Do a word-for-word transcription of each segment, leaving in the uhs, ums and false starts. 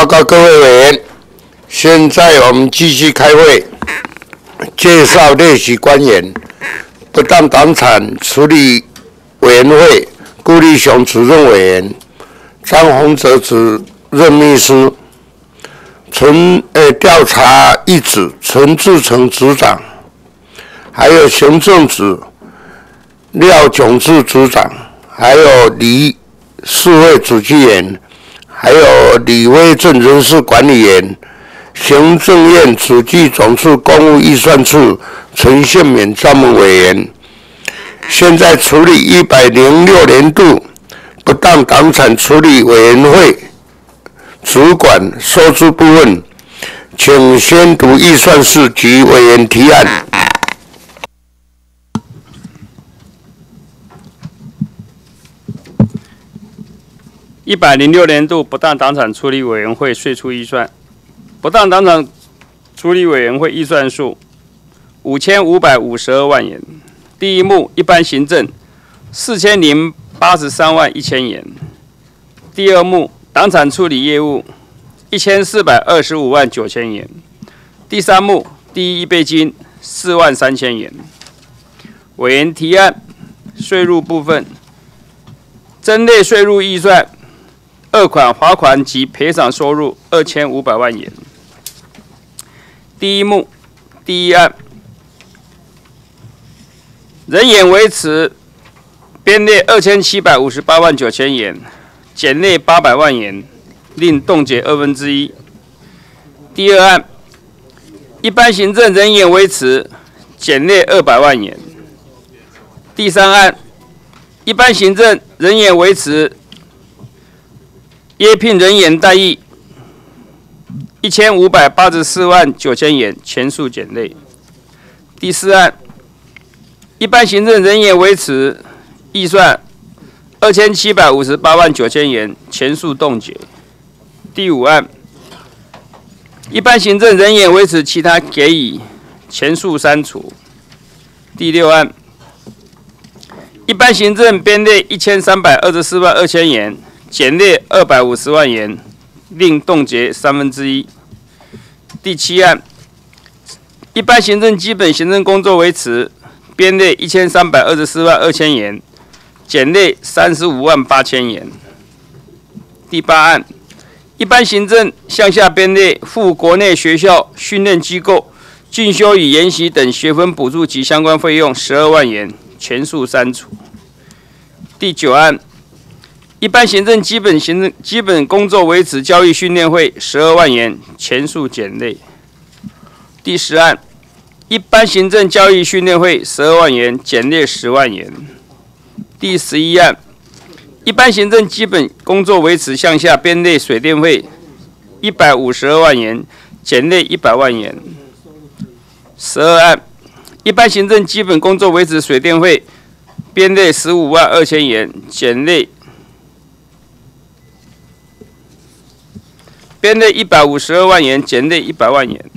告各位委员，现在我们继续开会，介绍列席官员。不当党产处理委员会顾立雄主任委员，张宏哲主任秘书，陈呃调查一组陈志成组长，还有行政组廖炯志组长，还有李世会主计员，还有李威正人事管理员，行政院主计总处公务预算处陈宪勉专门委员。现在处理一百零六年度不当党产处理委员会主管收支部分，请宣读预算事及委员提案。 一百零六年度不当党产处理委员会税出预算，不当党产处理委员会预算数五千五百五十二万元。第一目一般行政四千零八十三万一千元。第二目党产处理业务一千四百二十五万九千元。第三目第一备金四万三千元。委员提案税入部分，增列税入预算二款罚款及赔偿收入二千五百万元。第一目第一案，人员维持编列二千七百五十八万九千元，减列八百万元，另冻结二分之一。第二案，一般行政人员维持，减列二百万元。第三案，一般行政人员维持，约聘人员待遇一千五百八十四万九千元，全数减列。第四案，一般行政人员维持预算二千七百五十八万九千元，全数冻结。第五案，一般行政人员维持其他给予，全数删除。第六案，一般行政编列一千三百二十四万二千元，减列二百五十万元，另冻结三分之一。第七案，一般行政基本行政工作维持，编列一千三百二十四万二千元，减列三十五万八千元。第八案，一般行政向下编列赴国内学校、训练机构进修与研习等学分补助及相关费用十二万元，全数删除。第九案，一般行政基本行政基本工作维持教育训练费十二万元，全数减列。第十案，一般行政教育训练费十二万元，减列十万元。第十一案，一般行政基本工作维持向下编列水电费一百五十二万元，减列一百万元。十二案，一般行政基本工作维持水电费编列十五万二千元，减列编列一百五十二万元，减列一百万元。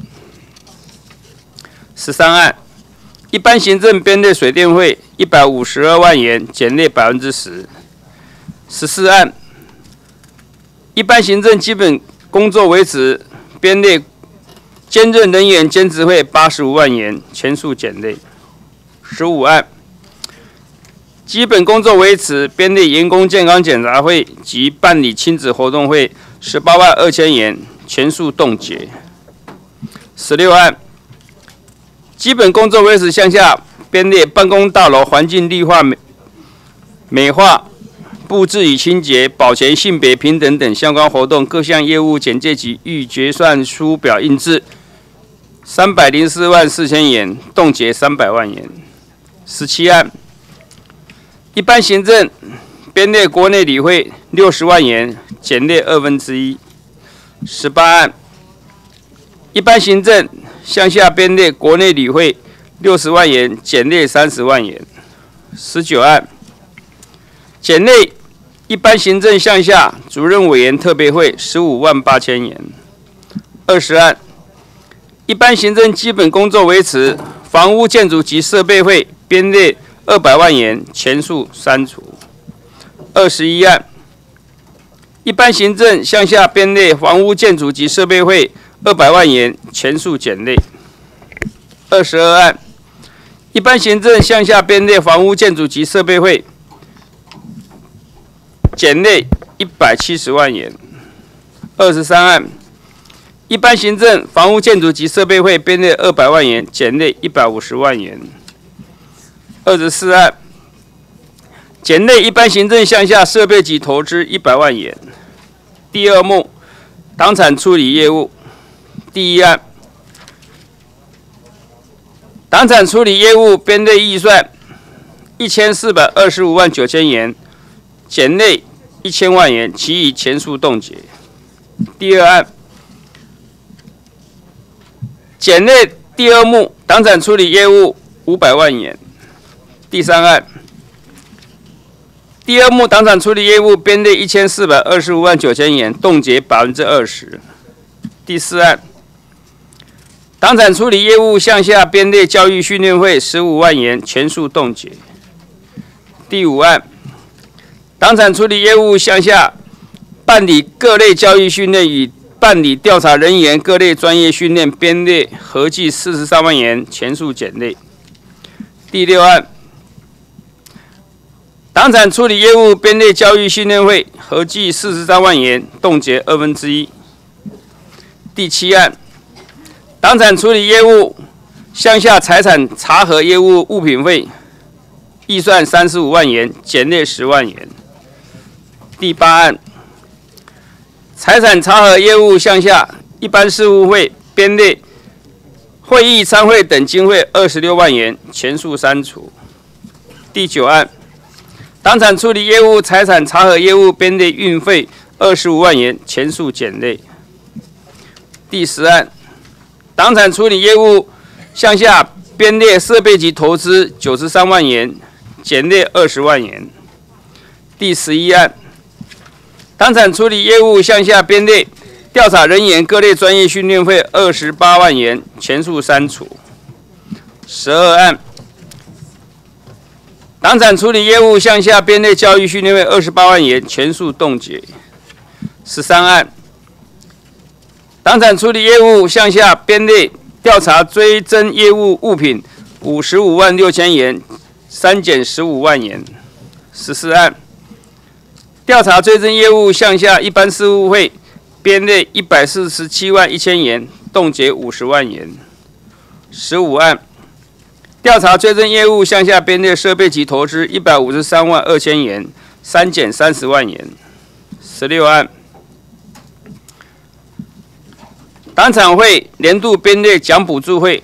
十三案，一般行政编列水电费一百五十二万元，减列百分之十。十四案，一般行政基本工作维持编列兼任人员兼职费八十五万元，全数减列。十五案，基本工作维持编列员工健康检查费及办理亲子活动费十八万二千元，全数冻结。十六案，基本工作维持向下编列办公大楼环境绿化美美化、布置与清洁、保全性别平等等相关活动各项业务简介及预决算书表印制三百零四万四千元，冻结三百万元。十七案，一般行政编列国内旅费六十万元，减列二分之一。十八案，一般行政向下编列国内旅费六十万元，减列三十万元。十九案，减列一般行政向下主任委员特别费十五万八千元。二十案，一般行政基本工作维持房屋建筑及设备费编列二百万元，全数删除。二十一案， 一般行政项下编列房屋建筑及设备费二百万元，全数减列。二十二案，一般行政项下编列房屋建筑及设备费减列一百七十万元。二十三案，一般行政房屋建筑及设备费编列二百万元，减列一百五十万元。二十四案，减列一般行政项下设备及投资一百万元。第二目，党产处理业务。第一案，党产处理业务编列预算一千四百二十五万九千元，减列一千万元，其余全数冻结。第二案，减列第二目党产处理业务五百万元。第三案，第二目党产处理业务编列一千四百二十五万九千元，冻结百分之二十。第四案，党产处理业务项下编列教育训练费十五万元，全数冻结。第五案，党产处理业务项下办理各类教育训练与办理调查人员各类专业训练编列合计四十三万元，全数减列。第六案，党产处理业务编列教育训练费合计四十三万元，冻结二分之一。第七案，党产处理业务项下财产查核业务物品费预算三十五万元，减列十万元。第八案，财产查核业务项下一般事务费编列会议参会等经费二十六万元，全数删除。第九案，党产处理业务财产查核业务编列运费二十五万元，全数减列。第十案，党产处理业务项下编列设备及投资九十三万元，减列二十万元。第十一案，党产处理业务项下编列调查人员各类专业训练费二十八万元，全数删除。十二案，党产处理业务项下编列教育训练费二十八万元，全数冻结。十三案，党产处理业务项下编列调查追征业务物品五十五万六千元，删减十五万元。十四案，调查追征业务项下一般事务费编列一百四十七万一千元，冻结五十万元。十五案，调查追征业务项下编列设备及投资一百五十三万二千元，删减三十万元。十六案，党产会年度编列奖补助费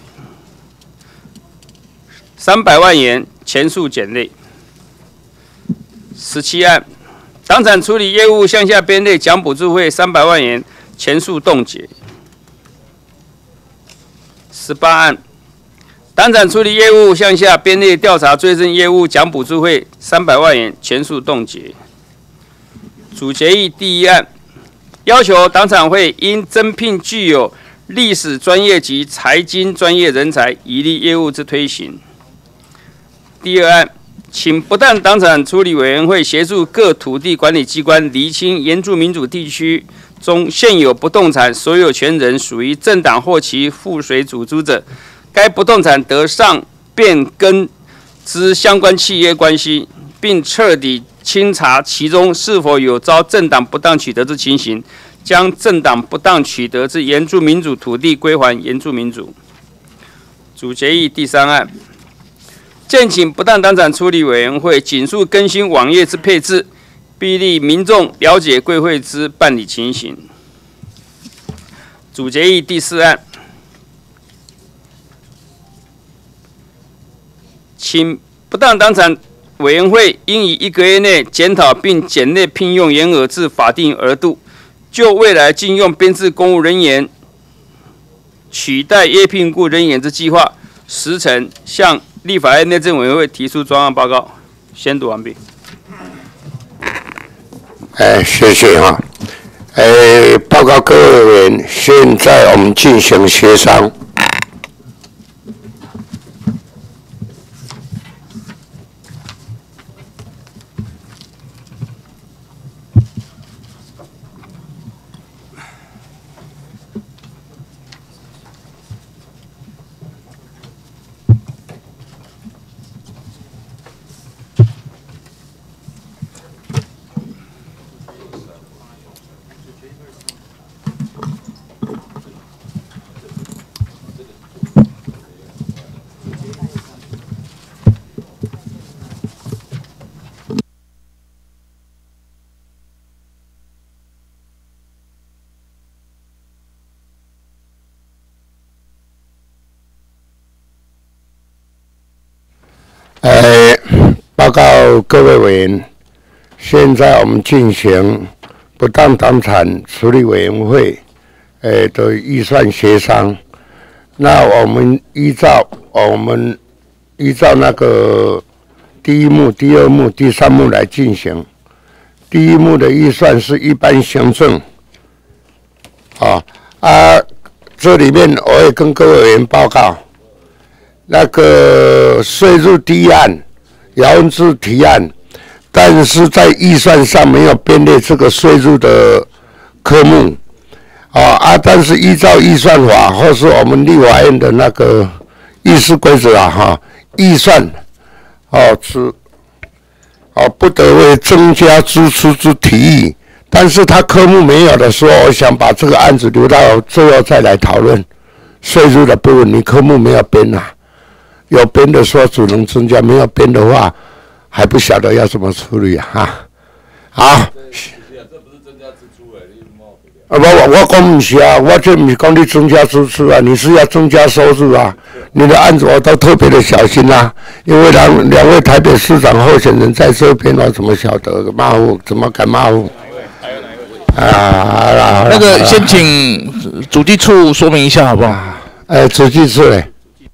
三百万元，全数减列。十七案，党产处理业务项下编列奖补助费三百万元，全数冻结。十八案，党产处理业务项下编列调查追征业务奖补助费三百万元，全数冻结。主决议第一案，要求党产会应增聘具有历史专业及财经专业人才，以利业务之推行。第二案，请不但党产处理委员会协助各土地管理机关厘清原住民族地区中现有不动产所有权人属于政党或其附属组织者，该不动产得上变更之相关契约关系，并彻底清查其中是否有遭政党不当取得之情形，将政党不当取得之原住民族土地归还原住民族。主决议第三案，建请不当党产处理委员会紧速更新网页之配置，必利民众了解贵会之办理情形。主决议第四案，请不当党产委员会应于一个月内检讨并减列聘用员额至法定额度，就未来禁用编制公务人员取代约聘雇人员之计划，时程向立法院内政委员会提出专案报告。宣读完毕。 哎，谢谢哈。哎，报告各位委员，现在我们进行协商。 呃，报告各位委员，现在我们进行不当党产处理委员会呃的预算协商。那我们依照我们依照那个第一幕、第二幕、第三幕来进行。第一幕的预算是一般行政，啊啊，这里面我也跟各位委员报告。那个税入提案、姚文智提案，但是在预算上没有编列这个税入的科目，啊啊，但是依照预算法或是我们立法院的那个议事规则啊，哈，预算，哦是，哦不得为增加支出之提议，但是他科目没有的时候，我想把这个案子留到最后再来讨论税入的部分，你科目没有编啊。有编的说只能增加，没有编的话还不晓得要怎么处理啊！哈，好。这不是增加支出诶，你啊不，我我讲不是啊，我这不是讲你增加支出啊，你是要增加收入啊。你的案子我都特别的小心啊，因为两两位台北市长候选人在这边，我怎么晓得马虎？怎么敢马虎？啊， 那个先请主计处说明一下好不好？ 呃，主计处嘞。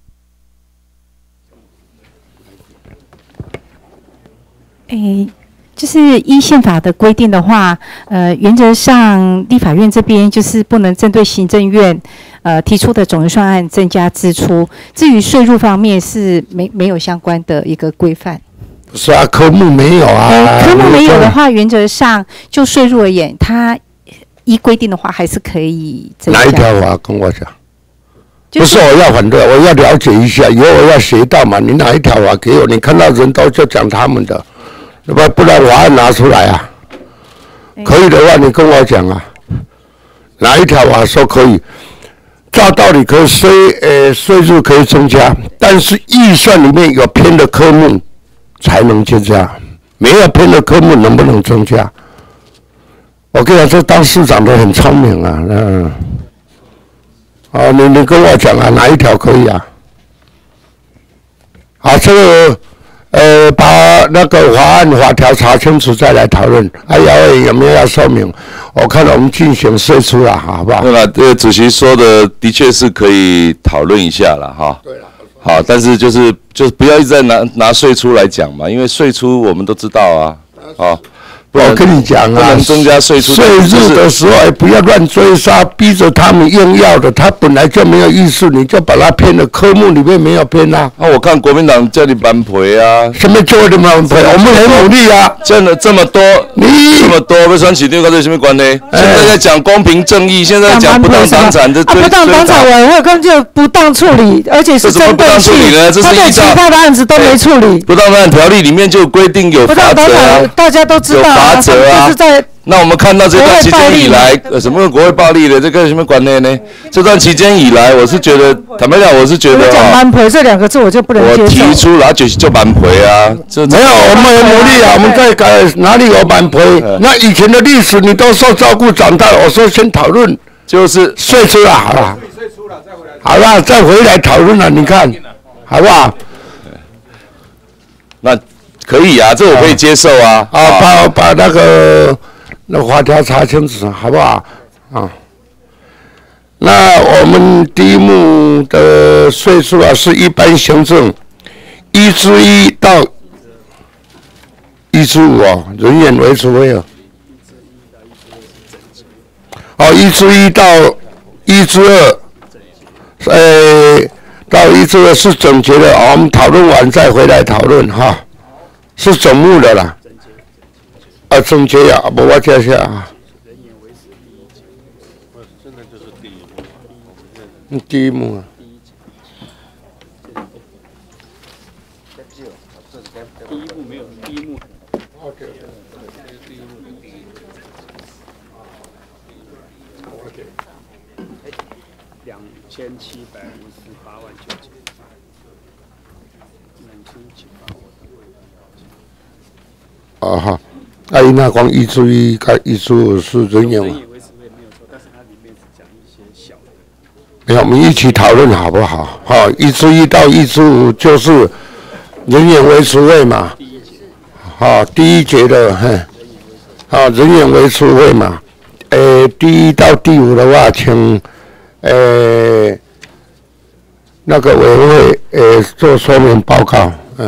诶，就是依宪法的规定的话，呃，原则上立法院这边就是不能针对行政院呃提出的总预算案增加支出。至于税入方面是没没有相关的一个规范。 是啊，科目没有啊。 呃、科目没有的话，原则上就税入而言，它依规定的话还是可以增加。 哪一条法跟我讲？不是我要反对，我要了解一下，以后我要学到嘛。你哪一条法给我？你看到人都就讲他们的。不不然法案拿出来啊，可以的话你跟我讲啊，哪一条法说可以？照道理可以税呃税入可以增加，但是预算里面有偏的科目才能增加，没有偏的科目能不能增加？我跟你讲，这当市长的很聪明啊，嗯，啊你你跟我讲啊，哪一条可以啊？好，这个。呃，把那个法案法条查清楚再来讨论。哎呀，有没有要说明？我看我们进行税出了，好不好？ 对了，这个主席说的的确是可以讨论一下了哈。对了。好，但是就是就是不要一直在拿拿税出来讲嘛，因为税出我们都知道啊。好。 我跟你讲啊， 不能增加税出。 税入的时候也不要乱追杀，逼着他们硬要的。他本来就没有意思，你就把他骗了。科目里面没有骗啊。 那、啊、我看国民党叫你扳赔啊。 什么叫你扳赔？我们很努力啊。 挣了这么多，你这么多，被选起六跟这什么关呢？现在在讲公平正义，现在讲不当党产的追。 啊，不当党产委员会根本就不当处理，而且是针对性，他对其他的案子都没处理。 不当党产条例里面就规定有罚则啊， 大家都知道啊。 罚则啊，那我们看到这段期间以来，呃，什么国会暴力的，这个什么关系呢？这段期间以来，我是觉得，坦白讲，我是觉得讲扳赔这两个字，我就不能接受。 我提出了就就扳赔啊，这没有，我们很努力啊，我们在改，哪里有扳赔？那以前的历史你都受照顾长大，我说先讨论， 就是税出了，好了，好了，再回来讨论了，你看，好不好？ 那。可以啊，这我可以接受啊。 啊，把把那个那法条查清楚，好不好？啊，那我们第一幕的税数啊，是一般行政一至一到一至五哦，人员维持费哦。哦，一至一到一至二，呃，到一至二是整洁的，我们讨论完再回来讨论哈。是总目的啦，啊，总结呀，不，我接下啊。嗯，第一幕啊。 第一幕没有，第一幕。两千七百五十八万九千。两千七百。 啊哈，那伊那讲一至一、甲一至五是人员。 人员维持费没有错，但是它里面是讲一些小的。 没有，我们一起讨论好不好？好，一至一到一至五就是人员维持会嘛，好，第一节的，嘿，好，人员维持会嘛，呃，第一到第五的话，请，呃，那个委员会，呃，做说明报告，嗯。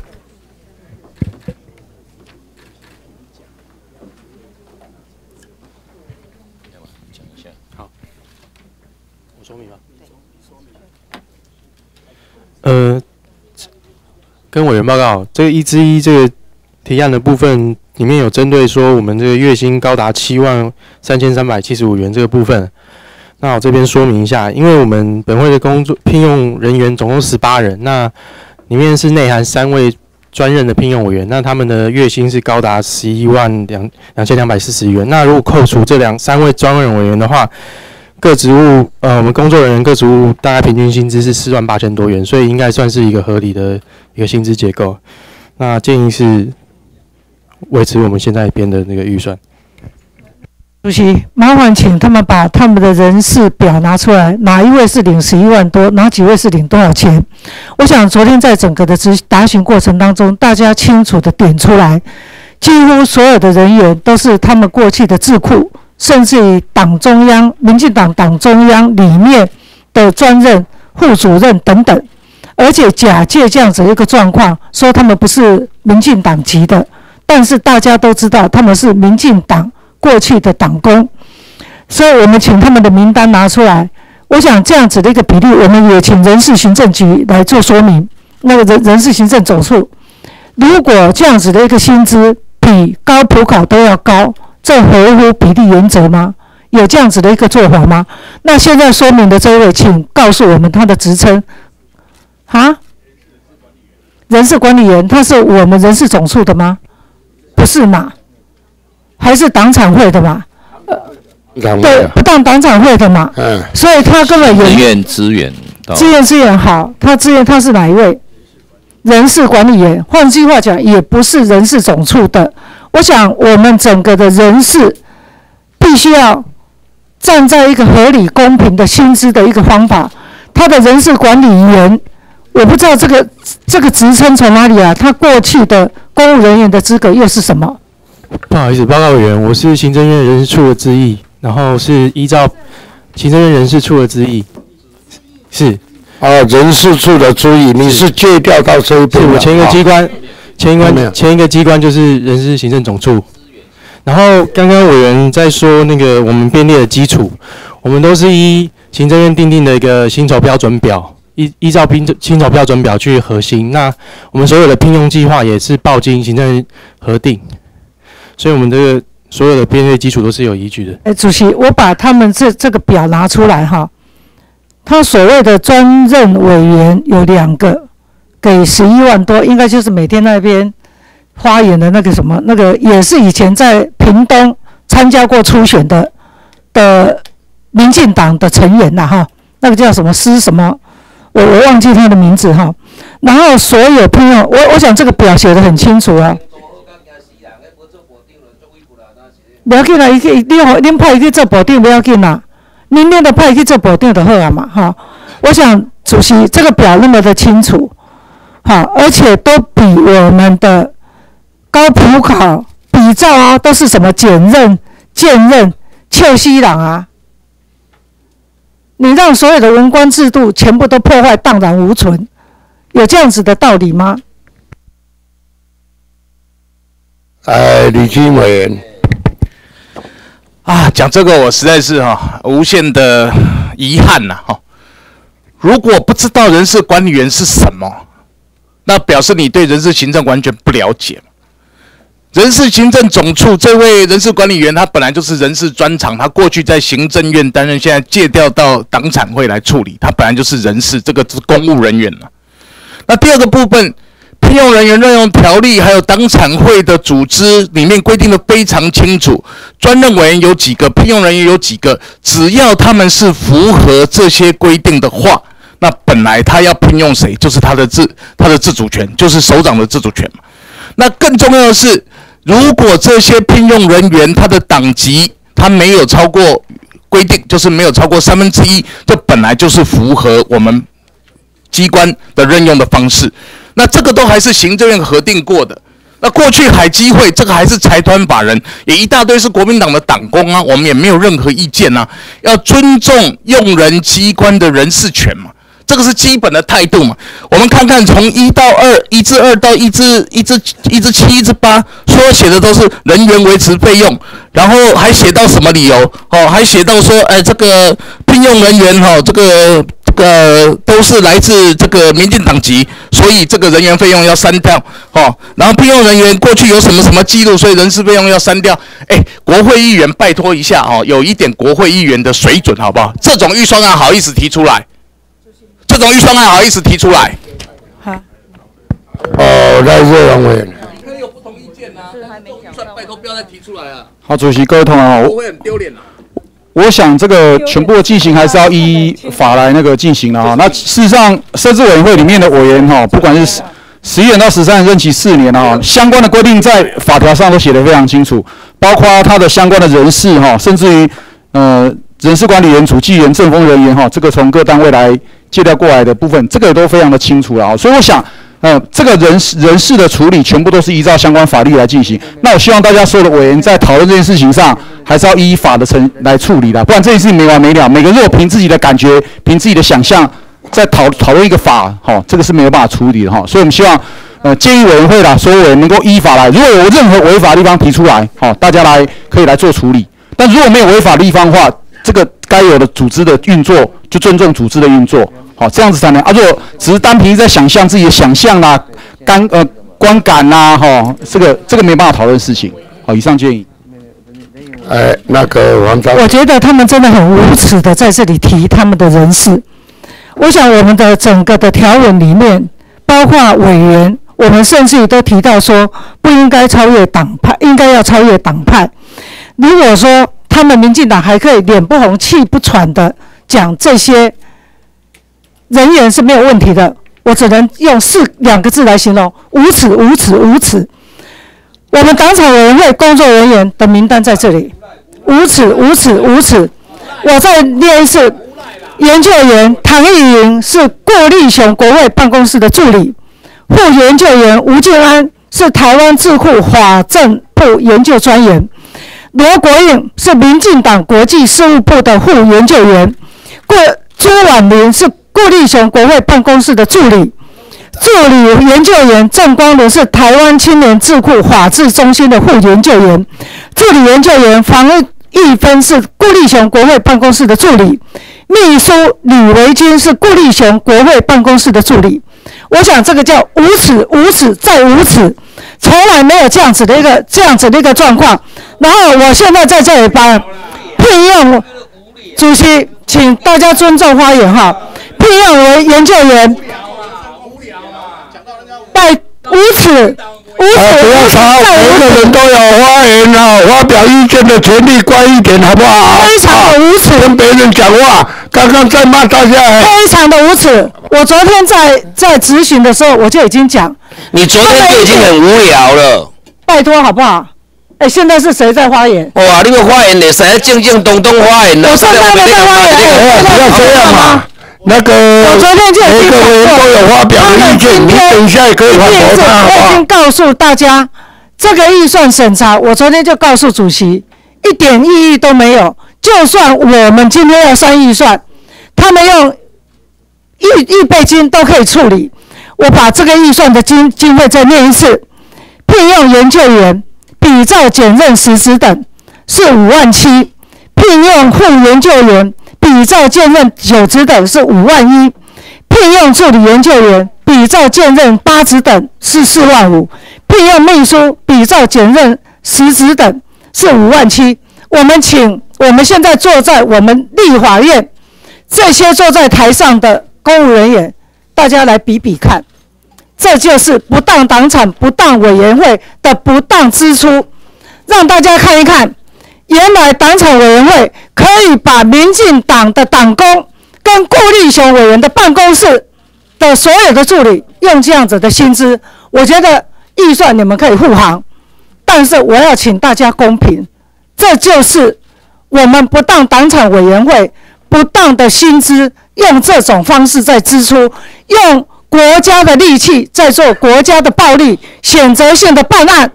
呃，跟委员报告，这个一之一这个提案的部分里面有针对说我们这个月薪高达七万三千三百七十五元这个部分，那我这边说明一下，因为我们本会的工作聘用人员总共十八人，那里面是内含三位专任的聘用委员，那他们的月薪是高达十一万两两千两百四十元。那如果扣除这两三位专任委员的话，各职务，呃，我们工作人员各职务大概平均薪资是四万八千多元，所以应该算是一个合理的一个薪资结构。那建议是维持我们现在编的那个预算。 主席，麻烦请他们把他们的人事表拿出来，哪一位是领十一万多，哪几位是领多少钱？我想昨天在整个的执答询过程当中，大家清楚的点出来，几乎所有的人员都是他们过去的智库。甚至于党中央、民进党党中央里面的专任、副主任等等，而且假借这样子一个状况，说他们不是民进党籍的，但是大家都知道他们是民进党过去的党工，所以我们请他们的名单拿出来。我想这样子的一个比例，我们也请人事行政局来做说明。那个人人事行政总处，如果这样子的一个薪资比高普考都要高，这合乎比例原则吗？有这样子的一个做法吗？那现在说明的这一位，请告诉我们他的职称。啊？人事管理员，他是我们人事总处的吗？不是嘛？还是党产会的嘛？呃，对，不当党产会的嘛。嗯。所以他根本有人员资源， 资源资源好，他资源他是哪一位？人事管理员，换句话讲，也不是人事总处的。我想，我们整个的人事必须要站在一个合理、公平的薪资的一个方法。他的人事管理员，我不知道这个这个职称从哪里啊？他过去的公务人员的资格又是什么？ 不好意思，报告委员，我是行政院人事处的咨议，然后是依照行政院人事处的咨议，是。 啊，人事处的咨议，你是借调到这一边？ 是我前一个机关。前一关前一个机关就是人事行政总处，然后刚刚委员在说那个我们编列的基础，我们都是依行政院订定的一个薪酬标准表，依依照薪薪酬标准表去核薪。那我们所有的聘用计划也是报经行政院核定，所以我们这个所有的编列基础都是有依据的。 哎，主席，我把他们这这个表拿出来哈，他所谓的专任委员有两个。给十一万多，应该就是每天那边发言的那个什么，那个也是以前在屏东参加过初选的的民进党的成员呐哈，那个叫什么施什么，我我忘记他的名字哈。然后所有聘用，我我想这个表写得很清楚啊。不要紧啦，伊去你好，恁派伊去做部长不要紧啦，恁恁的派伊去做部长就好啊嘛哈。我想主席这个表那么的清楚。好，而且都比我们的高普考比照啊，都是什么检任、荐任、邱西朗啊，你让所有的文官制度全部都破坏荡然无存，有这样子的道理吗？ 呃，李金委员， 啊，讲这个我实在是哈、哦、无限的遗憾呐哈。如果不知道人事管理员是什么，那表示你对人事行政完全不了解。人事行政总处这位人事管理员，他本来就是人事专长，他过去在行政院担任，现在借调到党产会来处理，他本来就是人事，这个是公务人员了。那第二个部分，聘用人员任用条例还有党产会的组织里面规定的非常清楚，专任委员有几个，聘用人员有几个，只要他们是符合这些规定的话，那本来他要聘用谁，就是他的自他的自主权，就是首长的自主权嘛。那更重要的是，如果这些聘用人员他的党籍他没有超过规定，就是没有超过三分之一，这本来就是符合我们机关的任用的方式。 那这个都还是行政院核定过的。那过去海基会这个还是财团法人，也一大堆是国民党的党工啊，我们也没有任何意见啊，要尊重用人机关的人事权嘛，这个是基本的态度嘛。我们看看从一到二，一至二到一至一至一至七，一至八，所写的都是人员维持费用，然后还写到什么理由？哦，还写到说，哎，这个聘用人员哈、哦，这个。这个都是来自这个民进党籍，所以这个人员费用要删掉哦。然后聘用人员过去有什么什么记录，所以人事费用要删掉。哎，国会议员拜托一下哦，有一点国会议员的水准好不好？这种预算案好意思提出来，这种预算案好意思提出来。 好。 哦，赖瑞荣委员。 可以有不同意见啊，但是这种预算拜托不要再提出来啊。 好，主席各位同仁哦， 我会很丢脸啊。 我想这个全部的进行还是要依法来那个进行的哈。那事实上，设置委员会里面的委员哈，不管是十十一人到十三人任期四年哈，相关的规定在法条上都写得非常清楚，包括他的相关的人事哈，甚至于呃人事管理员、主计员、政风人员哈，这个从各单位来借调过来的部分，这个也都非常的清楚了啊。所以我想。呃，这个人事人事的处理全部都是依照相关法律来进行。那我希望大家所有的委员在讨论这件事情上，还是要依法的程来处理的，不然这件事情没完没了。每个人如果凭自己的感觉、凭自己的想象，在讨讨论一个法，哈、哦，这个是没有办法处理的哈、哦。所以我们希望，呃，建议委员会啦，所有委员能够依法来，如果有任何违法的地方提出来，好、哦，大家来可以来做处理。但如果没有违法的地方的话，这个该有的组织的运作就尊重组织的运作。好，这样子才能啊！如果只是单凭在想象自己的想象啦、感呃观感啦，哈、哦，这个这个没办法讨论事情。好，以上建议。 哎，那个王章， 我觉得他们真的很无耻的在这里提他们的人事。我想我们的整个的条文里面，包括委员，我们甚至于都提到说不应该超越党派，应该要超越党派。如果说他们民进党还可以脸不红气不喘的讲这些。人员是没有问题的，我只能用四两个字来形容：无耻、无耻、无耻。我们党产委员会工作人员的名单在这里，无耻、无耻、无耻。我再念一次：研究员唐义莹是顾立雄国会办公室的助理，副研究员吴建安是台湾智库法政部研究专员，罗国印是民进党国际事务部的副研究员，顾朱婉玲是顾立雄国会办公室的助理，助理研究员郑光伦是台湾青年智库法治中心的副研究员，助理研究员房义芬是顾立雄国会办公室的助理，秘书李维军是顾立雄国会办公室的助理。我想这个叫无耻、无耻再无耻，从来没有这样子的一个这样子的一个状况。然后我现在在这里帮聘用主席，请大家尊重发言哈。聘用为研究员，拜无耻、无耻、 啊、不要吵，每个人都有发言啊，发表意见的权利，乖一点好不好？ 非常的无耻， 啊、跟别人讲话，刚刚在骂大家。 非常的无耻。我昨天在在质询的时候，我就已经讲， 你昨天就已经很无聊了。 拜托好不好？哎，现在是谁在发言？ 哇，你个发言的，谁静静东东发言呢？ 我现在在发言， 哎，不要这样嘛。那个， 我昨天就已经每个人都有发表的意见，你等一下也可以反驳他。 我已经告诉大家，这个预算审查，我昨天就告诉主席，一点意义都没有。就算我们今天要删预算，他们用预预备金都可以处理。我把这个预算的经经费再念一次：聘用研究员、比照检任实质等是五万七，聘用副研究员。比照兼任九职等是五万一，聘用助理研究员比照兼任八职等是四万五，聘用秘书比照兼任十职等是五万七。我们请我们现在坐在我们立法院这些坐在台上的公务人员，大家来比比看，这就是不当党产、不当委员会的不当支出，让大家看一看。原来党产委员会可以把民进党的党工跟顾立雄委员的办公室的所有的助理用这样子的薪资，我觉得预算你们可以护航，但是我要请大家公平，这就是我们不当党产委员会不当的薪资用这种方式在支出，用国家的利器，在做国家的暴力，选择性的办案。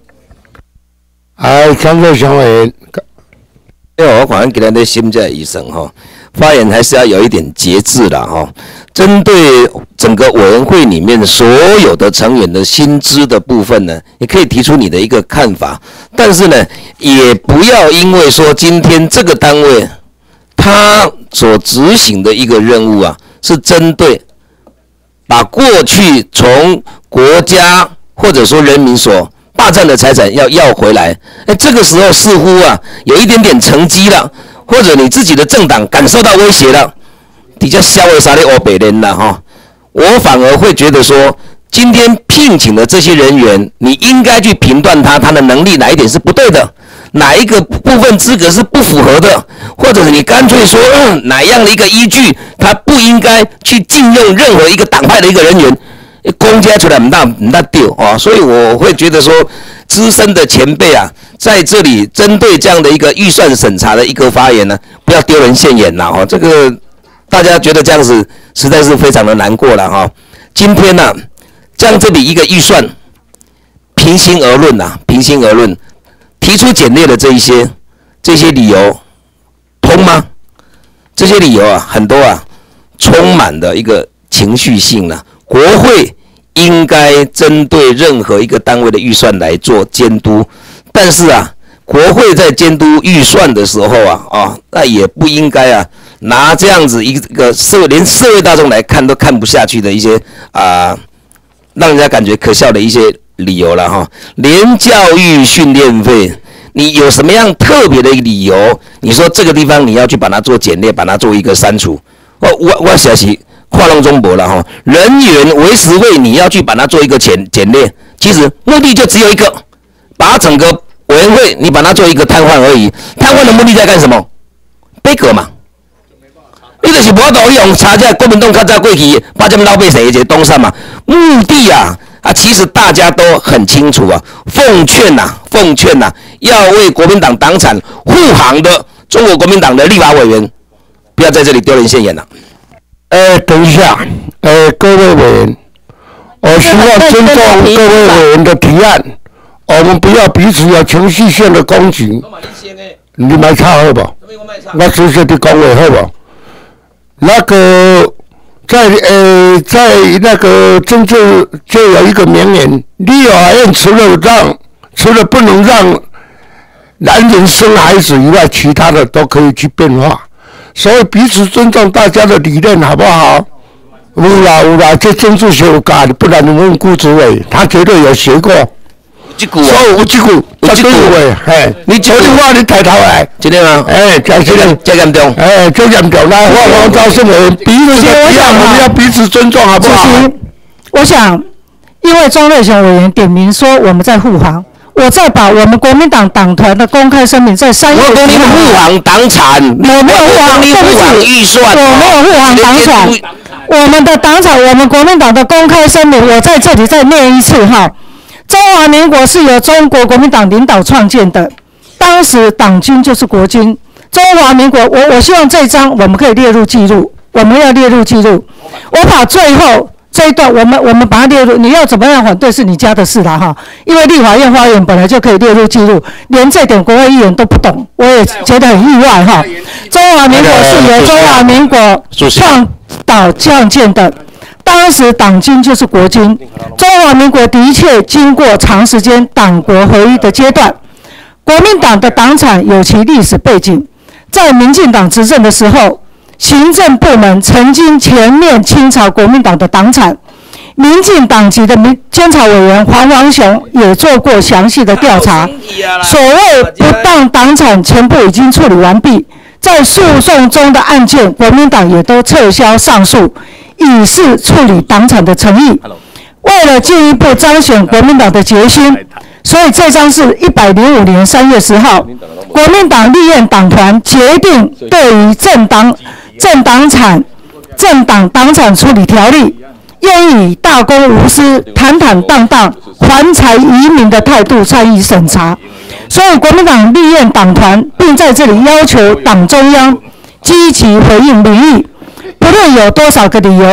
哎，张作雄委员， 因为我反正给他的心在医生哈，发言还是要有一点节制的哈。针对整个委员会里面所有的成员的薪资的部分呢，你可以提出你的一个看法，但是呢，也不要因为说今天这个单位他所执行的一个任务啊，是针对把过去从国家或者说人民所霸占的财产要要回来，哎，这个时候似乎啊有一点点成绩了，或者你自己的政党感受到威胁了，比较消为啥的欧北人了哈，我反而会觉得说，今天聘请的这些人员，你应该去评断他他的能力哪一点是不对的，哪一个部分资格是不符合的，或者是你干脆说、嗯、哪样的一个依据，他不应该去禁用任何一个党派的一个人员。公家出来唔大唔大丢啊，所以我会觉得说，资深的前辈啊，在这里针对这样的一个预算审查的一个发言呢，不要丢人现眼啦哈，这个大家觉得这样子实在是非常的难过了哈。今天呢、啊，这样这笔一个预算，平心而论呐、啊，平心而论，提出简略的这一些这些理由通吗？这些理由啊，很多啊，充满的一个情绪性呢、啊。国会应该针对任何一个单位的预算来做监督，但是啊，国会在监督预算的时候啊，啊，那也不应该啊，拿这样子一个社连社会大众来看都看不下去的一些啊，让人家感觉可笑的一些理由了哈。连教育训练费，你有什么样特别的理由？你说这个地方你要去把它做简略，把它做一个删除，我我我想是。跨龙中博了哈，人员维持费你要去把它做一个简简略，其实目的就只有一个，把整个委员会你把它做一个瘫痪而已。瘫痪的目的在干什么？背锅嘛，你就是无法度用查这国民党较早过去把这老百姓一个东山嘛，目的啊啊，其实大家都很清楚啊，奉劝呐、啊，奉劝呐、啊，要为国民党党产护航的中国国民党的立法委员，不要在这里丢人现眼了。 呃，等一下，呃，各位委员，我希望尊重各位委员的提案，我们不要彼此有情绪性的攻击。你买差好不？我直接的讲话好不？那个在呃在那个政治就有一个名言，立法院除了让除了不能让男人生孩子以外，其他的都可以去变化。所以彼此尊重大家的理念，好不好？有啦有啦，这政治学有教的，不然你问顾主委，他绝对有学过。 这句啊， 所以有这句，有这句话，嘿，你昨天话你抬头来， 真的吗？ 哎，讲这个， 这严重， 哎，这严重，来，黄黄招生委员，彼此一样，我们要彼此尊重，好不好？ 我想，因为庄瑞雄委员点名说我们在护航。我再把我们国民党党团的公开声明在三月我跟你护航党产， 我没有护航，对不起， 预算， 我没有护航党产，我们的党产，我们国民党的公开声明，我在这里再念一次哈。中华民国是由中国国民党领导创建的，当时党军就是国军。中华民国，我我希望这一章我们可以列入记录，我们要列入记录。我把最后。这一段我们我们把它列入，你要怎么样反对是你家的事啦哈，因为立法院发言本来就可以列入记录，连这点国会议员都不懂，我也觉得很意外哈。中华民国是由中华民国创导创建的，当时党军就是国军，中华民国的确经过长时间党国合一的阶段，国民党的党产有其历史背景，在民进党执政的时候。行政部门曾经全面清查国民党的党产，民进党籍的民监察委员黄王雄也做过详细的调查。所谓不当党产全部已经处理完毕，在诉讼中的案件，国民党也都撤销上诉，以示处理党产的诚意。为了进一步彰显国民党的决心，所以这张是一百零五年三月十号，国民党立院党团决定对于政党。政党产、政党党产处理条例，愿以大公无私、坦坦荡荡、还财移民的态度参与审查。所以，国民党立院党团并在这里要求党中央积极回应民意，不论有多少个理由，都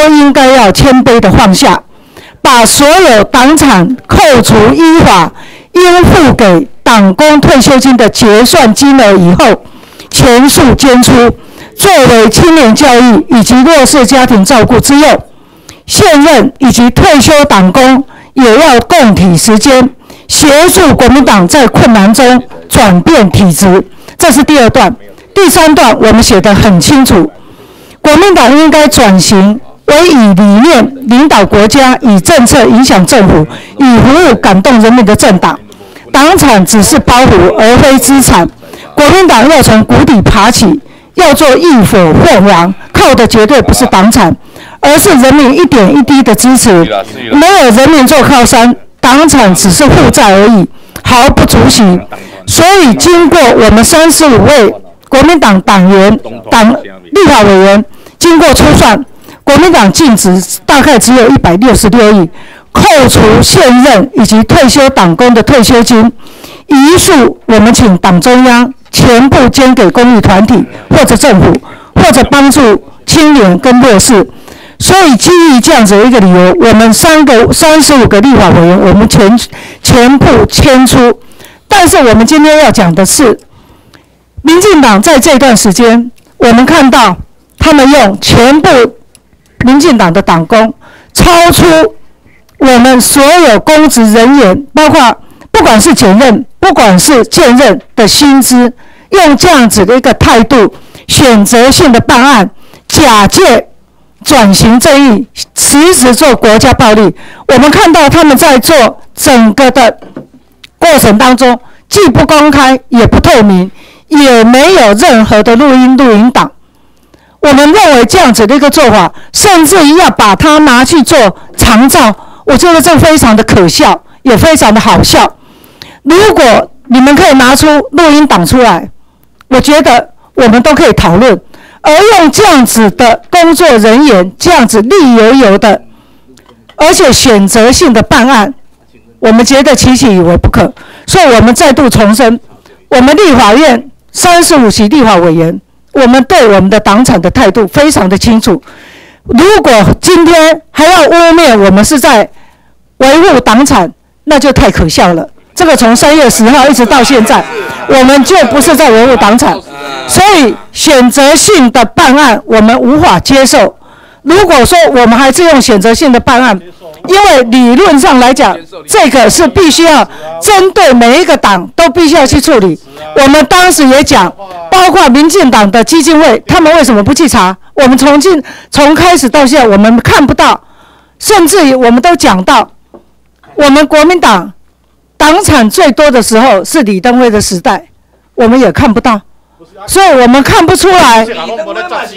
应该要谦卑的放下，把所有党产扣除依法应付给党工退休金的结算金额以后，全数捐出，作为青年教育以及弱势家庭照顾之用。现任以及退休党工也要共体时艰，协助国民党在困难中转变体质。这是第二段。第三段我们写得很清楚，国民党应该转型为以理念领导国家，以政策影响政府，以服务感动人民的政党。党产只是包袱而非资产，国民党要从谷底爬起，要做浴火凤凰，靠的绝对不是党产，而是人民一点一滴的支持。没有人民做靠山，党产只是负债而已，毫不足惜。所以经过我们三十五位国民党党员、党立法委员经过初算，国民党净值大概只有一百六十六亿，扣除现任以及退休党工的退休金，遗数我们请党中央全部捐给公益团体或者政府，或者帮助青年跟弱势。所以基于这样子的一个理由，我们三个三十五个立法委员，我们全全部迁出。但是我们今天要讲的是，民进党在这段时间，我们看到他们用全部民进党的党工超出我们所有公职人员，包括不管是检任，不管是现任的薪资，用这样子的一个态度，选择性的办案，假借转型正义，实质做国家暴力。我们看到他们在做整个的过程当中，既不公开，也不透明，也没有任何的录音录影档。我们认为这样子的一个做法，甚至于要把它拿去做长照，我觉得这非常的可笑，也非常的好笑。如果你们可以拿出录音档出来，我觉得我们都可以讨论。而用这样子的工作人员，这样子绿油油的，而且选择性的办案，我们觉得其其以为不可。所以我们再度重申，我们立法院三十五席立法委员，我们对我们的党产的态度非常的清楚。如果今天还要污蔑我们是在维护党产，那就太可笑了。这个从三月十号一直到现在，我们就不是在维护党产，所以选择性的办案我们无法接受。如果说我们还是用选择性的办案，因为理论上来讲，这个是必须要针对每一个党都必须要去处理。我们当时也讲，包括民进党的基金会，他们为什么不去查？我们从进从开始到现在，我们看不到，甚至于我们都讲到，我们国民党党产最多的时候是李登辉的时代，我们也看不到。所以我们看不出来，对不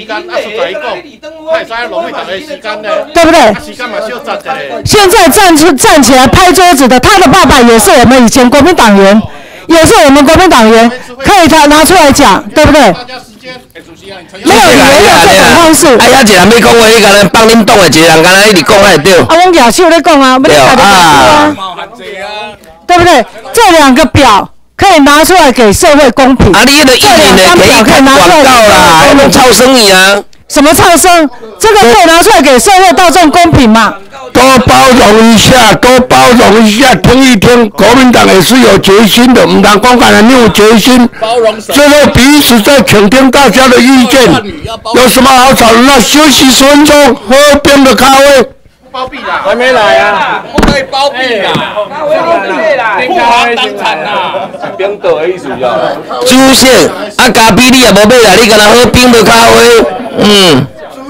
对？现在站出站起来拍桌子的，他的爸爸也是我们以前国民党员，也是我们国民党员，可以他拿出来讲，对不对？没有理由用这种方式。 哎呀，一人要讲话，你敢若帮恁党的一个人，敢若一直讲会对。啊， 我亚秀在讲啊，没得讲啊，对不对？这两个表。可以拿出来给社会公平。 啊，你那个一年的可以看广告啦，还能超生意啊？ 什么超生？这个可以拿出来给社会大众公平嘛？ 多包容一下，多包容一下，听一听，国民党也是有决心的，唔当光敢没有决心。最后彼此在倾听大家的意见，有什么好吵的？那休息十分钟，喝冰的咖啡。 包庇啦，还没来啊！不可以包庇啦，包庇啦，不好当产啦，冰岛的意思呀。 主席，啊咖啡你也无买啦，你干那喝冰的咖啡？嗯。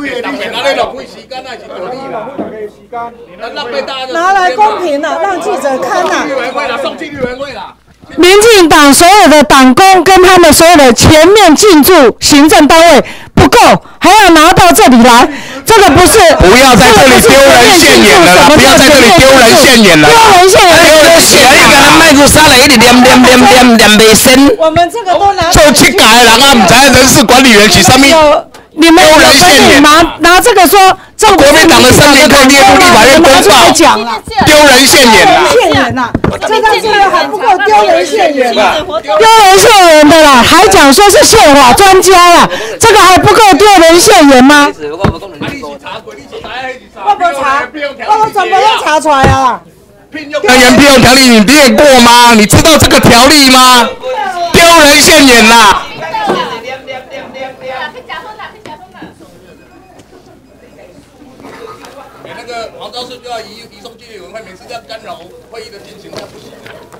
拿来公平了，让记者看呐。送纪律委员会啦。民进党所有的党工跟他们所有的全面进驻行政单位不够，还要拿到这里来，这个不是不要在这里丢人现眼了，不要在这里丢人现眼了， 丢人现眼， 丢人现眼，你敢卖过啥来？一直念念念念念袂深。 我们这个都拿。 做七改的人啊，唔知人事管理员是啥物？ 你们有本事拿拿这个说，这国民党的声明可以列入立法院公报，丢人现眼啊！ 现眼呐，这张这个还不够丢人现眼呐，丢人现眼的啦，还讲说是宪法专家啦，这个还不够丢人现眼吗？我没查，我全部都查出来了。 人员聘用条例你列过吗？你知道这个条例吗？丢人现眼啦！ 那个黄昭顺就要移移送纪律委员会，每次这样干扰会议的进行，那不行。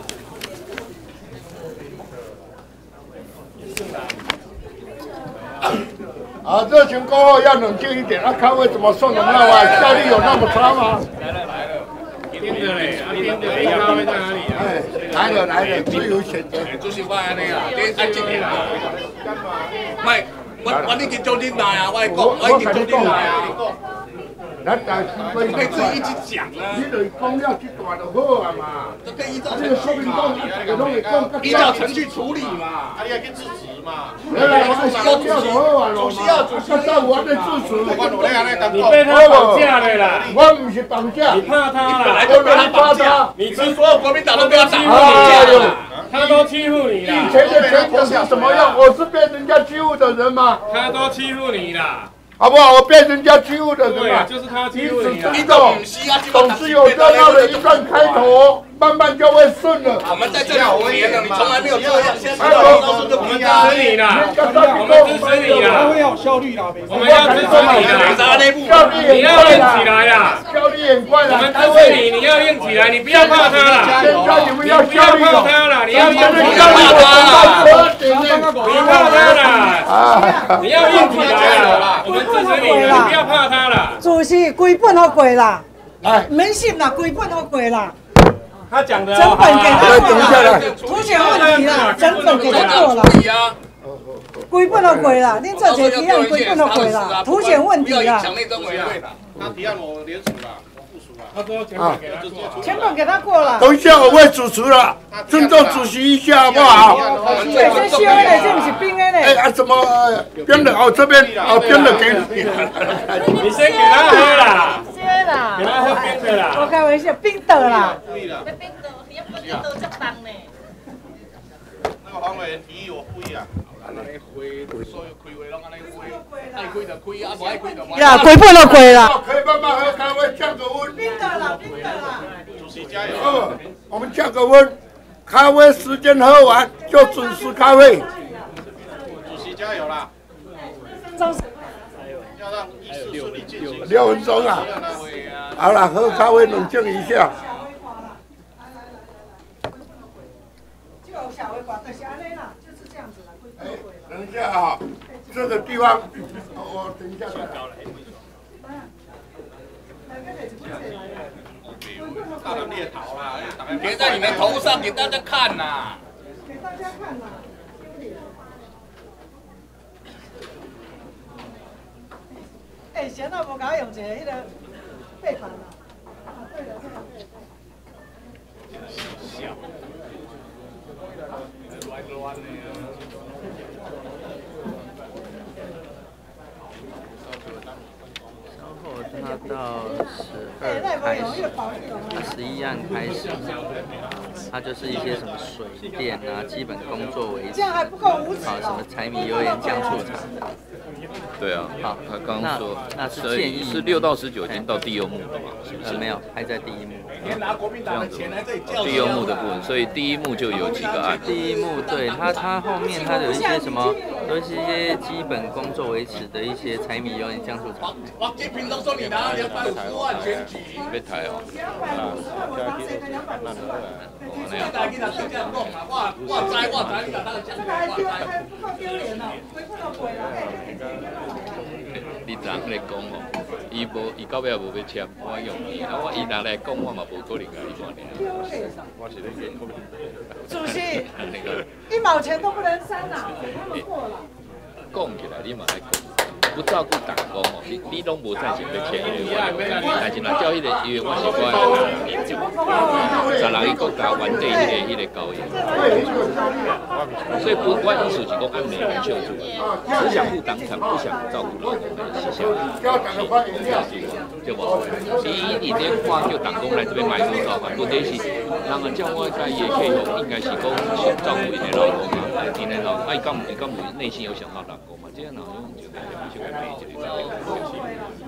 啊，热情过后要冷静一点。啊，开会怎么送的那么效率有那么差吗？ 来了来了，盯着嘞，啊盯着，哎，咖啡在哪里啊？ 来了来了，自由选择。 主席我安尼啊，你安静点啊。卖，我我已经中进来啊，我讲，我已经中进来啊。 咱大市规可以自己一直讲啊。 你就是讲了这段就好啊嘛。 都可以依照程序嘛，依照程序处理嘛。啊，你要去制止嘛。 来来，我需要就好啊， 主席要主席要我来制止。 你被他绑架了啦！ 我不是绑架， 你怕他啦？ 本来就被他绑架。 你是所有国民党都被他打了，他都欺负你啦！ 以前的全国是什么样？我是被人家欺负的人吗？ 他都欺负你啦！ 好不好？我被人家欺负的人嘛， 就是他欺负你。 你懂？总是有热闹的一段开头，慢慢就会顺了。 我们在这里五年了，你从来没有这样，现在知道告诉就不支持你啦，我们支持你啦，我们要效率啦，我们要支持你啦，你要练起来啦， 效率很快啦， 我们支持你，你要练起来，你不要怕他啦， 你们要不要怕他啦，你要不要怕他啦，你怕他啦，你要练起来啦，我们支持你啦，你不要怕他啦。 主席，规本都过啦，免信啦，规本都过啦。 他讲的整本给他过了， 凸显问题啦，整本给他过了，规本都过啦，恁做这提案规本都过啦，凸显问题啦。 他提案我联署啦，不署啦，他说全本给他过， 全本给他过了。 等一下我会主持了，尊重主席一下好不好？ 这是修的，这不是冰的呢。 哎啊，怎么编的？哦，这边哦编的给你。 你先给他喝啦。 啦， 给他喝冰的啦。 我开玩笑，冰的啦。 冰的，冰的，你要冰的这棒呢。那个黄委员提议我不一样，安尼开，所有开会拢安尼开，爱开就开，啊无爱开就无。 呀，规本都过啦。 可以慢慢喝咖啡，降个温。 冰的啦，冰的啦。 主席加油。 哦，我们降个温，咖啡时间喝完就准时开会。 主席加油啦。要让议事顺利进行。 六分钟啊！好了，喝咖啡冷静一下。哎，等一下啊，这个地方，我等一下再来。 大人猎头啦，别在你们头上给大家看呐。 给大家看呐。哎，谁那无甲用一个迄个背板啊？啊，对了对了。 小。乱乱的啊。 稍后他到十二开始，十一案开始，它就是一些什么水电啊、基本工作为主， 这样还不够无耻啊，什么柴米油盐酱醋茶。 对啊， 好， 他刚刚说， 那是建议是六到十九已经到第二幕了嘛？是不是？ 呃，没有，还在第一幕。 这样子，第二幕的部分，所以第一幕就有几个案。 第一幕对它，它后面它有一些什么，都是一些基本工作维持的一些柴米油盐酱醋茶。 王金平都说你拿两百五十万选举， 被抬哦。 那样。大家就这样讲嘛，我我知我知，你甲他讲，我知。 不够丢脸哦，规本都过啦，哎， 你昨来讲哦，伊无伊到尾也无要签，我用伊，啊我伊若来讲，我嘛无可能甲伊换尔。我是咧讲。 主席，一毛钱都不能删啦，给他们过了。 讲起来，你嘛爱讲。 不照顾党工哦，你你拢无赞成要签的，但是若照迄个医院，我是我十人伊国家原地迄个迄个高原，所以不我意思是讲按每个人救助，只想护党产，不想照顾劳工的是想，对不？伊伊连话叫党工来这边买多少嘛？问题是，人啊照我介意的客户，应该是讲想照顾因的劳工嘛，因的劳，哎，敢唔敢唔内心有想到党工嘛？这样人用就必须要买一个这个东西。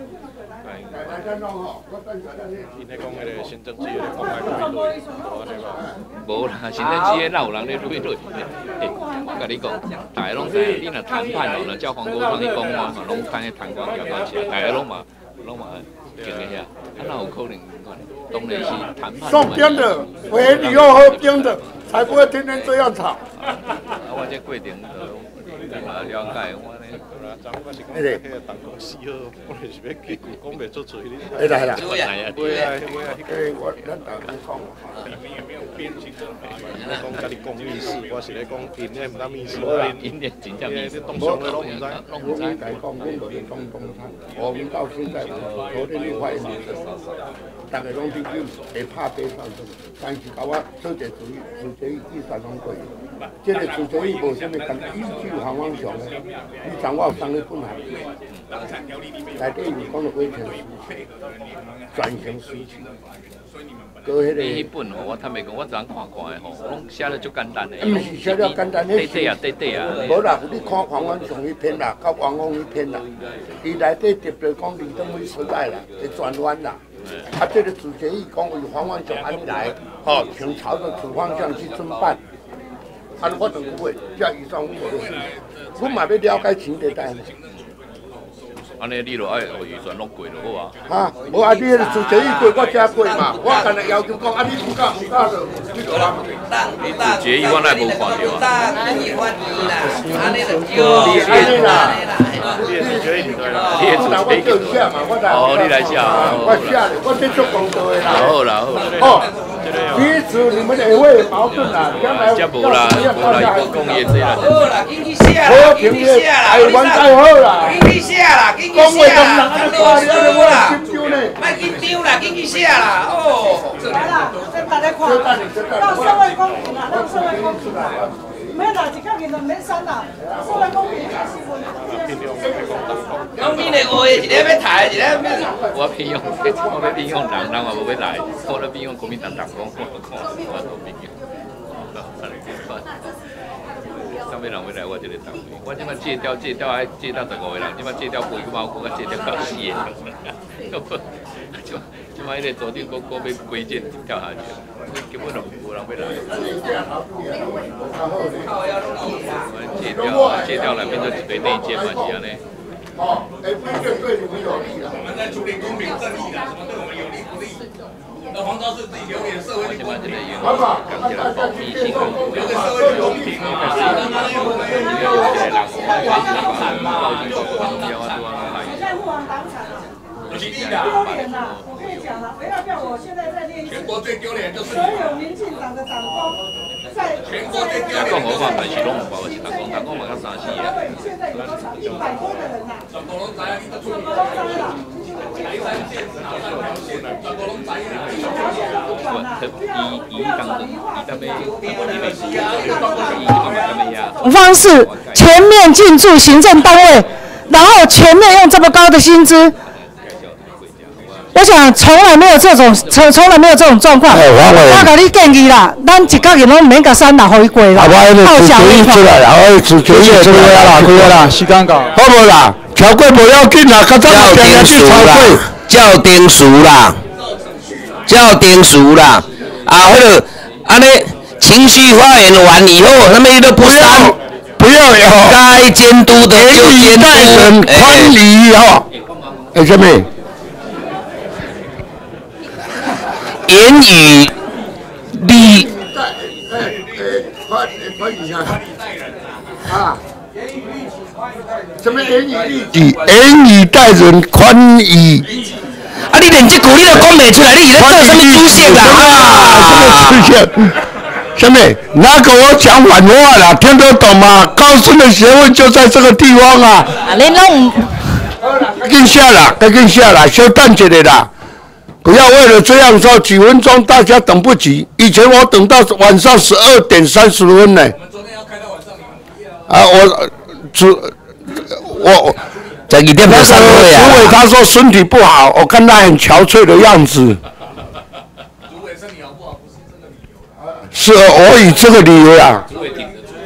因咧讲迄个行政机的公开规律，无安尼吧？ 无啦，行政机的哪有人咧规律？诶，我甲你讲，大家拢知，你若谈判哦，若叫黄国昌去讲话嘛，拢看迄谈判条款起来，大家拢嘛拢嘛听一下，啊哪有可能？当然是谈判。 双边的，为以后和边的，才不会天天这样吵。 啊，我这过程就嘛了解，我呢。 昨我是讲迄个党工死好，我就是要结果讲袂出嘴哩。 哎啦哎啦， 会啊会啊会啊， 迄个我咱党工讲， 里面有没有变形政法？我讲甲你讲密室，我是咧讲因咧毋当密室， 因咧真正密室， 东上咧拢毋知， 拢毋知。我甲伊讲，阮就是东东山，我们到现在昨天你发现大家拢比较会拍白上阵，但是甲我做者主意，主席第三种过，这个主席无啥物干依据行方上咧，你掌握三个本行，内底有讲到规条转型需求。 你迄本吼，我坦白讲，我昨看看的吼，拢写得足简单的。 毋是写了简单，迄短啊，短短啊。 无啦，你看黄文雄迄篇啦，甲王峰迄篇啦，伊内底特别讲李登辉时代啦，的转弯啦。啊，这个主席伊讲为黄文雄安尼来，吼，请朝着此方向去侦办。啊，我就不会，叫以上我的事，我嘛要了解前地带。 安尼你著爱互预算拢过就好啊。 哈，无啊，你迄个主席伊过，我才过嘛。我干来要求讲，啊，你唔敢唔敢就，你就人。 你主席伊我乃无看到啊。 你发言啦，安尼就叫你安尼啦。 你主席唔对啦， 你主席叫写嘛，我来。哦，你来写啊。 我写的，我这做工作的啦。 好啦好啦。 哦，彼此你们也会矛盾啦，将来。 这无啦，无啦，伊无讲伊这啦。 好啦，紧去写啦，紧去写啦， 台湾太好啦。 紧去写啦，紧去写啦，咱都有输啦，莫紧张啦，紧去写啦，哦。 来啦，先大家看，让社会公平啦，让社会公平啦。免啦，一角面就免删啦，社会公平是新闻。 讲你的话，一个要抬，一个要。 我偏用，我要偏用人，人也无要来，我咧偏用国民党党工，我看我都偏用。啥物人要来我这个单位？我即摆戒掉戒掉，还戒掉十五个人，即摆戒掉几毛，我甲戒掉到四个人。就即摆迄个昨天讲讲要规件掉下去，根本就无人要来。我戒掉戒掉内面就一堆内奸嘛，是安尼。 哦，哎，不一定对你们有利啦。 我们在处理公平正义啦，什么对我们有利不利？那黄昭是自己留言社会公平， 好吧？ 讲起来保密性很重要， 社会公平啊！ 但是你要有些人，我们关系保密性很重要啊，对吧？ 现在护航党产啊，丢脸呐！我跟你讲了，不要不要，我现在在练习。 全国最丢脸就是所有民进党的党工在。 全国最丢脸。 讲我话，但是拢唔包括是党工，党工嘛较三四个。 现在有多少？一百多个人呐！ 全国拢知啊，你都出。 全国都知啦。 台山县是哪三条线？全国拢知啊。 伊伊当伊当咩？伊咩事啊？伊干嘛咩呀？ 方式全面进驻行政单位，然后全面用这么高的薪资。我想从来没有这种，从从来没有这种状况。我给你建议啦，咱一角人拢免甲删啦，回归啦。 好，主决议出来了，我主决议出来了， 对啦，时间到， 好无啦？超过不要紧啦，较早我定定去超过。 叫定数啦，叫定数啦，啊，或者安尼情绪发言完以后，那么都不删， 不要有该监督的就监督， 宽礼哈。哎，什么？ 言语利。 宽宽礼啊！啊。什么言语利己？言语待人宽以。 啊！你连这句你都讲袂出来，你在做什么主线啦？ 啊！什么主线？什么？哪个我讲反话啦？听得懂吗？高深的学问就在这个地方啊！ 啊，你拢赶紧下啦，赶紧下啦，稍等一下啦。不要为了这样说几分钟，大家等不及。以前我等到晚上十二点三十分呢。我们昨天要开到晚上，你们不要。啊，我主我在一点半上会啊。 主委他说身体不好，我看他很憔悴的样子。 主委身体好不好不是这个理由啦。 是我以这个理由啊。 主委挺得住。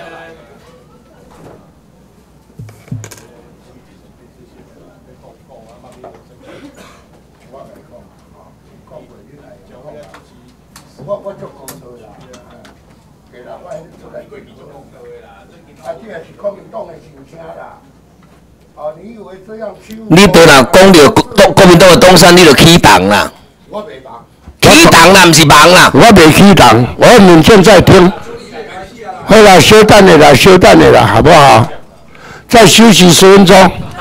我我做公车啦，对啦，我还出来过去做公车的啦。啊，这也是国民党的想声啦。哦，你以为这样欺负？ 你都若讲到国国民党的东山，你就起党啦。 我袂忙。 起党啦，不是忙啦。 我袂起党，我们正在听。好啦，稍等的啦，稍等的啦，好不好？再休息十分钟。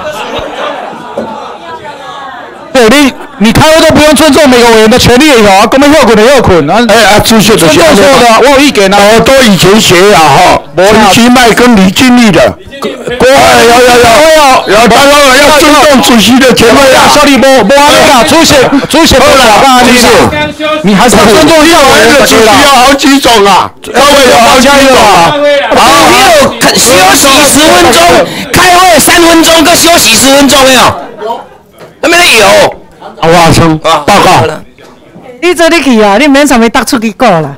对你。你开会都不用尊重每个委员的权利哦，啊，公民要困的要困啊！ 哎啊，主席尊重说的，我有意见啊。 我都以前学呀哈，李奇迈跟李俊利的，国外有有有有，当然要尊重主席的权利啊。 小李波波安那主席主席不啦，主席，你还是要尊重校委的主席有好几种啊，校委有好几种啊。 好，你有休息十分钟，开会三分钟，搁休息十分钟没有？有，那边有。 啊，华生报告。 你这里去啊，你免上面答出结果啦。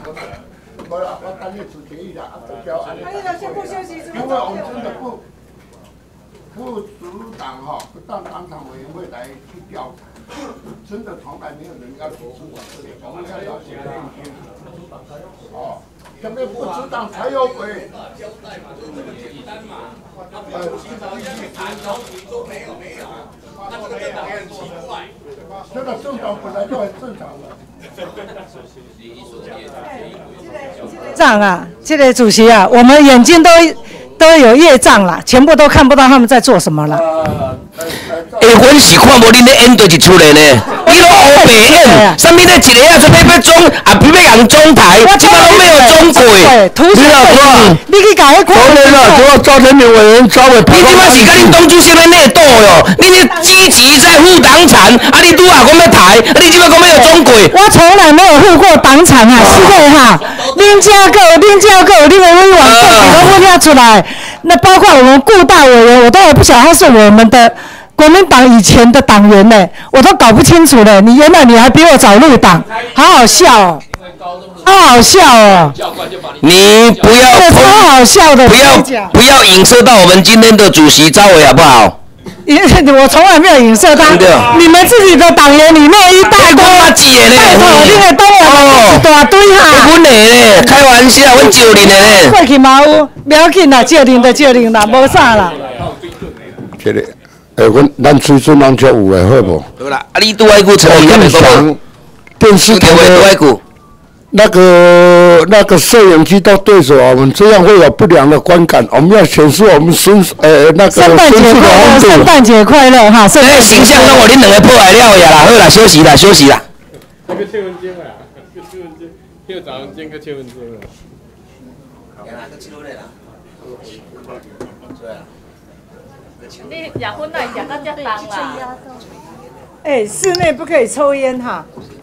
因为我们真的不副组长哈，不当党产委员会来去调查，真的从来没有人要提出我这里，我们要了解这一些。哦，前面副组长才有鬼。交代嘛，就这么简单嘛。呃，至少要去谈，然后你说没有没有。那这个政党也很奇怪，这个政党本来就很正常的。 账啊，这个主席啊，我们眼睛都都有业障啦，全部都看不到他们在做什么了。 下分是看无恁咧演对一出来呢，你拢黑白演，啥物咧一个啊准备要中，啊准备人中台，即摆拢没有中过。 你老哥，你去搞一看。 昨天啊，昨赵天明委员稍微。 你即摆是甲恁党主席咧内斗哟，你咧积极在护党产，啊你拄啊讲要台，啊你即摆讲要有中过。 我从来没有护过党产啊，是的哈。恁家个，恁家个，恁的委员自己都问他出来，那包括我们顾大委员，我都还不晓得他是我们的。国民党以前的党员呢，我都搞不清楚了。你原来你还比我早入党，好好笑哦，好好笑哦。 你不要超好笑的， 不要不要影射到我们今天的主席赵伟好不好？ 我从来没有影射他，你们自己的党员里面一大堆，拜托，你的党员一大堆哈。 阮的咧，开玩笑，阮招恁的咧。 过去嘛有，不要紧啦，招恁就招恁啦，无啥啦。 这个。诶，阮咱水准人足有诶，好无？ 好啦，啊，你拄爱句成语要讲，电视台的那个那个摄影机都对着我们，这样会有不良的观感。我们要显示我们绅呃那个圣诞节快乐，圣诞节快乐哈！ 这个形象让我恁两个破坏了呀啦！好啦，休息啦，休息啦。 那个邱文坚啊，邱文坚，邱早文坚跟邱文坚啊。 你结婚来食到遮重啦？ 哎，室内不可以抽烟哈。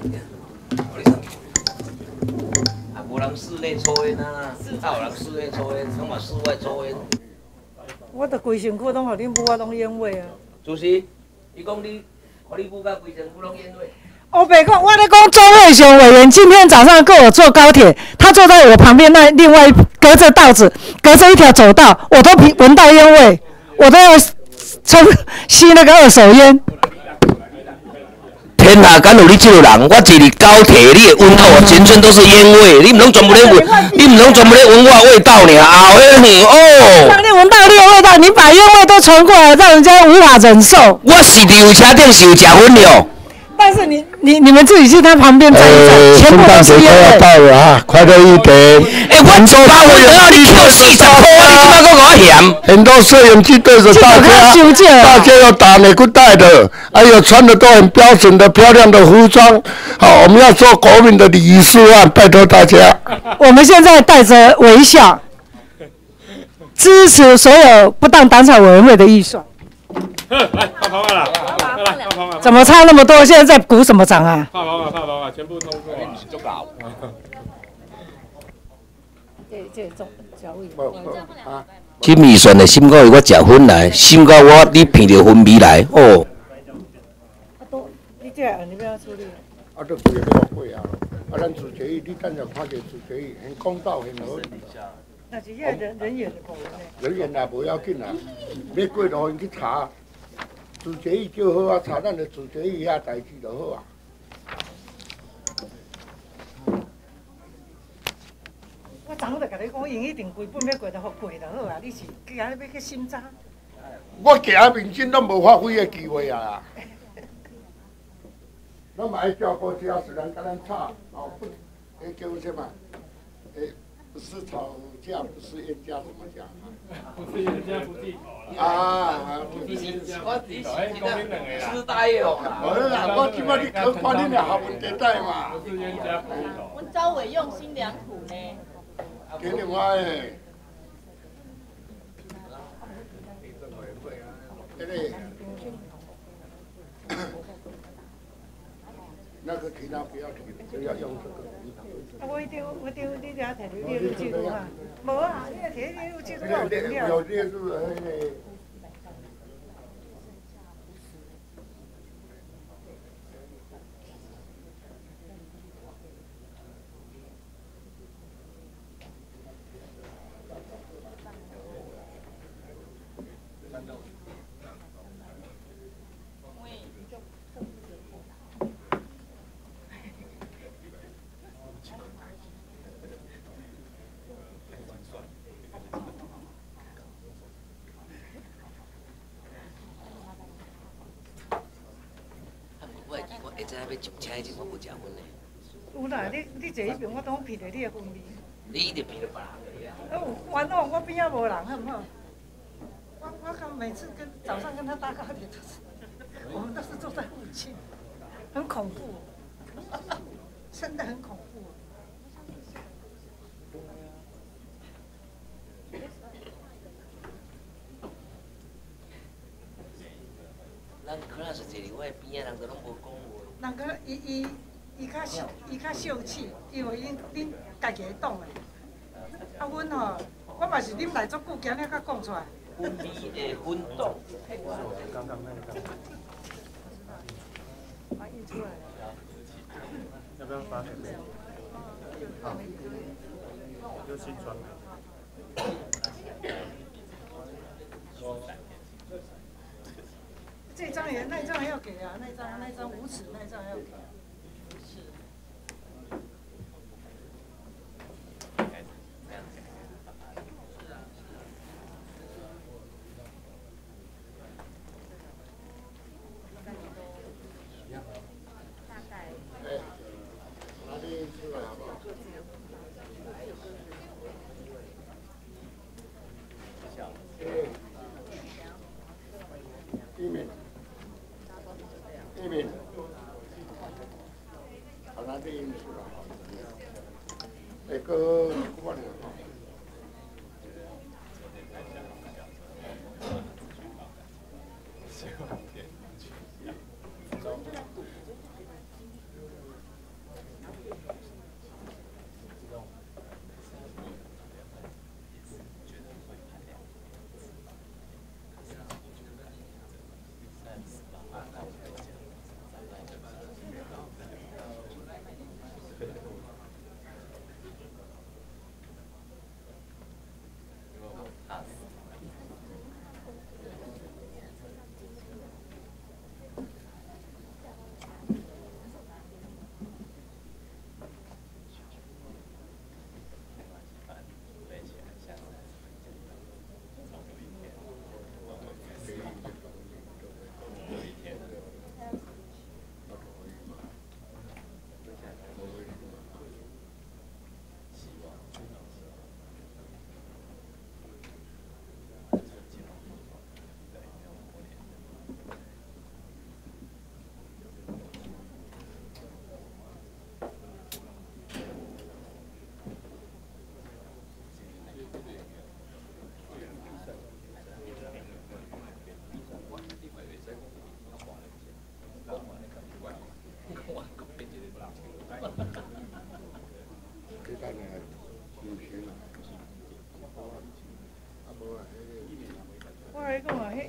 啊，无人室内抽烟啊，哪有人室内抽烟？拢嘛室外抽烟。 我的规身躯拢互恁母啊，拢烟味啊。 主席，伊讲你，互你母甲规身躯拢烟味。 我别讲，我在讲周慧雄委员今天早上跟我坐高铁，他坐在我旁边那另外隔着道子，隔着一条走道，我都闻到烟味。我都要抽吸那个二手烟。 天哪，敢有你这个人？我坐伫高铁，你的闻到我全身都是烟味，你唔通全部咧闻，你唔通全部咧闻我味道呢？啊，迄你哦。 让你闻到你的味道，你把烟味都传过来，让人家无法忍受。 我是伫有车顶是有食薰了。 但是你你你们自己去他旁边站一站，全部都是烟味。 到了啊，快乐一点。 哎，我一百万要你扣四十块，你怎么跟我嫌？ 很多摄影机对着大家，大家要打内裤带的，还有穿的都很标准的、漂亮的服装。好，我们要做国民的礼仪示范，拜托大家。 我们现在带着微笑，支持所有不当党产委员会的预算。 来发牌了，来来发牌了。 怎么差那么多？现在在鼓什么掌啊？ 发牌了，发牌了，全部通过。 就搞。 这这种小味。 啊。金米线的心肝，我食粉来，心肝我你闻着粉味来哦。 啊都，你这样你不要处理。 啊，都贵要贵啊！啊，咱自决议，你等下看见自决议，很公道，很合理。 那是遐人人员的部分呢。 人员也无要紧啦，要过路因去查，自决议就好啊，查咱的自决议遐代志就好啊。 我昨就甲你讲，因一定规本要过就好过就好啊，你是今日要去审查？ 我行面诊拢无发挥的机会啊！咱嘛爱照顾这虽然跟咱差，哦不，迄叫什么？诶，不是吵架，不是冤家，怎么讲啊？ 不是冤家不聚头啊， 不是冤家不聚头，迄讲恁两个啦。 痴呆哦。 无啦，我即摆你可管恁的学问地带嘛。 不是冤家不聚头。 阮周伟用心良苦呢。 给另外诶，对不对？那个其他不要提，只要用这个。 啊，我一定我一定你俩摕你列入记录啊。无啊，你摕列入记录有重要。 有列入诶。 会知影要入车之前我无食薰的。 有啦，你你坐迄边，我当闻着你的薰味。 你一定闻到别人。 啊有，完哦，我边仔无人，好不好？我我看每次跟早上跟他搭高铁都是，我们都是坐在附近，很恐怖，真的很恐怖。 咱可能是坐伫我的边仔，人都拢无讲话。 人个伊伊伊较秀，伊较秀气，因为因恁家己会懂的。啊，阮吼，我嘛是啉来足久，今日才讲出来。 薰味的粉冻。 啊，印出来了。 要不要发给你？好，有新传媒。 这张也，那张也要给啊，那张那张无耻那张要给。 一面，一面，好，那这因素了。那个，我呢？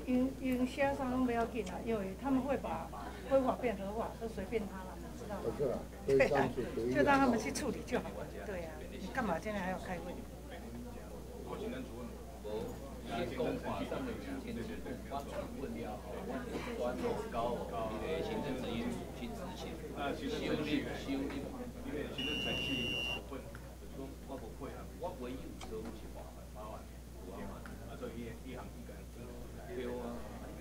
营营销上都不要紧啊，因为他们会把非法变合法，都随便他了，知道吗？ 是啊， 对啊，就让他们去处理就好了。对呀、啊，你干嘛现在还要开会？ 你讲话上的几千字，我全问了，专门交你的行政职员去执行，修理修理，因为行政程序有部分，就是说我不会啊，我唯一有时候是麻烦麻烦，麻烦，啊，所以一一行一个，对啊。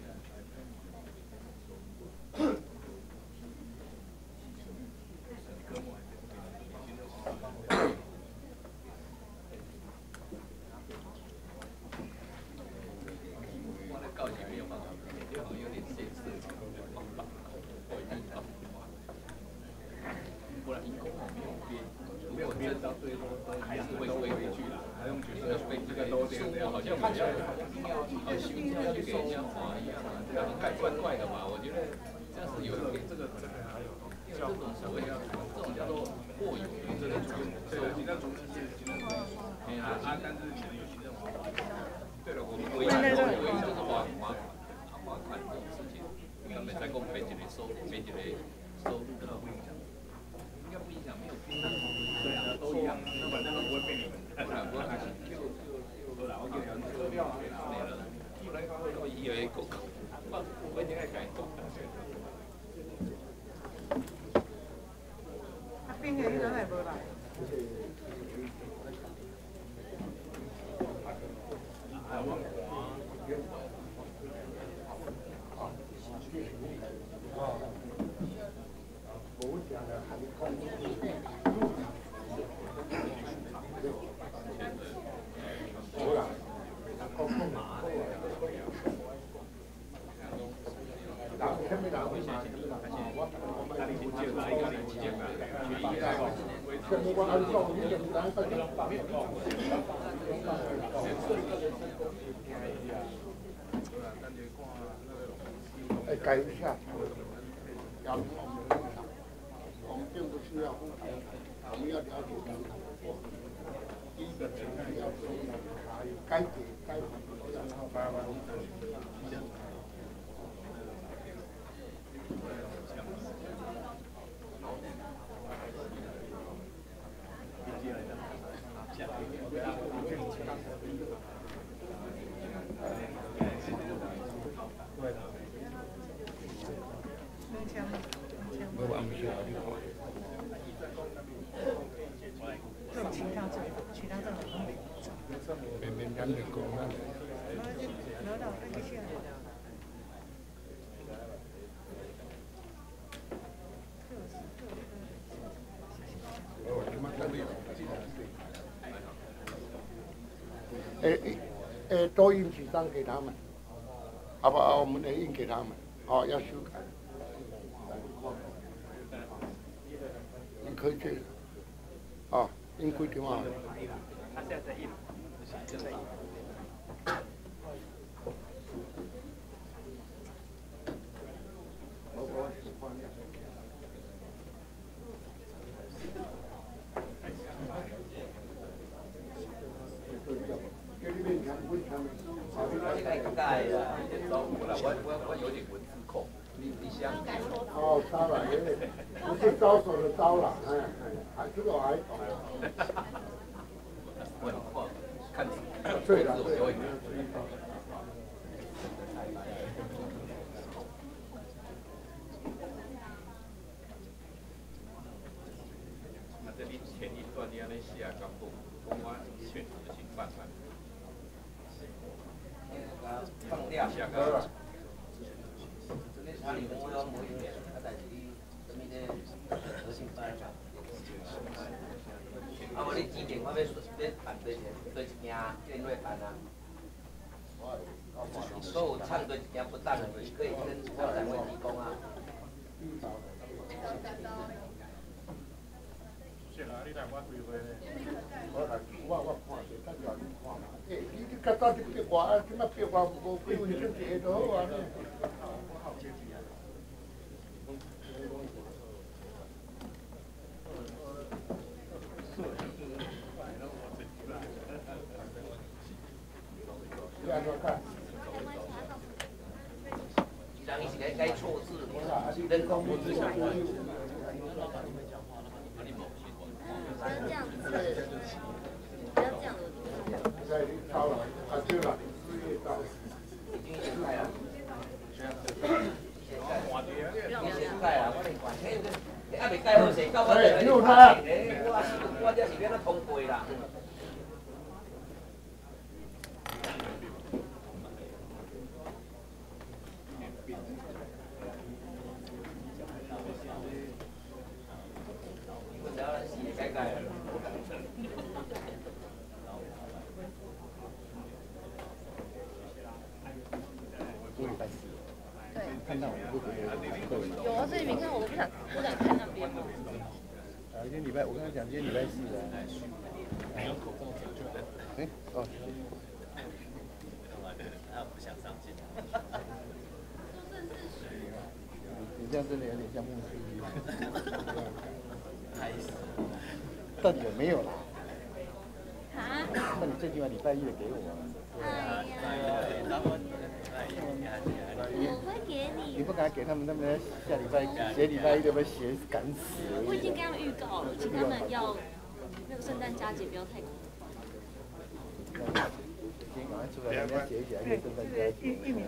还是会推回去啦，还用觉得被这个都这样，好像比较好修要去给人家划一样啊，这样怪怪怪的嘛。我觉得这样是有一点这个这个还有，因为这种所谓这种叫做过有的这个主任，对，行政主任是行政主任，哎呀，啊，但是可能有行政划划。对了，我们唯一唯一就是划划划款这种事情，他们在讲编辑的收入，编辑的收入这个不影响。应该不影响，没有偏袒。对啊，都一样，那反正都不会被你们。不然不还行，就就就然后就两车票没了，不然我以为够够，我一定要改够。 啊，冰的迄个还无来。 哎，改一下，要我们并不是要复杂，我们要了解刚才说，第一个程序要做，该给该还都要靠八万。我们需要这个。 这种其他证，其他证都没有。 别别人的工啊。 拿到这个线。 诶诶，多印几张给他们，好不好？我们也印给他们，哦，要修改。你可以去，啊，印规定啊。 他现在在印，现在印。 哦，招揽，不是招手的招揽，哎哎，还这个我还懂。 看， 对了对了。 那这里前一段你安尼写干部，讲我选执行办法。 放掉。 下个。 他你我要模型，他在这里什么的核心办法。啊，我你指定我要要办多少多一件建瑞办啊。所有唱多一件不当的，你可以跟校长会提供啊。 是啦，你来我开会咧。我来，我我看者，咱就你看嘛。诶，你你较早就别我啊，即摆别我无几分钟就就好啊。你安怎看？ 有啊，所以你看我都不想不想看那边。 啊，今天礼拜，我刚才讲今天礼拜四啊。没有口罩讲究的。哎，哦。他不想上镜。你这样真的有点像牧师一样。到底有没有啦？啊？那你最起码礼拜一的给我。哎呀。我会给你。你不敢给他们，他们下礼拜写礼拜一的不写赶死。 我已经跟他们预告了，请他们要那个圣诞佳节不要太恐怖。 今天赶快出来，人家写一写，还可以圣诞佳节。玉米。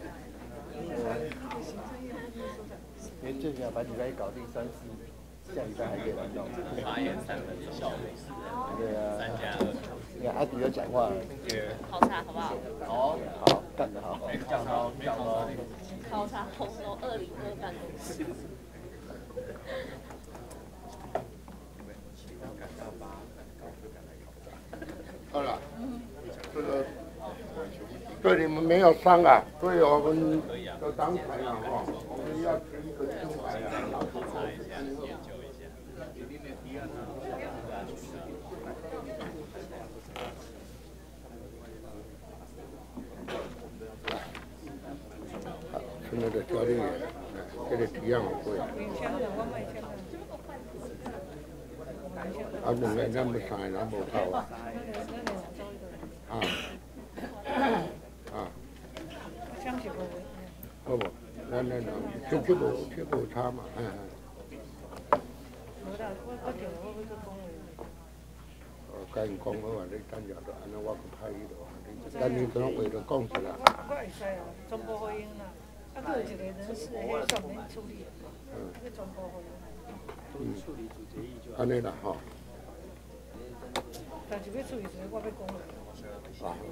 因为最起码把礼拜一搞定，三四下礼拜还可以来弄。发言三分钟，效率是。对啊。三加二。你看阿迪有讲话了。 考察好不好？ 好，好，干得好。讲到讲到。 考察红楼二零二办公室。 好了，这个对你们没有伤啊，对我们的党团啊，哈，我们要提一个出来啊。现在的教练员，这个提案好贵。啊，两个人咱们三个人无够啊。啊。啊。好不？咱咱咱，这这无这无差嘛，哎哎。哦，甲因讲好啊，你等下就安尼，我去派伊落，等你可能话就讲出来。 我会使哦，全部回应啦。啊，佫有一个人事的，迄上面处理，嗯，迄全部回应。 嗯，处理主决议就。 安尼啦，吼。 但是要处理一个，我要讲话。 啊。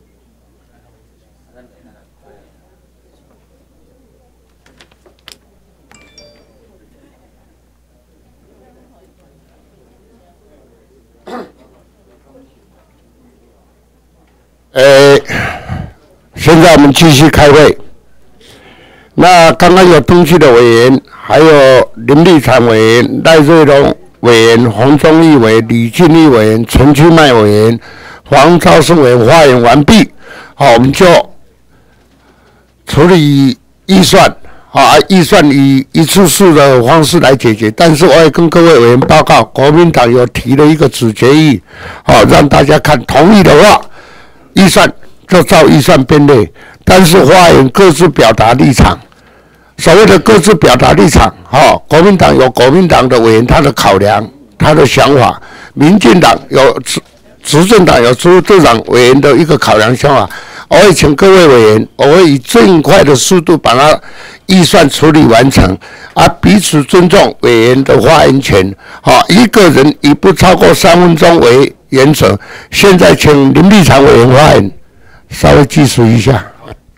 呃，现在我们继续开会。那刚刚有登记的委员，还有林立产委员、赖瑞龙委员、洪忠义委员、李俊义委员、陈其迈委员、黄昭胜委员发言完毕。好，我们就处理预算，啊，预算以一次性的方式来解决。但是我也跟各位委员报告，国民党有提了一个主决议，好，让大家看，同意的话，预算就照预算编列，但是发言各自表达立场。所谓的各自表达立场，哈、哦，国民党有国民党的委员他的考量，他的想法；民进党有执执政党有执政党委员的一个考量想法。我会请各位委员，我会以最快的速度把它预算处理完成，啊，彼此尊重委员的发言权。好、哦，一个人以不超过三分钟为原则。现在请林立场委员发言，稍微计时一下。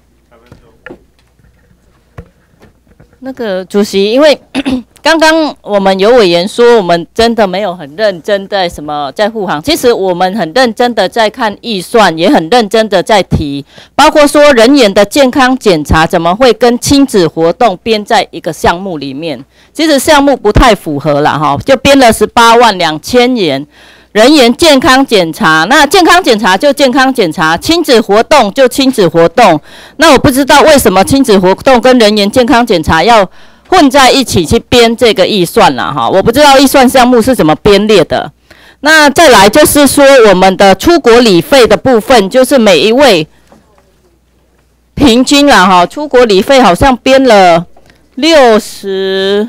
那个主席，因为刚刚我们有委员说，我们真的没有很认真在什么在护航。其实我们很认真的在看预算，也很认真的在提，包括说人员的健康检查怎么会跟亲子活动编在一个项目里面？其实项目不太符合啦，哈，就编了十八万两千元。人员健康检查，那健康检查就健康检查，亲子活动就亲子活动。那我不知道为什么亲子活动跟人员健康检查要混在一起去编这个预算啦，哈，我不知道预算项目是怎么编列的。那再来就是说我们的出国旅费的部分，就是每一位平均啦，哈，出国旅费好像编了六十，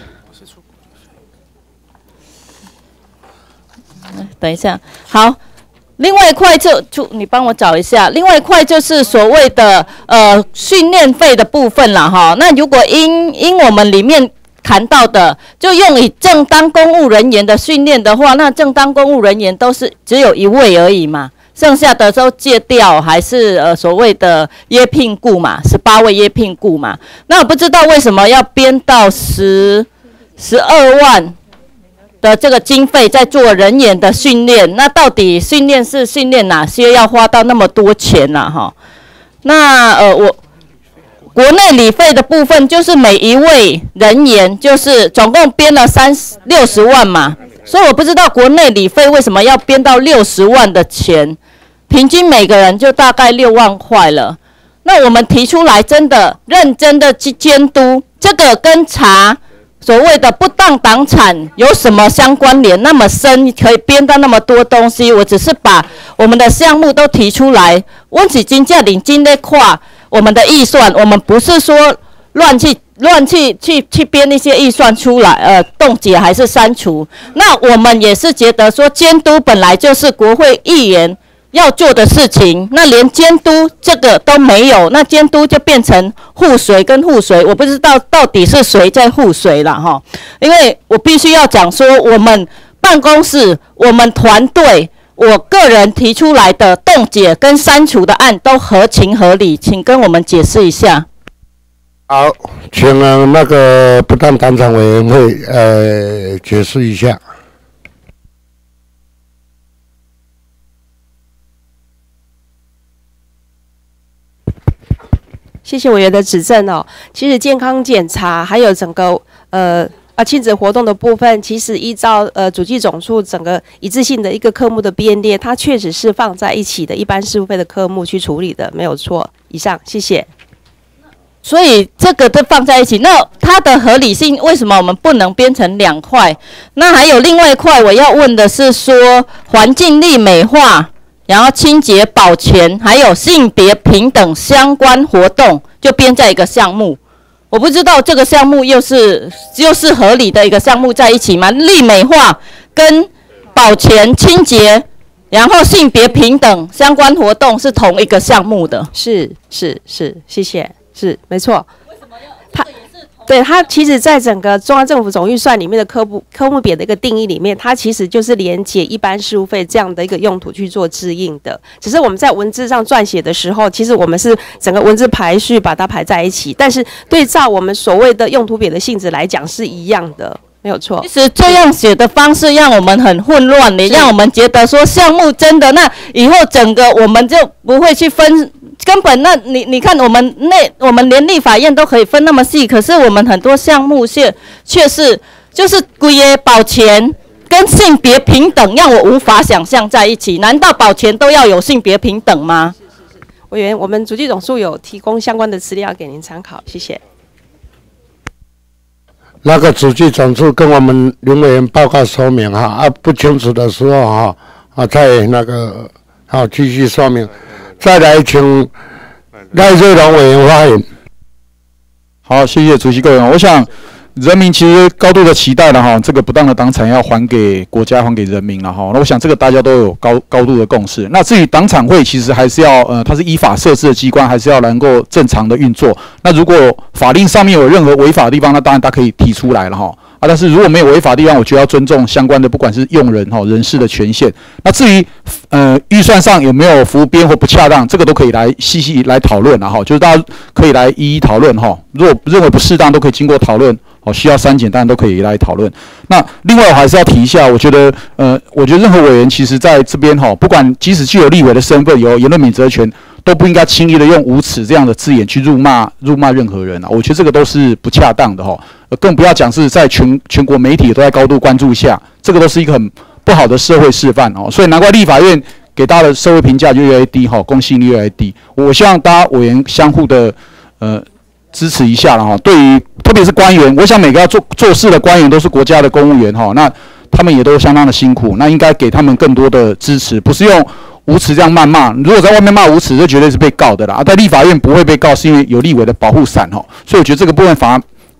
等一下，好。另外一块就就你帮我找一下，另外一块就是所谓的呃训练费的部分啦哈。那如果因因我们里面谈到的，就用以正当公务人员的训练的话，那正当公务人员都是只有一位而已嘛，剩下的都借调还是呃所谓的约聘雇嘛，十八位约聘雇嘛。那我不知道为什么要编到十十二万。的这个经费在做人员的训练，那到底训练是训练哪些，要花到那么多钱呢、啊？哈，那呃，我国内理费的部分就是每一位人员就是总共编了三六十万嘛，所以我不知道国内理费为什么要编到六十万的钱，平均每个人就大概六万块了。那我们提出来，真的认真的去监督，这个跟查。所谓的不当党产有什么相关联那么深，可以编到那么多东西？我只是把我们的项目都提出来，温起金价领金的跨我们的预算，我们不是说乱去乱去去去编一些预算出来，呃，冻结还是删除。那我们也是觉得说，监督本来就是国会议员要做的事情，那连监督这个都没有，那监督就变成护谁跟护谁，我不知道到底是谁在护谁了哈。因为我必须要讲说，我们办公室、我们团队、我个人提出来的冻结跟删除的案都合情合理，请跟我们解释一下。 好，请那个不当党产委员会呃解释一下。 谢谢委员的指正哦。其实健康检查还有整个呃啊亲子活动的部分，其实依照呃主计总处整个一致性的一个科目的编列，它确实是放在一起的一般事务费的科目去处理的，没有错。以上，谢谢。 所以这个都放在一起，那它的合理性为什么我们不能编成两块？那还有另外一块我要问的是说，环境力美化。然后清洁保全还有性别平等相关活动就编在一个项目，我不知道这个项目又是又是合理的一个项目在一起吗？力美化跟保全清洁，然后性别平等相关活动是同一个项目的。 是是是，谢谢，是没错。为什么要？他对它其实在整个中央政府总预算里面的科目科目别的一个定义里面，它其实就是连结一般事务费这样的一个用途去做支应的。只是我们在文字上撰写的时候，其实我们是整个文字排序把它排在一起，但是对照我们所谓的用途别的性质来讲是一样的。没有错， 其实这样写的方式让我们很混乱，也让我们觉得说项目真的那以后整个我们就不会去分，根本那你你看我们那我们连立法院都可以分那么细，可是我们很多项目却却是就是规业保全跟性别平等，让我无法想象在一起。难道保全都要有性别平等吗？ 是是是，委员，我们主计总处有提供相关的资料给您参考，谢谢。 那个主计总处跟我们林委员报告说明哈，啊不清楚的时候哈，啊再那个好继续说明，再来请赖瑞龙委员发言。 好，谢谢主席各位，我想人民其实高度的期待了哈，这个不当的党产要还给国家、还给人民了哈。那我想这个大家都有高高度的共识。那至于党产会，其实还是要呃，它是依法设置的机关，还是要能够正常的运作。那如果法令上面有任何违法的地方，那当然大家可以提出来了哈。啊，但是如果没有违法的地方，我觉得要尊重相关的，不管是用人哈人事的权限。那至于呃预算上有没有服编或不恰当，这个都可以来细细来讨论了哈。就是大家可以来一一讨论哈。如果认为不适当，都可以经过讨论。哦，需要删减，当然都可以来讨论。那另外我还是要提一下，我觉得，呃，我觉得任何委员其实在这边哈，不管即使具有立委的身份，有言论免责权，都不应该轻易的用无耻这样的字眼去辱骂辱骂任何人啊。我觉得这个都是不恰当的哈，呃，更不要讲是在全全国媒体都在高度关注下，这个都是一个很不好的社会示范哦。所以难怪立法院给大家的社会评价就越来越低哈，公信力越来越低。我希望大家委员相互的呃。支持一下了哈，对于特别是官员，我想每个要做做事的官员都是国家的公务员哈，那他们也都相当的辛苦，那应该给他们更多的支持，不是用无耻这样谩骂。如果在外面骂无耻，这绝对是被告的啦。啊，在立法院不会被告，是因为有立委的保护伞哈，所以我觉得这个部分反而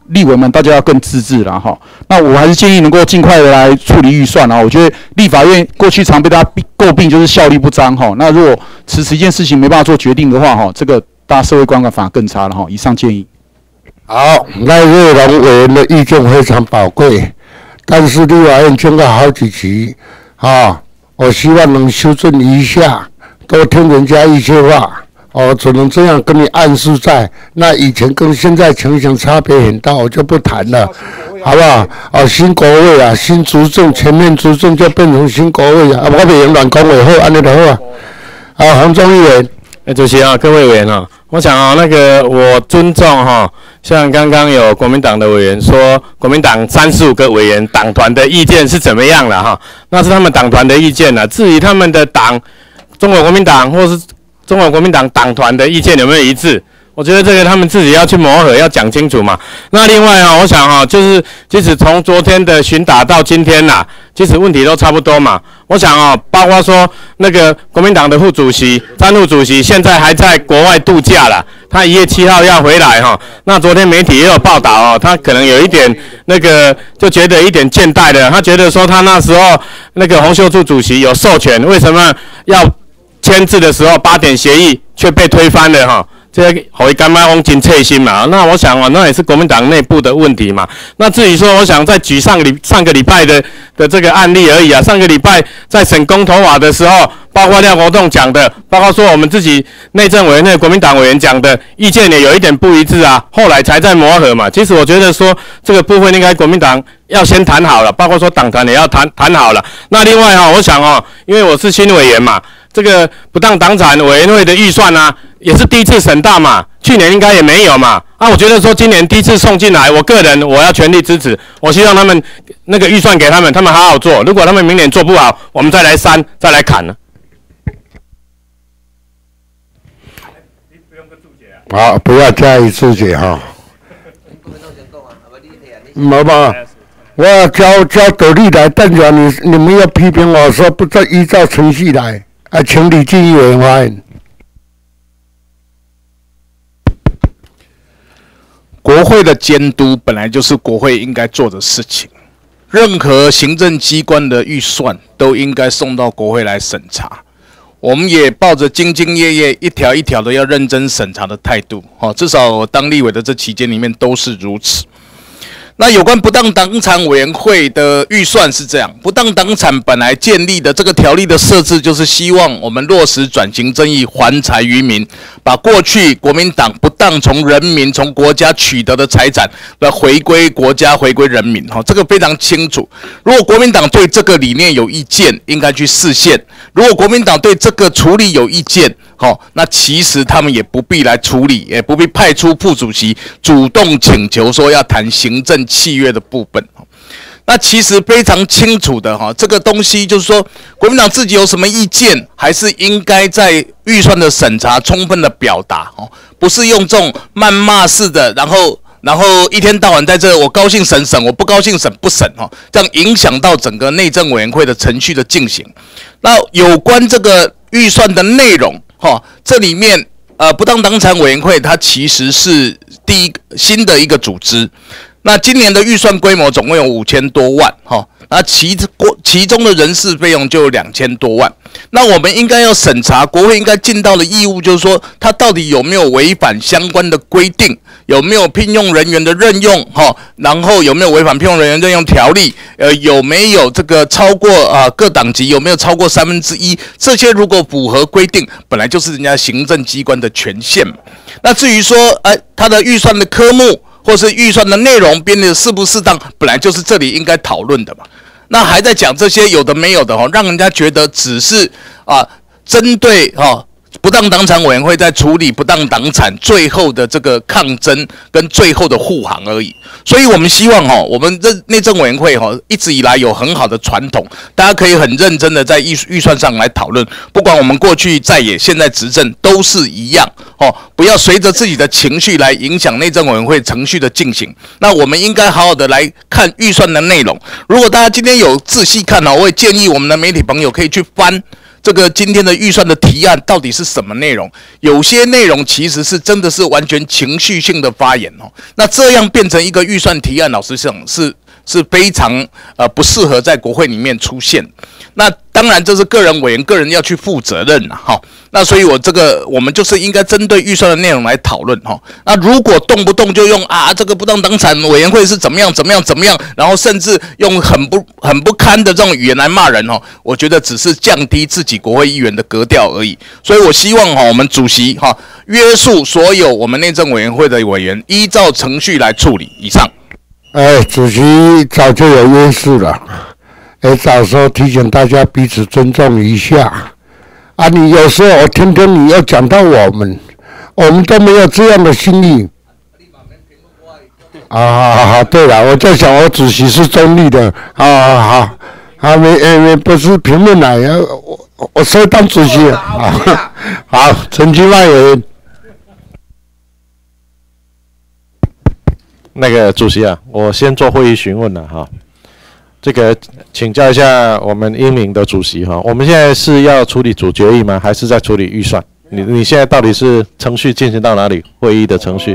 立委们大家要更自治啦哈。那我还是建议能够尽快的来处理预算啊。我觉得立法院过去常被大家诟病就是效率不彰哈。那如果迟迟一件事情没办法做决定的话哈，这个大家社会观感反而更差了哈。以上建议。 好，赖瑞龙委员的意见非常宝贵，但是立法院经过好几集啊，我希望能修正一下，多听人家一些话。哦，只能这样跟你暗示在，那以前跟现在情形差别很大，我就不谈了，好不好？哦，新国会啊，新执政，全面执政就变成新国会啊，啊，我袂用乱讲话，好，安尼就好啊。啊，洪忠议员， 哎，主席啊，各位委员啊，我想啊，那个我尊重哈、啊，像刚刚有国民党的委员说，国民党三十五个委员党团的意见是怎么样了哈？那是他们党团的意见了，至于他们的党，中国国民党或是中国国民党党团的意见有没有一致？我觉得这个他们自己要去磨合，要讲清楚嘛。那另外啊，我想啊，就是即使从昨天的询答到今天呐、啊，其实问题都差不多嘛。我想啊，包括说那个国民党的副主席、张副主席现在还在国外度假了，他一月七号要回来哈。那昨天媒体也有报道哦，他可能有一点那个就觉得一点倦怠的，他觉得说他那时候那个洪秀柱主席有授权，为什么要签字的时候八点协议却被推翻了哈，这个好干妈翁金脆心嘛。那我想啊，那也是国民党内部的问题嘛。那至于说，我想再举上个礼上个礼拜的的这个案例而已啊。上个礼拜在审公投法的时候，包括廖国栋讲的，包括说我们自己内政委员会国民党委员讲的意见也有一点不一致啊。后来才在磨合嘛。其实我觉得说这个部分应该国民党要先谈好了，包括说党团也要谈谈好了。那另外啊，我想啊，因为我是新委员嘛。这个不当党产委员会的预算啊，也是第一次审到嘛，去年应该也没有嘛。啊，我觉得说今年第一次送进来，我个人我要全力支持，我希望他们那个预算给他们，他们好好做。如果他们明年做不好，我们再来删，再来砍了。 好，不要加以注解哈。冇吧？我要交交斗笠来，代表你你们要批评我说不再依照程序来，啊，请李进议员发言。 国会的监督本来就是国会应该做的事情，任何行政机关的预算都应该送到国会来审查。我们也抱着兢兢业业、一条一条的要认真审查的态度，哦，至少我当立委的这期间里面都是如此。那有关不当党产委员会的预算是这样，不当党产本来建立的这个条例的设置，就是希望我们落实转型正义，还财于民，把过去国民党不当从人民、从国家取得的财产来回归国家、回归人民，哈，这个非常清楚。如果国民党对这个理念有意见，应该去释宪；如果国民党对这个处理有意见，好，那其实他们也不必来处理，也不必派出副主席主动请求说要谈行政契约的部分。那其实非常清楚的哈，这个东西就是说，国民党自己有什么意见，还是应该在预算的审查充分的表达哦，不是用这种谩骂式的，然后然后一天到晚在这我高兴审审，我不高兴审不审哦，这样影响到整个内政委员会的程序的进行。那有关这个预算的内容。哈，这里面呃，不当党产委员会它其实是第一个新的一个组织。那今年的预算规模总共有五千多万，哈，那其其中的人事费用就有两千多万。那我们应该要审查，国会应该尽到的义务就是说，它到底有没有违反相关的规定，有没有聘用人员的任用，哈，然后有没有违反聘用人员任用条例，呃，有没有这个超过啊、呃、各党级有没有超过三分之一？这些如果符合规定，本来就是人家行政机关的权限。那至于说，哎、呃，它的预算的科目或是预算的内容编的适不适当，本来就是这里应该讨论的嘛。那还在讲这些有的没有的哈，让人家觉得只是啊针对哈不当党产委员会在处理不当党产最后的这个抗争跟最后的护航而已。所以我们希望哈，我们这内政委员会哈一直以来有很好的传统，大家可以很认真的在预预算上来讨论，不管我们过去在野现在执政都是一样哦，不要随着自己的情绪来影响内政委员会程序的进行。那我们应该好好的来看预算的内容。如果大家今天有仔细看哦，我也建议我们的媒体朋友可以去翻这个今天的预算的提案到底是什么内容？有些内容其实是真的是完全情绪性的发言哦。那这样变成一个预算提案，老实讲是是非常呃不适合在国会里面出现。那当然这是个人委员个人要去负责任了哈。那所以我这个我们就是应该针对预算的内容来讨论哈。那如果动不动就用啊这个不当党产委员会是怎么样怎么样怎么样，然后甚至用很不很不堪的这种语言来骂人哦，我觉得只是降低自己国会议员的格调而已。所以我希望哈我们主席哈约束所有我们内政委员会的委员依照程序来处理。以上。 哎，主席早就有约束了。哎，早说提醒大家彼此尊重一下啊！你有时候我听听你要讲到我们，我们都没有这样的心意。啊，好好好，对了，我在想我主席是中立的，好好好，好没没没不是评论来，我我我所以当主席啊，好，陈其迈委员。 那个主席啊，我先做会议询问了哈。这个请教一下我们英明的主席哈，我们现在是要处理主决议吗？还是在处理预算？你你现在到底是程序进行到哪里？会议的程序？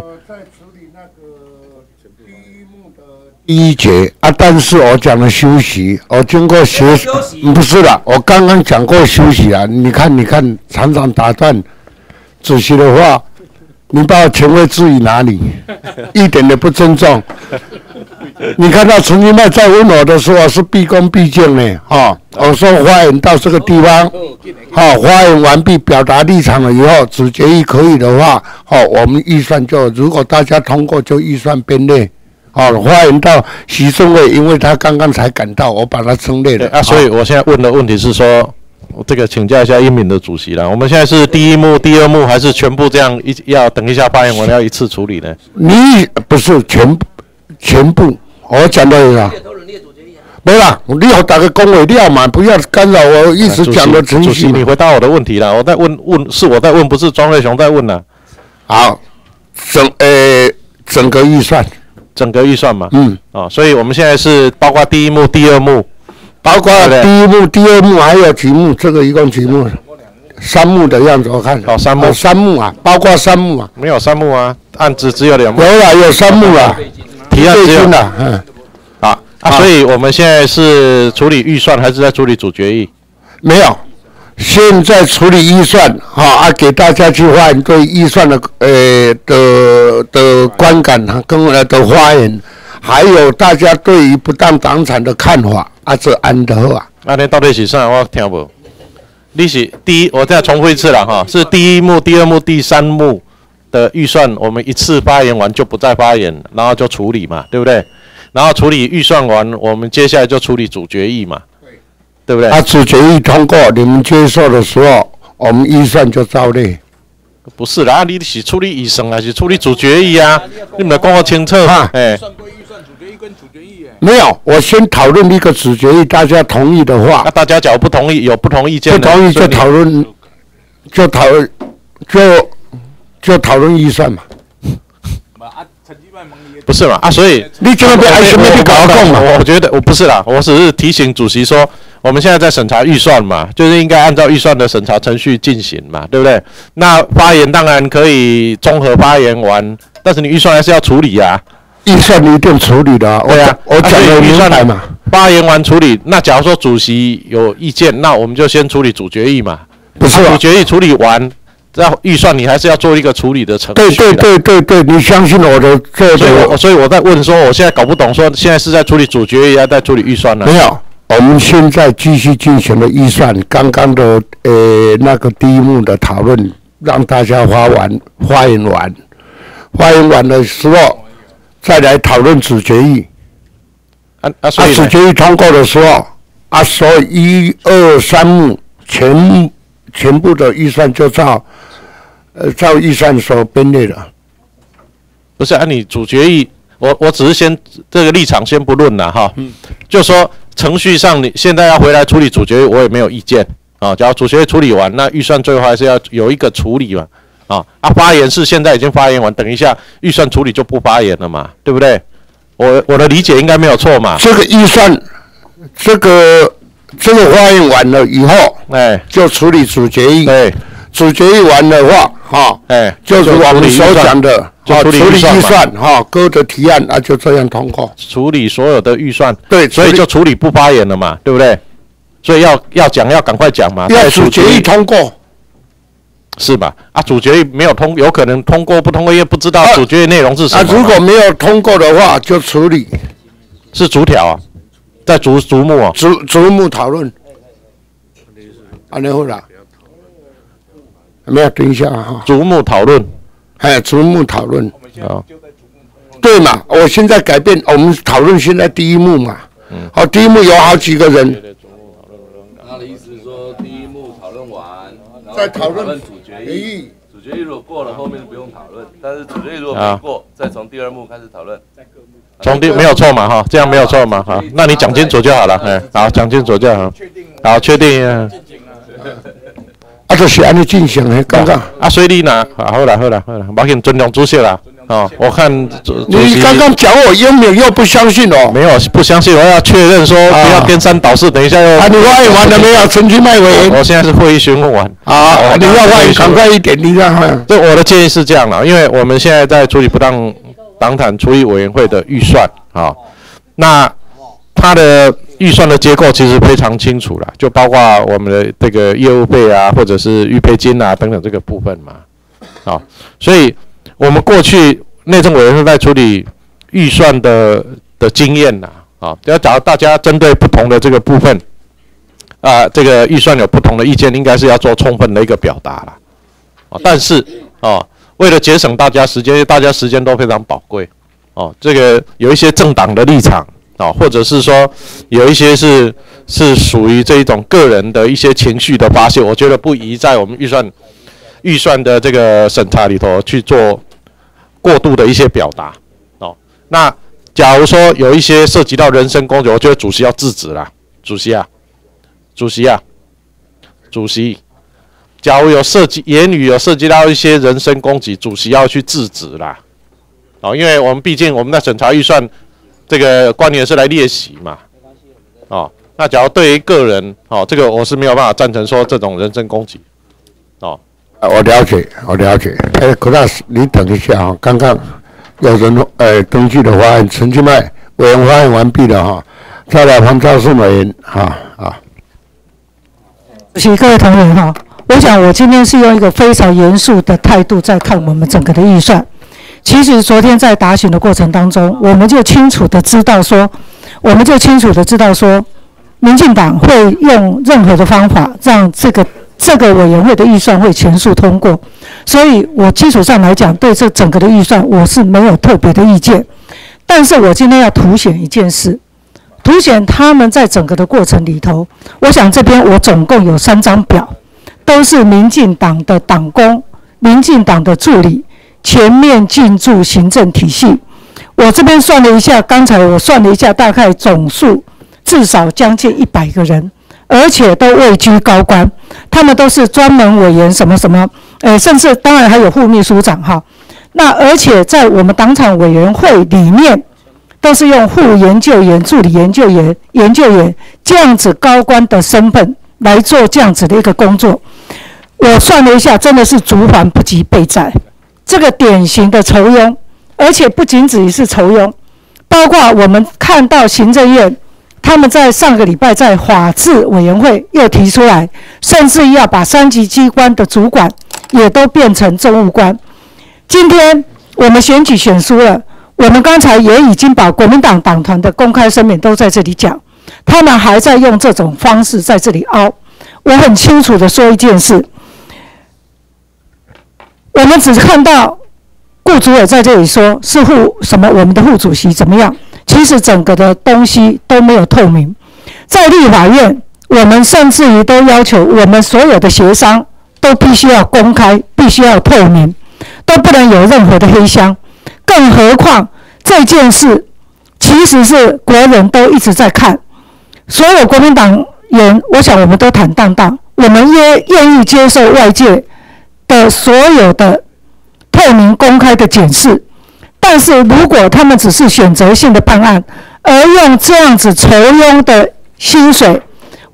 第一节啊，但是我讲了休息，我经过学，不是的，我刚刚讲过休息啊。你看，你看，常常打断主席的话，你把我权威置于哪里？一点都不尊重。你看到陈其迈在问我的时候是毕恭毕敬呢，哈、哦，我说发言到这个地方，好、哦，发言完毕，表达立场了以后，主决议可以的话，好、哦，我们预算就如果大家通过就预算编列，好、哦，发言到徐正伟，因为他刚刚才赶到，我把他称列了。 啊，所以我现在问的问题是说，这个请教一下英敏的主席了，我们现在是第一幕、第二幕，还是全部这样一要等一下发言完要一次处理呢？ 你不是全全部。我讲的啦，没啦，你好，打个恭维料嘛，不要干扰我一直讲的程序。 主席，你回答我的问题啦，我在问问是我在问，不是庄瑞雄在问啦。 好，整呃整个预算， 整个预算嘛， 嗯， 哦，所以我们现在是包括第一幕、第二幕， 包括第一幕、第二幕还有几幕，这个一共几幕？三幕的样子，我看。 哦，三幕， 哦、三幕啊，包括三幕啊。 没有三幕啊，案子只有两幕。 有啦，有三幕啦。 提案只有的，嗯， 好啊，所以我们现在是处理预算，还是在处理主决议？ 没有，现在处理预算，哈啊，给大家去发言对预算的呃的的观感哈，跟呃的发言，还有大家对于不当党产的看法啊，这安得好啊。 那你到底是啥？我听不。你是第一，我再重复一次了哈，是第一幕、第二幕、第三幕。的预算，我们一次发言完就不再发言，然后就处理嘛，对不对？然后处理预算完，我们接下来就处理主决议嘛，对不对？ 啊，主决议通过，你们接受的时候，我们预算就照例。 不是啦，你是处理预算还是处理主决议啊？你们讲得清楚啊？哎， 没有，我先讨论一个主决议，大家同意的话， 那、啊、大家假如不同意，有不同意见， 不同意就讨论，就讨论，就。就讨论预算嘛， 不是嘛？啊，所以你这边还是没去搞懂嘛？ 我觉得我不是啦，我只是提醒主席说，我们现在在审查预算嘛，就是应该按照预算的审查程序进行嘛，对不对？那发言当然可以综合发言完，但是你预算还是要处理呀、啊。 预算一定处理的、啊， 对啊， 我讲的预算嘛。 发言完处理，那假如说主席有意见，那我们就先处理主决议嘛。 不是、啊， 主决议处理完。要预算，你还是要做一个处理的程序。 对对对对对，你相信我的这所以我所以我在问说，我现在搞不懂，说现在是在处理主决议，还在处理预算呢？ 没有，我们现在继续进行的预算，刚刚的呃那个第一幕的讨论，让大家发完发言完，发言完的时候再来讨论主决议。 啊啊，所以主决议通过的时候，啊，所以一二三幕全全部的预算就照。呃，照预算所编列的， 不是按、啊、你主决议，我我只是先这个立场先不论了哈，嗯，就说程序上你现在要回来处理主决议，我也没有意见啊。假如主决议处理完，那预算最后还是要有一个处理嘛，啊啊，发言是现在已经发言完，等一下预算处理就不发言了嘛，对不对？我我的理解应该没有错嘛。 这个预算，这个这个发言完了以后， 哎， 就处理主决议。 对， 主决议完的话，哈， 哎， 就是我们所讲的， 就处理处理预预算嘛算，哈，各的提案啊，就这样通过。 处理所有的预算， 对， 所以就处理不发言了嘛，对不对？所以要要讲要赶快讲嘛， 要主决议通过， 是吧？啊，主决议没有通，有可能通过不通过，因为不知道主决议内容是什么啊。 嘛。 如果没有通过的话，就处理。 是逐条啊，在逐逐目啊， 逐逐目讨论。啊，然后啦，没有，等一下哈。 逐目讨论， 哎，逐目讨论。 啊， 对嘛？我现在改变，我们讨论现在第一幕嘛。 嗯。 好，第一幕有好几个人。 他的意思是说，第一幕讨论完，然后再讨论主决议。主决议如果过了，后面就不用讨论；但是主决议如果没过，再从第二幕开始讨论。 从第没有错嘛哈，这样没有错嘛好，那你讲清楚就好了，哎，好，讲清楚就好，好，确定啊。 啊，就是安尼进行的，刚刚。 啊，所以你呢？好，好啦，好啦，好啦，马上尊重主席啦。哦，我看你刚刚讲我英明又不相信哦。 没有，不相信，我要确认说不要颠三倒四，等一下又。 啊，你发言完了没有？陈其迈委员。 我现在是会议询问完。 啊，你要发言赶快一点，你让发言。 这我的建议是这样的，因为我们现在在处理不当党产处理委员会的预算啊，那它的预算的结构其实非常清楚了，就包括我们的这个业务费啊，或者是预备金啊等等这个部分嘛，啊，所以我们过去内政委员会在处理预算的的经验呐，啊，要找大家针对不同的这个部分啊，这个预算有不同的意见，应该是要做充分的一个表达啦，啊，但是啊。为了节省大家时间，因为大家时间都非常宝贵，哦，这个有一些政党的立场啊、哦，或者是说有一些是是属于这一种个人的一些情绪的发泄，我觉得不宜在我们预算预算的这个审查里头去做过度的一些表达哦。那假如说有一些涉及到人身攻击，我觉得主席要制止啦，主席啊，主席啊，主席。假如有涉及言语有涉及到一些人身攻击，主席要去制止啦，哦，因为我们毕竟我们在审查预算，这个官员是来列席嘛，哦，那假如对于个人，哦，这个我是没有办法赞成说这种人身攻击，哦， 我了解，我了解。哎，柯大师，你等一下哈，刚刚有人呃登记的发言，陈其迈委员发言完毕了哈，再来黄兆顺委员哈啊。 主席，各位同仁哈。我想，我今天是用一个非常严肃的态度在看我们整个的预算。其实昨天在答询的过程当中，我们就清楚的知道说，我们就清楚的知道说，民进党会用任何的方法让这个这个委员会的预算会全数通过。所以我基础上来讲，对这整个的预算我是没有特别的意见。但是我今天要凸显一件事，凸显他们在整个的过程里头，我想这边我总共有三张表。都是民进党的党工、民进党的助理全面进驻行政体系。我这边算了一下，刚才我算了一下，大概总数至少将近一百个人，而且都位居高官，他们都是专门委员什么什么，呃，甚至当然还有副秘书长哈。那而且在我们党产委员会里面，都是用副研究员、助理研究员、研究员这样子高官的身份来做这样子的一个工作。我算了一下，真的是竹环不及备载，这个典型的酬庸，而且不仅只是酬庸，包括我们看到行政院他们在上个礼拜在法制委员会又提出来，甚至要把三级机关的主管也都变成政务官。今天我们选举选输了，我们刚才也已经把国民党党团的公开声明都在这里讲，他们还在用这种方式在这里凹。我很清楚的说一件事。我们只看到顾主委在这里说是副什么我们的副主席怎么样，其实整个的东西都没有透明。在立法院，我们甚至于都要求我们所有的协商都必须要公开，必须要透明，都不能有任何的黑箱。更何况这件事其实是国人都一直在看，所有国民党员，我想我们都坦荡荡，我们也愿意接受外界的所有的透明公开的检视，但是如果他们只是选择性的办案，而用这样子酬庸的薪水，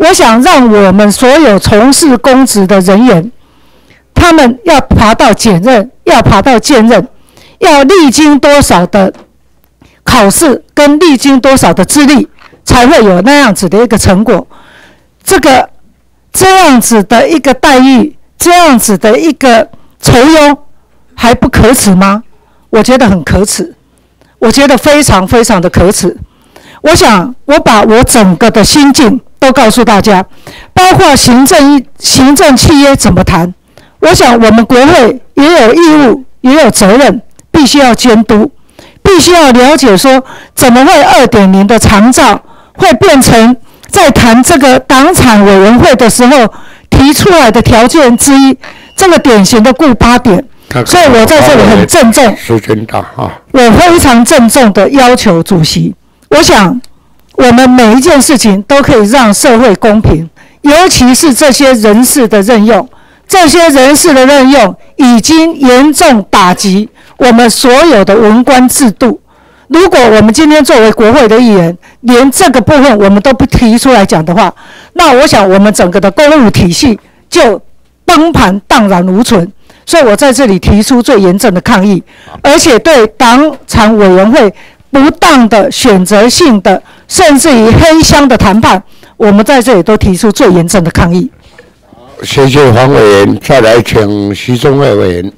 我想让我们所有从事公职的人员，他们要爬到检任，要爬到荐任，要历经多少的考试，跟历经多少的资历，才会有那样子的一个成果。这个这样子的一个待遇，这样子的一个酬庸，还不可耻吗？我觉得很可耻，我觉得非常非常的可耻。我想，我把我整个的心境都告诉大家，包括行政行政契约怎么谈。我想，我们国会也有义务，也有责任，必须要监督，必须要了解说，怎么会 二点零 的长照会变成在谈这个党产委员会的时候提出来的条件之一，这个典型的顾八点。所以我在这里很郑重， 时间到哈， 我非常郑重的要求主席，我想我们每一件事情都可以让社会公平，尤其是这些人事的任用，这些人事的任用已经严重打击我们所有的文官制度。如果我们今天作为国会的议员，连这个部分我们都不提出来讲的话，那我想我们整个的公务体系就崩盘荡然无存。所以我在这里提出最严正的抗议，而且对党产委员会不当的选择性的，甚至于黑箱的谈判，我们在这里都提出最严正的抗议。 谢谢黄委员，再来请徐宗惠委员。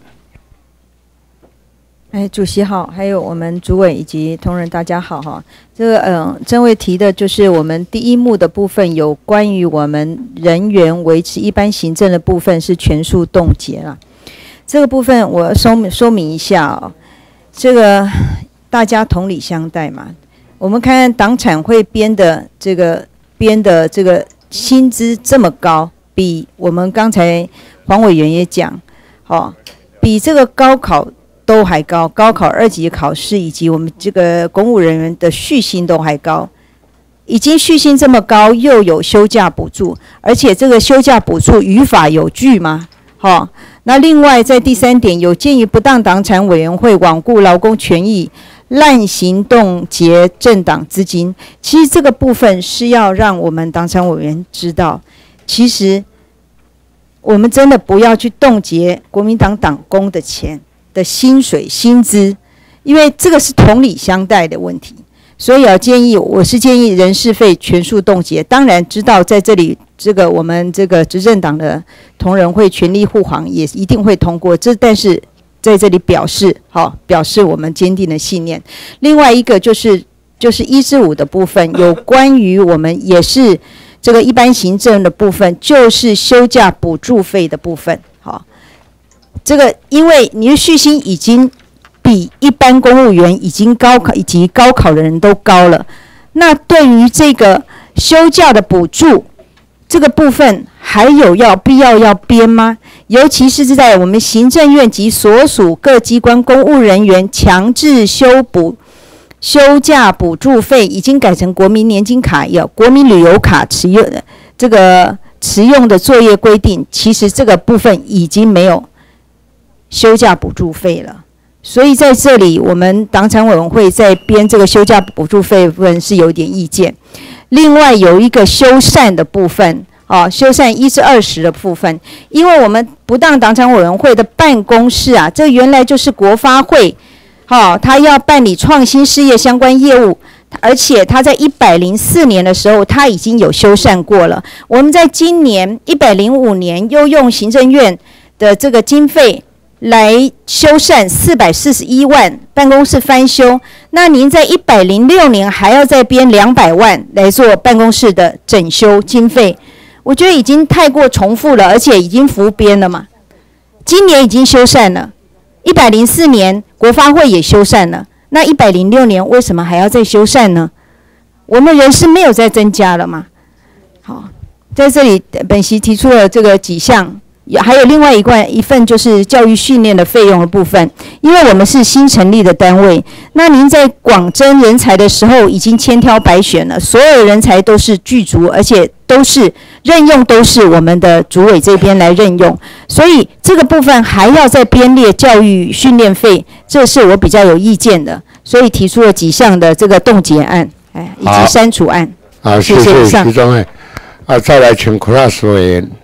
哎，主席好，还有我们主委以及同仁，大家好哈。这个嗯，曾委提的就是我们第一幕的部分，有关于我们人员维持一般行政的部分是全数冻结了。这个部分我说明说明一下哦，这个大家同理相待嘛。我们看党产会编的这个编的这个薪资这么高，比我们刚才黄委员也讲，哦，比这个高考都还高，高考二级考试以及我们这个公务人员的续薪都还高。已经续薪这么高，又有休假补助，而且这个休假补助于法有据吗？好、哦，那另外在第三点，有鉴于不当党产委员会罔顾劳工权益、滥行冻结政党资金，其实这个部分是要让我们党产委员知道，其实我们真的不要去冻结国民党党工的钱的薪水薪资，因为这个是同理相待的问题。所以要建议，我是建议人事费全数冻结。当然知道在这里，这个我们这个执政党的同仁会全力护航，也一定会通过。这但是在这里表示，好，表示我们坚定的信念。另外一个就是就是一至五的部分，有关于我们也是这个一般行政的部分，就是休假补助费的部分。好，这个因为你的续薪已经比一般公务员已经高考以及高考的人都高了，那对于这个休假的补助这个部分，还有要必要要编吗？尤其是在我们行政院及所属各机关公务人员强制休补休假补助费已经改成国民年金卡、有国民旅游卡持用的这个持用的作业规定，其实这个部分已经没有休假补助费了。所以在这里，我们党产委员会在编这个休假补助费部分是有点意见。另外有一个修缮的部分，啊，修缮一至二十的部分，因为我们不当党产委员会的办公室啊，这原来就是国发会，好、哦，他要办理创新事业相关业务，而且他在一百零四年的时候，他已经有修缮过了。我们在今年一百零五年又用行政院的这个经费来修缮四百四十一万办公室翻修，那您在一百零六年还要再编两百万来做办公室的整修经费，我觉得已经太过重复了，而且已经浮编了嘛。今年已经修缮了，一百零四年国发会也修缮了，那一百零六年为什么还要再修缮呢？我们人事没有再增加了嘛？好，在这里本席提出了这个几项。还有另外一块一份就是教育训练的费用的部分，因为我们是新成立的单位，那您在广征人才的时候已经千挑百选了，所有人才都是具足，而且都是任用都是我们的主委这边来任用，所以这个部分还要再编列教育训练费，这是我比较有意见的，所以提出了几项的这个冻结案，哎，以及删除案。 好，谢谢徐宗惠。 啊，再来请库拉斯委员。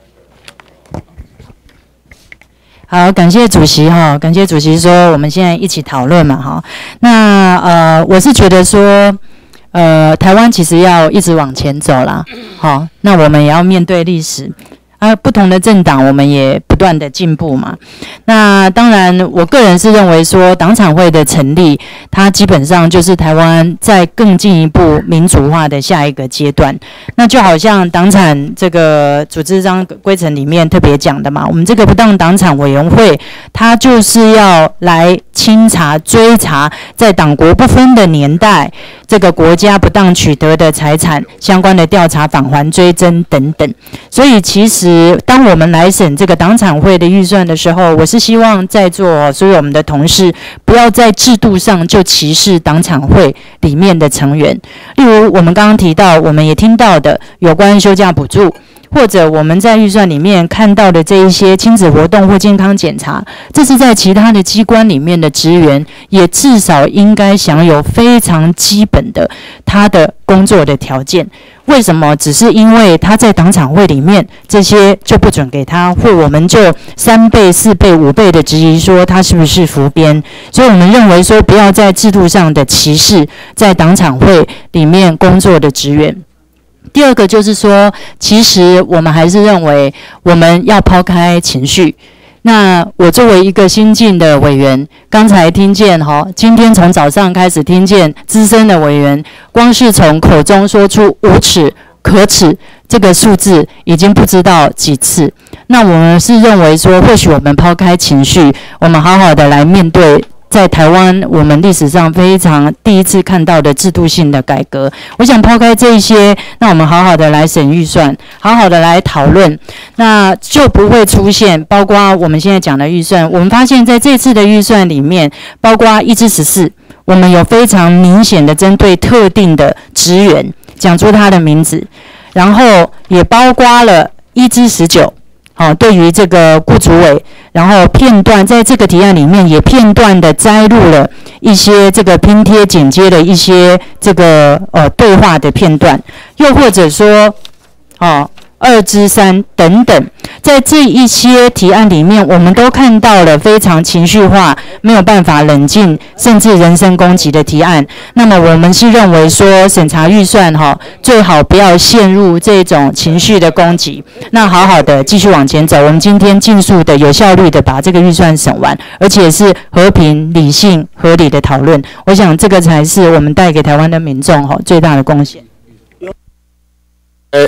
好，感谢主席哈，感谢主席说我们现在一起讨论嘛哈。那呃，我是觉得说，呃，台湾其实要一直往前走啦，好，那我们也要面对历史。啊，不同的政党，我们也不断的进步嘛。那当然，我个人是认为说，党产会的成立，它基本上就是台湾在更进一步民主化的下一个阶段。那就好像党产这个组织章规程里面特别讲的嘛，我们这个不当党产委员会，它就是要来清查、追查在党国不分的年代，这个国家不当取得的财产相关的调查、返还、追征等等。所以其实。当我们来审这个党产会的预算的时候，我是希望在座所有我们的同事不要在制度上就歧视党产会里面的成员。例如我们刚刚提到，我们也听到的有关休假补助，或者我们在预算里面看到的这一些亲子活动或健康检查，这是在其他的机关里面的职员，也至少应该享有非常基本的他的工作的条件。为什么只是因为他在党产会里面这些就不准给他，或我们就三倍、四倍、五倍的质疑说他是不是浮编？所以我们认为说不要在制度上的歧视在党产会里面工作的职员。第二个就是说，其实我们还是认为我们要抛开情绪。那我作为一个新进的委员，刚才听见哈，今天从早上开始听见资深的委员，光是从口中说出无耻、可耻这个数字，已经不知道几次。那我们是认为说，或许我们抛开情绪，我们好好的来面对。在台湾，我们历史上非常第一次看到的制度性的改革，我想抛开这一些，那我们好好的来审预算，好好的来讨论，那就不会出现包括我们现在讲的预算。我们发现在这次的预算里面，包括一至十四，我们有非常明显的针对特定的职员讲出他的名字，然后也包括了一至十九。好、哦，对于这个顾主委，然后片段在这个提案里面也片段的摘录了一些这个拼贴剪接的一些这个呃对话的片段，又或者说，哦。二之三等等，在这一些提案里面，我们都看到了非常情绪化、没有办法冷静，甚至人身攻击的提案。那么，我们是认为说，审查预算哈，最好不要陷入这种情绪的攻击。那好好的继续往前走，我们今天尽速的、有效率的把这个预算审完，而且是和平、理性、合理的讨论。我想，这个才是我们带给台湾的民众哈最大的贡献。 呃。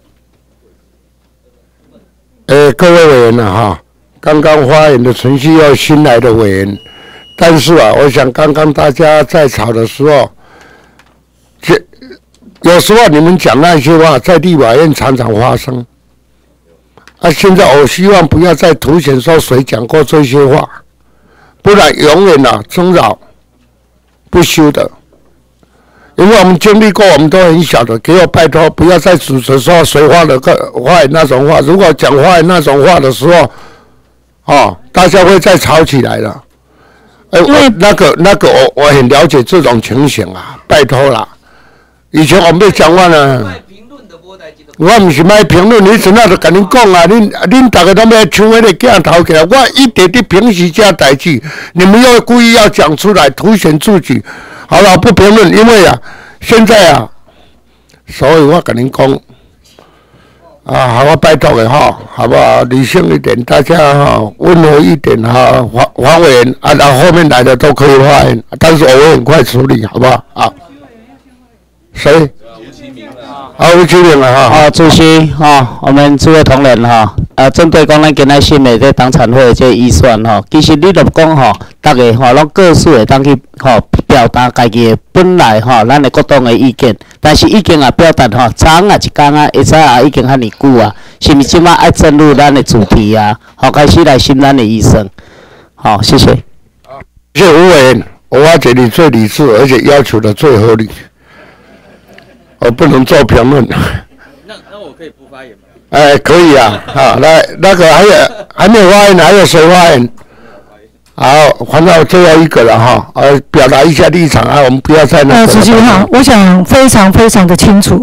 呃，各位委员呐、啊、哈，刚刚发言的程序要新来的委员，但是啊，我想刚刚大家在吵的时候，这有时候你们讲那些话，在立法院常常发生。啊，现在我希望不要再凸显说谁讲过这些话，不然永远啊争吵不休的。因为我们经历过，我们都很晓得。给我拜托，不要再主持说谁话的个话那种话。如果讲话那种话的时候，哦，大家会再吵起来了。哎、欸，我那个那个我我很了解这种情形啊，拜托啦。以前我们要讲话呢，我唔是卖评论，你怎样就跟恁讲啊？恁恁大家都要抢那个镜头起来，我一点点平息这代志，你们又故意要讲出来，凸显自己。好了，不评论，因为啊，现在啊，所以我跟您讲，啊，好，我拜托的哈，好不好？理性一点，大家哈，温和一点哈，黄黄委员啊，然后后面来的都可以发言，但是我会很快处理，好不好？啊，谁？啊，吴启明啊，哈。 啊，主席哈，我们诸位同仁哈，啊，针对讲咱今仔新的这党产会这预算哈，其实你著讲吼，大家吼拢各自会当去吼表达家己的本来吼，咱的各党的意见，但是已经啊表达吼，长啊一天啊，会使啊已经遐尼久啊，是毋是即摆爱进入咱的主题啊？好，开始来审咱的预算。好，谢谢。 谢谢吴委员，我这里最理智，而且要求的最合理。我不能做评论。 那那我可以不发言吗？ 哎，可以啊，好，来那个还有还没有发言，还有谁发言？好，换到最后一个了哈，呃，表达一下立场啊，我们不要再那个。 呃，主席好，我想非常非常的清楚，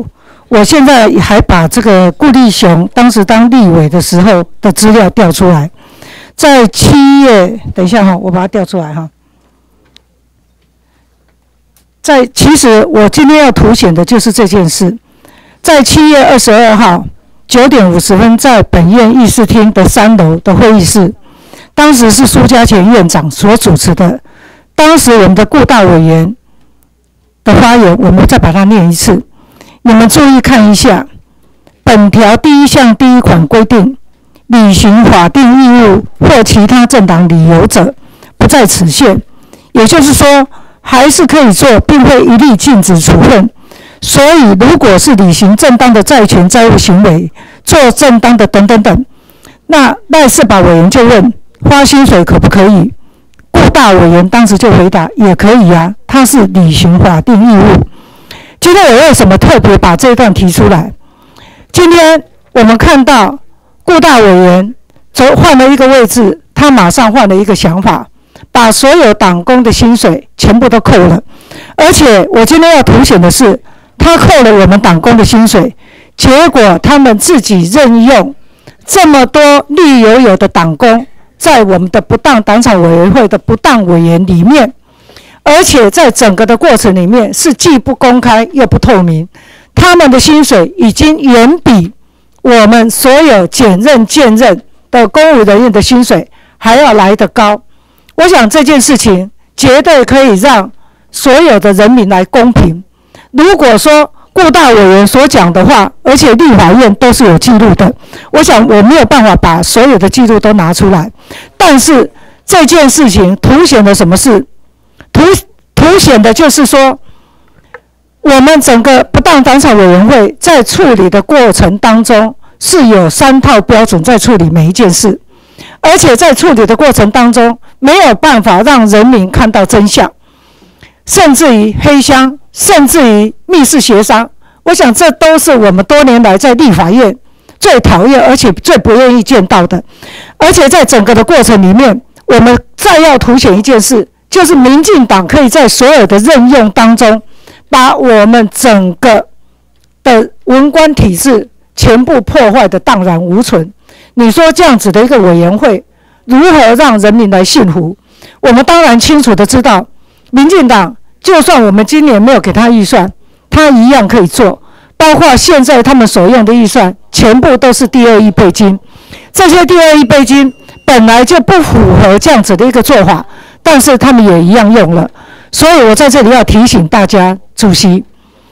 我现在还把这个顾立雄当时当立委的时候的资料调出来，在七月，等一下哈，我把它调出来哈。在其实我今天要凸显的就是这件事，在七月二十二号九点五十分，在本院议事厅的三楼的会议室，当时是苏家全院长所主持的。当时我们的顾大委员的发言，我们再把它念一次。你们注意看一下，本条第一项第一款规定，履行法定义务或其他正当理由者，不在此限。也就是说，还是可以做，并会一律禁止处分。所以，如果是履行正当的债权债务行为，做正当的等等等，那赖世宝委员就问：发薪水可不可以？顾大委员当时就回答：也可以啊，他是履行法定义务。今天我为什么特别把这一段提出来？今天我们看到顾大委员走换了一个位置，他马上换了一个想法。把所有党工的薪水全部都扣了，而且我今天要凸显的是，他扣了我们党工的薪水，结果他们自己任用这么多绿油油的党工，在我们的不当党产委员会的不当委员里面，而且在整个的过程里面是既不公开又不透明，他们的薪水已经远比我们所有检任兼任的公务人员的薪水还要来得高。我想这件事情绝对可以让所有的人民来公平。如果说顾大委员所讲的话，而且立法院都是有记录的，我想我没有办法把所有的记录都拿出来。但是这件事情凸显了什么事？凸凸显的就是说，我们整个不当党产委员会在处理的过程当中是有三套标准在处理每一件事。而且在处理的过程当中，没有办法让人民看到真相，甚至于黑箱，甚至于密室协商。我想这都是我们多年来在立法院最讨厌，而且最不愿意见到的。而且在整个的过程里面，我们再要凸显一件事，就是民进党可以在所有的任用当中，把我们整个的文官体制全部破坏的荡然无存。你说这样子的一个委员会，如何让人民来信服？我们当然清楚的知道，民进党就算我们今年没有给他预算，他一样可以做。包括现在他们所用的预算，全部都是第二亿倍金。这些第二亿倍金本来就不符合这样子的一个做法，但是他们也一样用了。所以我在这里要提醒大家，主席，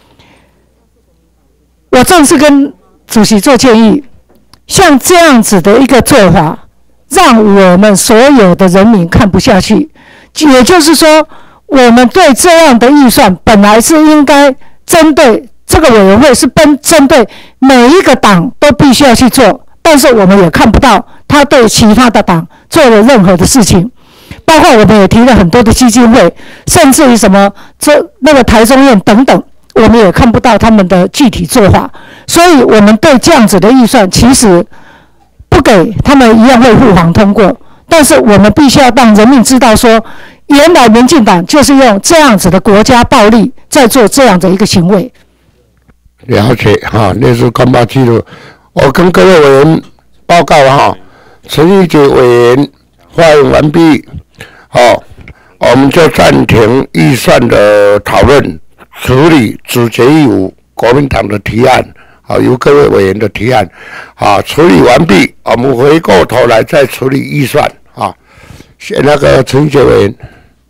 我正式跟主席做建议。像这样子的一个做法，让我们所有的人民看不下去。也就是说，我们对这样的预算本来是应该针对这个委员会，是针针对每一个党都必须要去做，但是我们也看不到他对其他的党做了任何的事情。包括我们也提了很多的基金会，甚至于什么这那个台中院等等。我们也看不到他们的具体做法，所以我们对这样子的预算其实不给他们一样会护航通过，但是我们必须要让人民知道说，原来民进党就是用这样子的国家暴力在做这样的一个行为。 了解哈，列出公报记录。我跟各位委员报告哈，陈玉杰委员发言完毕，好，我们就暂停预算的讨论。处理主决议五国民党的提案，好，由各位委员的提案，好，处理完毕，我们回过头来再处理预算，啊，选那个陈杰委员，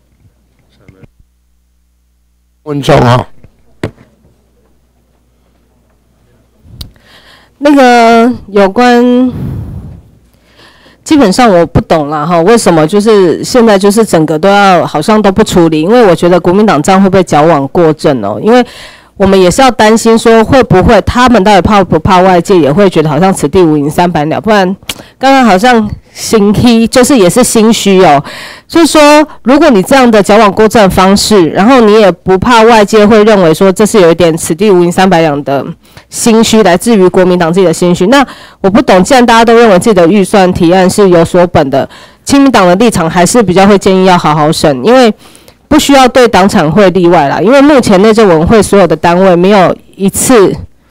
文忠哈， 那个有关。基本上我不懂啦哈，为什么就是现在就是整个都要好像都不处理？因为我觉得国民党这样会不会矫枉过正哦？因为我们也是要担心说会不会他们到底怕不怕外界也会觉得好像此地无银三百两，不然刚刚好像心虚，就是也是心虚哦。就是说，如果你这样的矫枉过正的方式，然后你也不怕外界会认为说这是有一点此地无银三百两的心虚，来自于国民党自己的心虚。那我不懂，既然大家都认为自己的预算提案是有所本的，亲民党的立场还是比较会建议要好好审，因为不需要对党产会例外啦。因为目前内政委员会所有的单位没有一次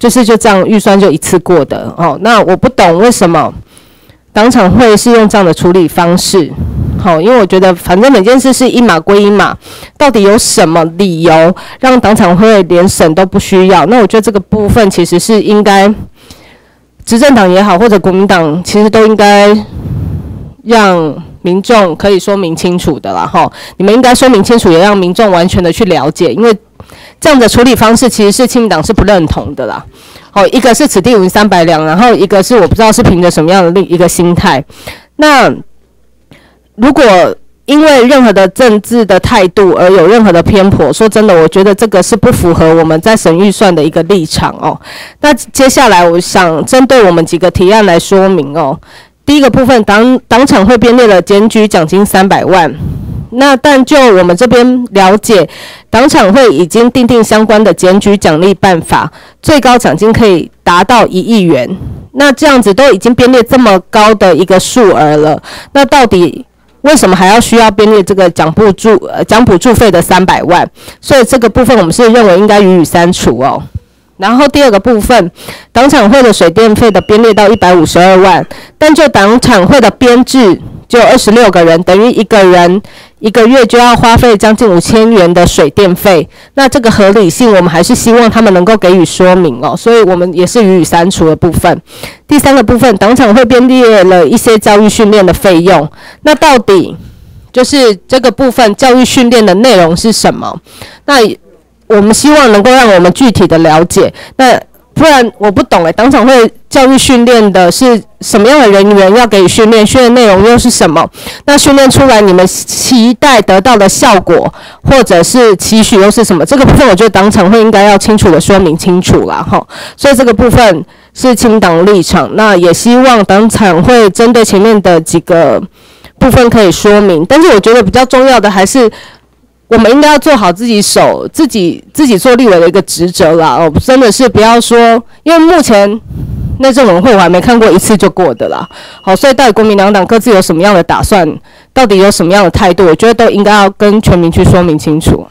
就是就这样预算就一次过的哦。那我不懂为什么党产会是用这样的处理方式。好，因为我觉得反正每件事是一码归一码，到底有什么理由让党产会连审都不需要？那我觉得这个部分其实是应该执政党也好，或者国民党，其实都应该让民众可以说明清楚的啦。哈，你们应该说明清楚，也让民众完全的去了解，因为这样的处理方式其实是亲民党是不认同的啦。哦，一个是此地无银三百两，然后一个是我不知道是凭着什么样的另一个心态。那如果因为任何的政治的态度而有任何的偏颇，说真的，我觉得这个是不符合我们在审预算的一个立场哦。那接下来我想针对我们几个提案来说明哦。第一个部分，党党产会编列了检举奖金三百万。那但就我们这边了解，党产会已经订定相关的检举奖励办法，最高奖金可以达到一亿元。那这样子都已经编列这么高的一个数额了，那到底为什么还要需要编列这个奖补助呃奖补助费的三百万？所以这个部分我们是认为应该予以删除哦。然后第二个部分，党产会的水电费的编列到一百五十二万，但就党产会的编制就有二十六个人，等于一个人一个月就要花费将近五千元的水电费。那这个合理性，我们还是希望他们能够给予说明哦，所以我们也是予以删除的部分。第三个部分，党产会编列了一些教育训练的费用，那到底就是这个部分教育训练的内容是什么？那我们希望能够让我们具体的了解，那不然我不懂哎，党产会教育训练的是什么样的人员要给予训练？训练内容又是什么？那训练出来你们期待得到的效果，或者是期许又是什么？这个部分我觉得党产会应该要清楚的说明清楚啦齁。所以这个部分是亲党立场，那也希望党产会针对前面的几个部分可以说明，但是我觉得比较重要的还是。我们应该要做好自己手自己自己做立委的一个职责啦哦，真的是不要说，因为目前内政委员会我还没看过一次就过的啦。好，所以到底国民两党各自有什么样的打算，到底有什么样的态度，我觉得都应该要跟全民去说明清楚。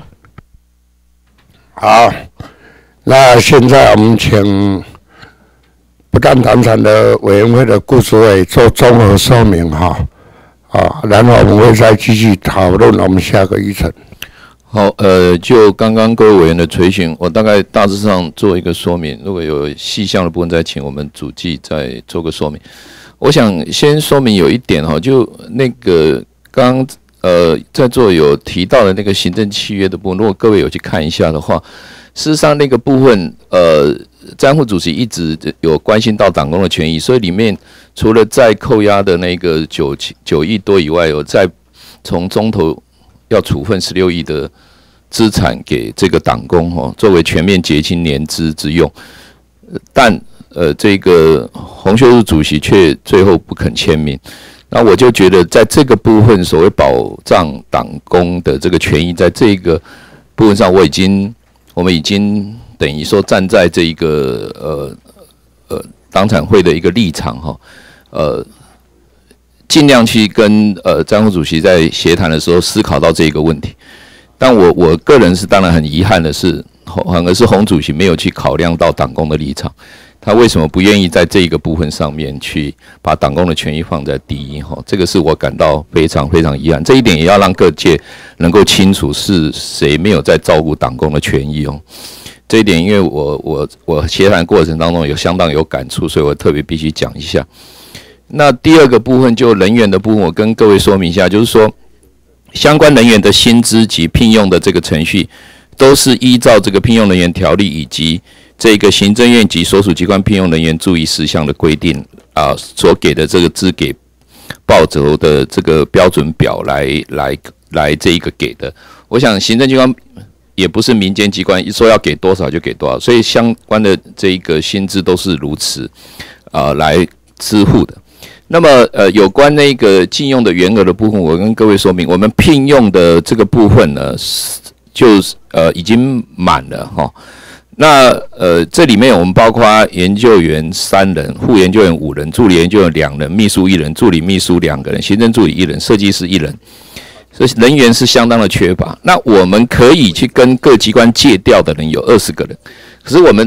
好，那现在我们请不当党产的委员会的顾主委做综合说明哈，啊，然后我们会再继续讨论我们下个议程。 好，呃，就刚刚各位委员的垂询，我大概大致上做一个说明，如果有细项的部分，再请我们主计再做个说明。我想先说明有一点哈，就那个刚呃在座有提到的那个行政契约的部分，如果各位有去看一下的话，事实上那个部分呃，詹副主席一直有关心到党工的权益，所以里面除了再扣押的那个九九亿多以外，有再从中投要处分十六亿的资产给这个党工哦，作为全面结清年资之用，但呃，这个洪秀柱主席却最后不肯签名。那我就觉得，在这个部分，所谓保障党工的这个权益，在这个部分上，我已经我们已经等于说站在这一个呃呃党产会的一个立场哈，呃。尽量去跟呃詹副主席在协谈的时候思考到这个问题，但我我个人是当然很遗憾的是，反而是洪主席没有去考量到党工的立场，他为什么不愿意在这一个部分上面去把党工的权益放在第一？哈，这个是我感到非常非常遗憾，这一点也要让各界能够清楚是谁没有在照顾党工的权益哦。这一点，因为我我我协谈过程当中有相当有感触，所以我特别必须讲一下。那第二个部分就人员的部分，我跟各位说明一下，就是说相关人员的薪资及聘用的这个程序，都是依照这个聘用人员条例以及这个行政院及所属机关聘用人员注意事项的规定啊、呃，所给的这个资给报酬的这个标准表来来来这一个给的。我想行政机关也不是民间机关，说要给多少就给多少，所以相关的这一个薪资都是如此啊、呃、来支付的。那么，呃，有关那个禁用的员额的部分，我跟各位说明，我们聘用的这个部分呢，就是呃已经满了哈。那呃，这里面我们包括研究员三人、副研究员五人、助理研究员两人、秘书一人、助理秘书两个人、行政助理一人、设计师一人，所以人员是相当的缺乏。那我们可以去跟各机关借调的人有二十个人，可是我们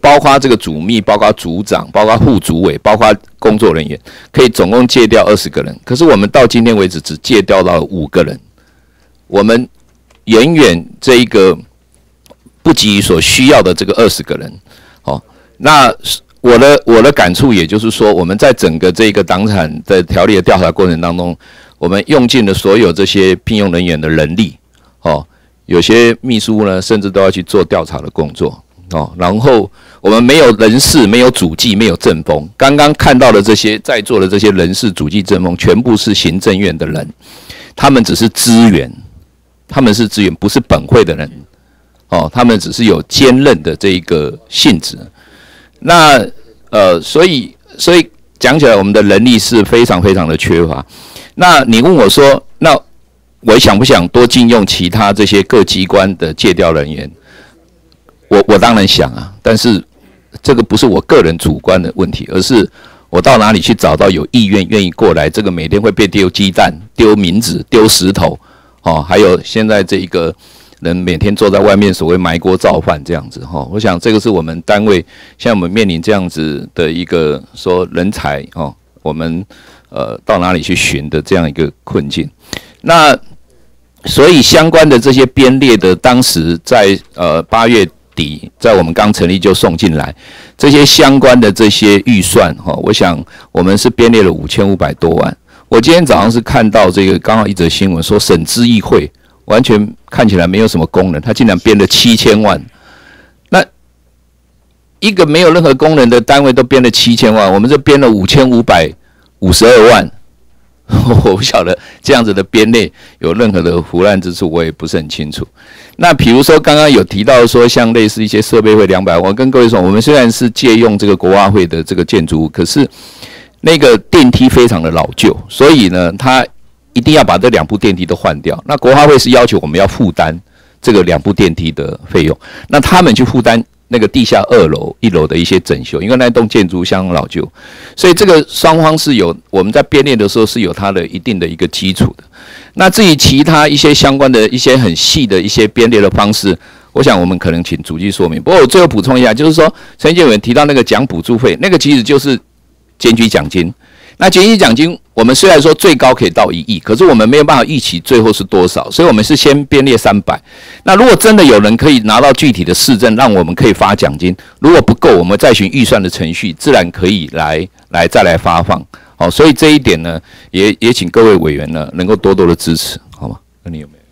包括这个主秘、包括组长、包括副主委、包括工作人员，可以总共戒掉二十个人。可是我们到今天为止只戒掉到五个人，我们远远这一个不及所需要的这个二十个人。哦，那我的我的感触也就是说，我们在整个这个党产的条例的调查过程当中，我们用尽了所有这些聘用人员的人力。哦，有些秘书呢，甚至都要去做调查的工作。哦，然后我们没有人事，没有主计，没有政风。刚刚看到的这些在座的这些人事、主计、政风，全部是行政院的人，他们只是资源，他们是资源，不是本会的人。哦，他们只是有兼任的这一个性质。那呃，所以所以讲起来，我们的人力是非常非常的缺乏。那你问我说，那我想不想多禁用其他这些各机关的借调人员？我我当然想啊，但是这个不是我个人主观的问题，而是我到哪里去找到有意愿愿意过来？这个每天会被丢鸡蛋、丢冥纸、丢石头，哦，还有现在这一个人每天坐在外面所谓埋锅造饭这样子哈、哦，我想这个是我们单位现在我们面临这样子的一个说人才哦，我们呃到哪里去寻的这样一个困境。那所以相关的这些编列的，当时在呃八月底，在我们刚成立就送进来，这些相关的这些预算哈、哦，我想我们是编列了五千五百多万。我今天早上是看到这个刚好一则新闻说，省咨议会完全看起来没有什么功能，他竟然编了七千万。那一个没有任何功能的单位都编了七千万，我们这编了五千五百五十二万。我不晓得这样子的编列有任何的胡乱之处，我也不是很清楚。那比如说刚刚有提到说，像类似一些设备费两百万，我跟各位说，我们虽然是借用这个国发会的这个建筑物，可是那个电梯非常的老旧，所以呢，它一定要把这两部电梯都换掉。那国发会是要求我们要负担这个两部电梯的费用，那他们去负担那个地下二楼、一楼的一些整修，因为那栋建筑相当老旧，所以这个双方是有我们在编列的时候是有它的一定的一个基础的。那至于其他一些相关的一些很细的一些编列的方式，我想我们可能请主计说明。不过我最后补充一下，就是说陈建委提到那个奖补助费，那个其实就是检举奖金。那检举奖金，我们虽然说最高可以到一亿，可是我们没有办法预期最后是多少，所以我们是先编列三百。那如果真的有人可以拿到具体的市政，让我们可以发奖金，如果不够，我们再循预算的程序，自然可以来来再来发放。好，所以这一点呢，也也请各位委员呢能够多多的支持，好吗？那你有没有？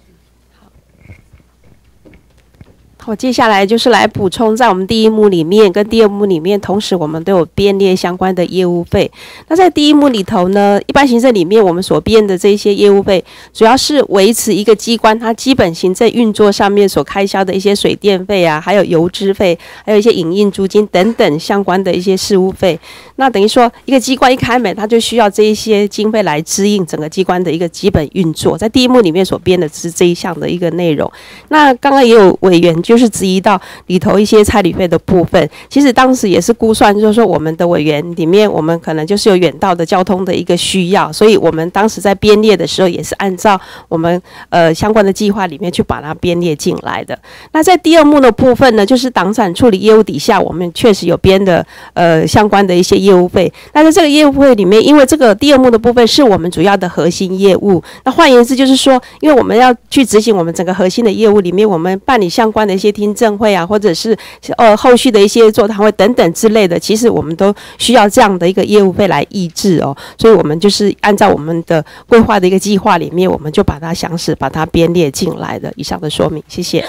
好，接下来就是来补充，在我们第一幕里面跟第二幕里面，同时我们都有编列相关的业务费。那在第一幕里头呢，一般行政里面我们所编的这些业务费，主要是维持一个机关它基本行政运作上面所开销的一些水电费啊，还有邮资费，还有一些影印租金等等相关的一些事务费。那等于说，一个机关一开门，它就需要这一些经费来支应整个机关的一个基本运作。在第一幕里面所编的是这一项的一个内容。那刚刚也有委员就。就是质疑到里头一些差旅费的部分，其实当时也是估算，就是说我们的委员里面，我们可能就是有远道的交通的一个需要，所以我们当时在编列的时候，也是按照我们呃相关的计划里面去把它编列进来的。那在第二幕的部分呢，就是党产处理业务底下，我们确实有编的呃相关的一些业务费。那在这个业务费里面，因为这个第二幕的部分是我们主要的核心业务，那换言之就是说，因为我们要去执行我们整个核心的业务里面，我们办理相关的一些听证会啊，或者是呃后续的一些座谈会等等之类的，其实我们都需要这样的一个业务费来抑制哦，所以我们就是按照我们的规划的一个计划里面，我们就把它详实把它编列进来的。以上的说明，谢谢。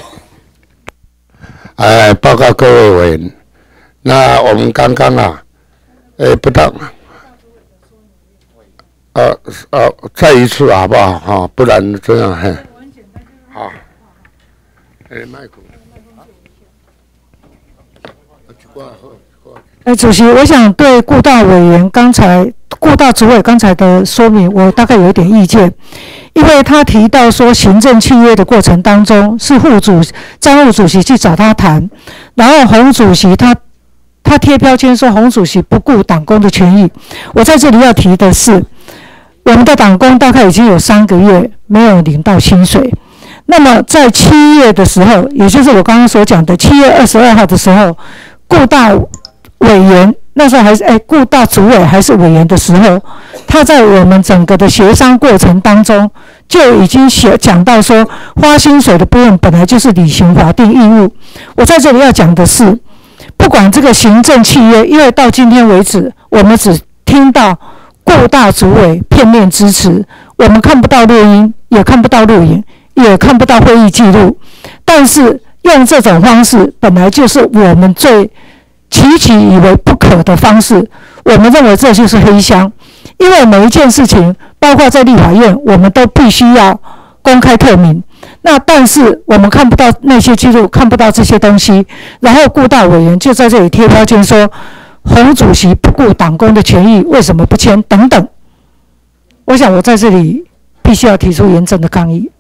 哎，报告各位委员，那我们刚刚啊，哎不当，呃呃，再一次好不好？哈、哦，不然这样嘿，好。哎，麦克。 呃，主席，我想对顾大委员刚才、顾大主委刚才的说明，我大概有一点意见，因为他提到说，行政契约的过程当中是副主、张副主席去找他谈，然后洪主席他他贴标签说洪主席不顾党工的权益。我在这里要提的是，我们的党工大概已经有三个月没有领到薪水。那么在七月的时候，也就是我刚刚所讲的七月二十二号的时候， 顾大委员那时候还是哎顾大主委还是委员的时候，他在我们整个的协商过程当中就已经写讲到说，花薪水的部分本来就是履行法定义务。我在这里要讲的是，不管这个行政契约，因为到今天为止，我们只听到顾大主委片面支持，我们看不到录音，也看不到录影，也看不到会议记录。但是用这种方式，本来就是我们最期期以为不可的方式，我们认为这就是黑箱，因为每一件事情，包括在立法院，我们都必须要公开透明。那但是我们看不到那些记录，看不到这些东西，然后顾大委员就在这里贴标签说，洪主席不顾党工的权益，为什么不签等等。我想我在这里必须要提出严正的抗议。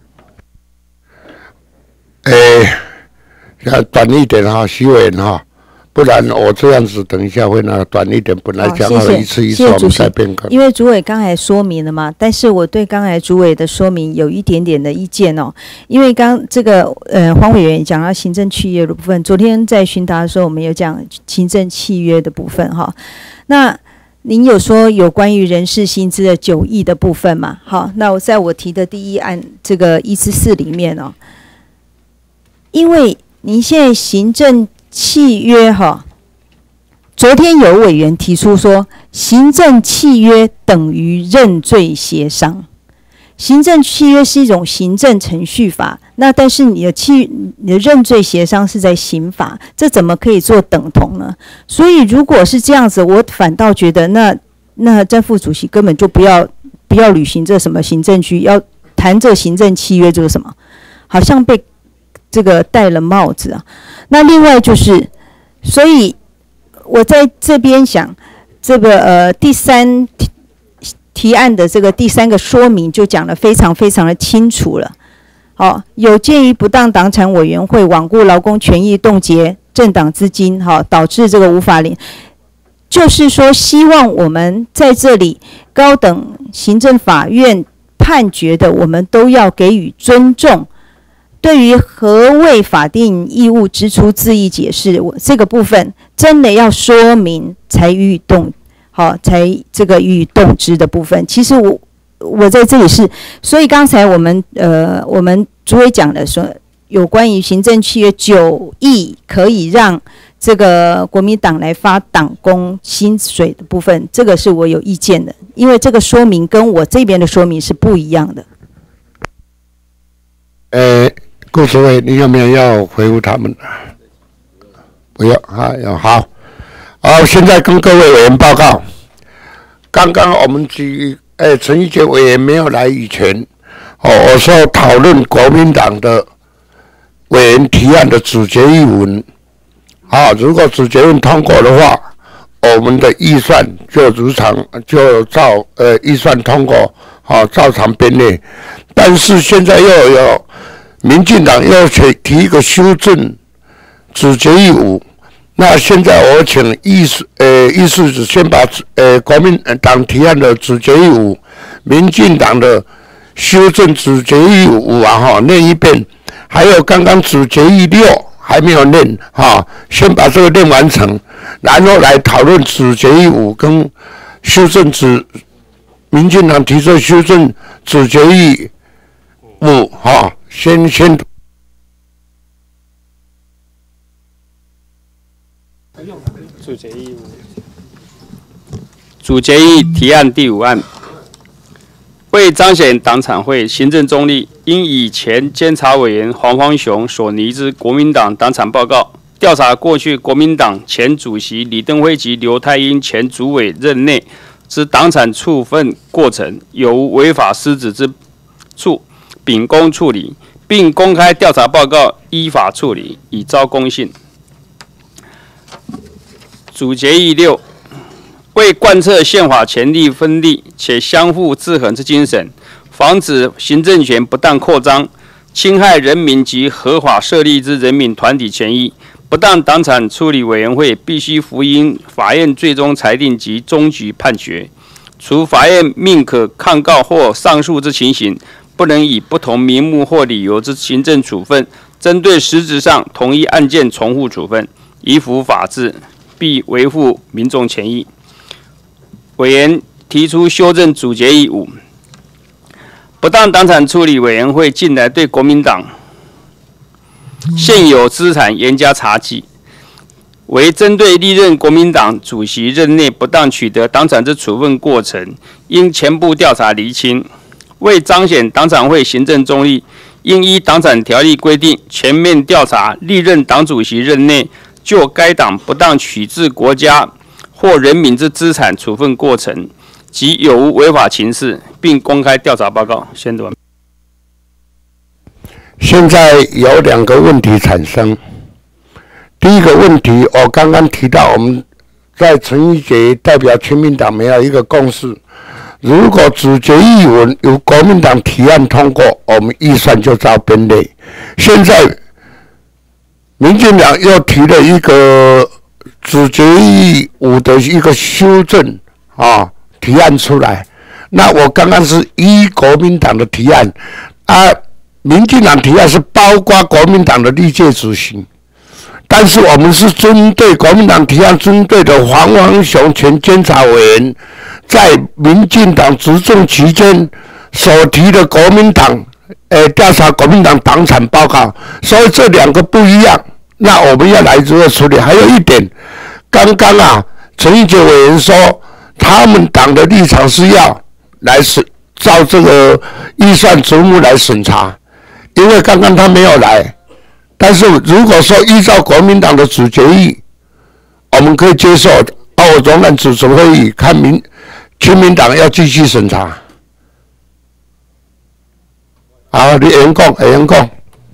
诶，要短一点哈，徐委员哈。不然我这样子，等一下会那个短一点。本来讲好了一次一次，我们再变更。 因为主委刚才说明了嘛，但是我对刚才主委的说明有一点点的意见哦。因为刚这个呃黄委员讲到行政契约的部分，昨天在询答的时候，我们有讲行政契约的部分哈。那您有说有关于人事薪资的九亿的部分嘛？好，那我在我提的第一案这个一之四里面哦，因为您现在行政契约哈，昨天有委员提出说，行政契约等于认罪协商。行政契约是一种行政程序法，那但是你的契你的认罪协商是在刑法，这怎么可以做等同呢？所以如果是这样子，我反倒觉得那那詹副主席根本就不要不要履行这什么行政区，要谈这行政契约这个什么，好像被这个戴了帽子啊。那另外就是，所以我在这边想，这个呃第三提提案的这个第三个说明就讲得非常非常的清楚了。好，有鉴于不当党产委员会罔顾劳工权益，冻结政党资金，好，导致这个无法领，就是说希望我们在这里高等行政法院判决的，我们都要给予尊重。对于何谓法定义务支出字义解释，我这个部分真的要说明才予以动，好，才这个予以动之的部分。其实我我在这里是，所以刚才我们呃我们主委讲的说，有关于行政契约九亿可以让这个国民党来发党工薪水的部分，这个是我有意见的，因为这个说明跟我这边的说明是不一样的。 呃。顾主委，你有没有要回复他们？不要啊，要好。好，现在跟各位委员报告，刚刚我们举，呃，陈玉杰委员没有来以前，哦，我说讨论国民党的委员提案的主决议文，啊，如果主决议通过的话，我们的预算就如常就照呃预算通过，好，照常编列。但是现在又有。民进党要提提一个修正主决议五，那现在我请议事呃议事先把呃国民党提案的主决议五，民进党的修正主决议五啊哈念一遍，还有刚刚主决议六还没有念哈，先把这个念完成，然后来讨论主决议五跟修正主民进党提出修正主决议五哈。先先， 主决议主决议提案第五案，为彰显党产会行政中立，因以前监察委员黄方雄所拟之国民党党产报告，调查过去国民党前主席李登辉及刘太英前主委任内之党产处分过程，有无违法失职之处，秉公处理，并公开调查报告，依法处理，以昭公信。主决议六，为贯彻宪法权力分立且相互制衡之精神，防止行政权不当扩张，侵害人民及合法设立之人民团体权益，不当党产处理委员会必须服膺法院最终裁定及终局判决，除法院命可抗告或上诉之情形，不能以不同名目或理由之行政处分，针对实质上同一案件重复处分， 依服法治，必维护民众权益。委员提出修正主决议五，不当党产处理委员会近来对国民党现有资产严加查缉，为针对历任国民党主席任内不当取得党产之处分过程，应全部调查厘清。为彰显党产会行政中立，应依党产条例规定，全面调查历任党主席任内就该党不当取自国家或人民之资产处分过程及有无违法情事，并公开调查报告。宣读完毕。 现在有两个问题产生。第一个问题，我刚刚提到，我们在陈玉杰代表亲民党没有一个共识。如果主决议文由国民党提案通过，我们预算就照编列。现在民进党又提了一个主决议五的一个修正啊提案出来，那我刚刚是依国民党的提案啊，民进党提案是包括国民党的历届主席。但是我们是针对国民党提案针对的黄王雄前监察委员在民进党执政期间所提的国民党呃调查国民党党产报告，所以这两个不一样。那我们要来如何处理？还有一点，刚刚啊陈玉杰委员说他们党的立场是要来审照这个预算逐目来审查，因为刚刚他没有来。但是如果说依照国民党的主决议，我们可以接受，啊，我容忍主持会议，看民亲民党要继续审查。好，你员讲，员讲。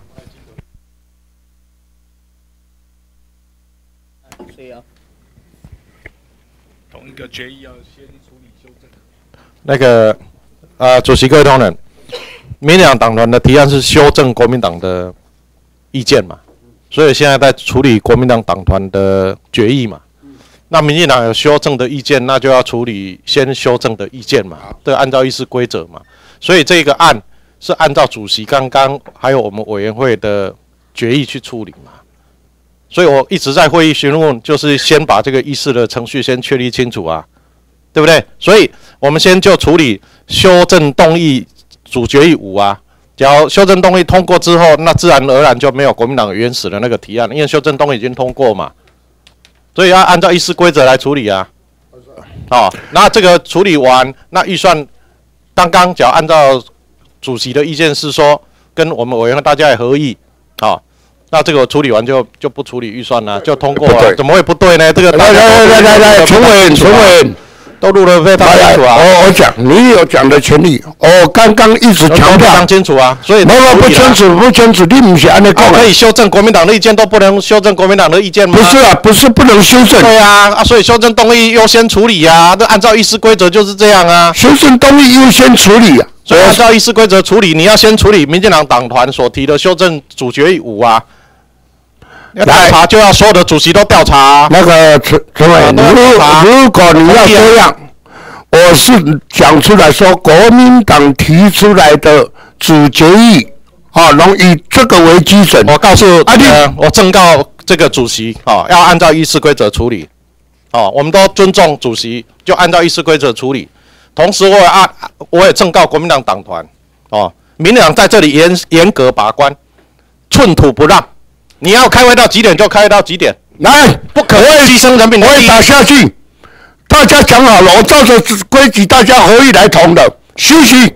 同一个决议要先处理修正。那个，呃，主席各位同仁，民进党党团的提案是修正国民党的意见嘛，所以现在在处理国民党党团的决议嘛。那民进党有修正的意见，那就要处理先修正的意见嘛，对，按照议事规则嘛。所以这个案是按照主席刚刚还有我们委员会的决议去处理嘛。所以我一直在会议询问，就是先把这个议事的程序先确立清楚啊，对不对？所以我们先就处理修正动议主决议五啊。只要修正动议通过之后，那自然而然就没有国民党原始的那个提案，因为修正动议已经通过嘛，所以要按照议事规则来处理啊。哦，那这个处理完，那预算刚刚只要按照主席的意见是说，跟我们委员会大家也合意，哦，那这个处理完就就不处理预算了，就通过了，怎么会不对呢？这个来来来来来，陈委员，陈委员。 都录得非常清楚啊！ 我我讲，你有讲的权利。我刚刚一直强调， 非常清楚啊。所以没有不清楚，不清楚，你不是按那讲。 可以修正国民党的意见，都不能修正国民党的意见吗？ 不是啊，不是不能修正。 对啊，啊，所以修正动议优先处理啊，这按照议事规则就是这样啊。 修正动议优先处理啊， 所以按照议事规则处理，你要先处理民进党党团所提的修正主决议五啊。要调查就要所有的主席都调查、啊。 那个陈陈委，如如果你要这样。我是讲出来说，国民党提出来的主决议，啊，能以这个为基准。 我告诉啊，呃，我正告这个主席，啊，要按照议事规则处理，哦，我们都尊重主席，就按照议事规则处理。同时，我也按，我也正告国民党党团，哦，民进党在这里严严格把关，寸土不让。你要开会到几点就开会到几点， 来， 不可牺牲人民的利益。 我打下去。大家讲好了，我照着规矩，大家合意来同的。休息。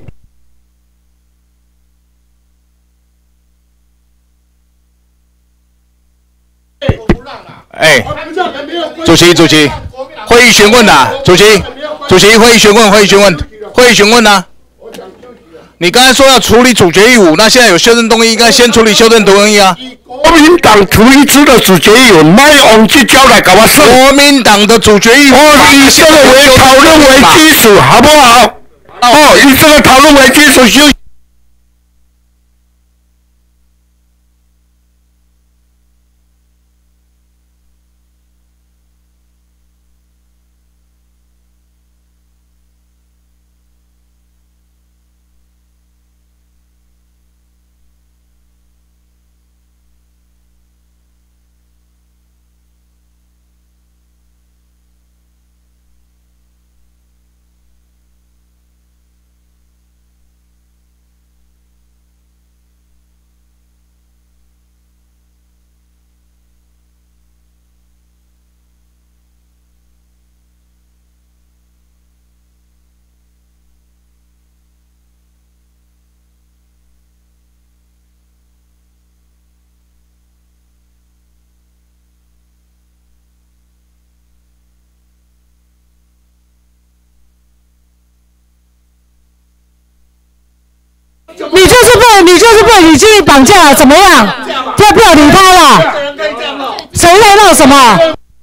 哎，主席，主席，会议询问呐，主席，主席，会议询问，会议询问，会议询问呐。你刚才说要处理主决议五，那现在有修正动议，应该先处理修正动议啊。 国民党提出的主决议，卖往去交来搞我事。 国民党的主决议， 哦，以这个为讨论为基础，好不好？哦，以这个讨论为基础休。 被你就是被李经理绑架了，怎么样？就不要理他了。谁在闹什么？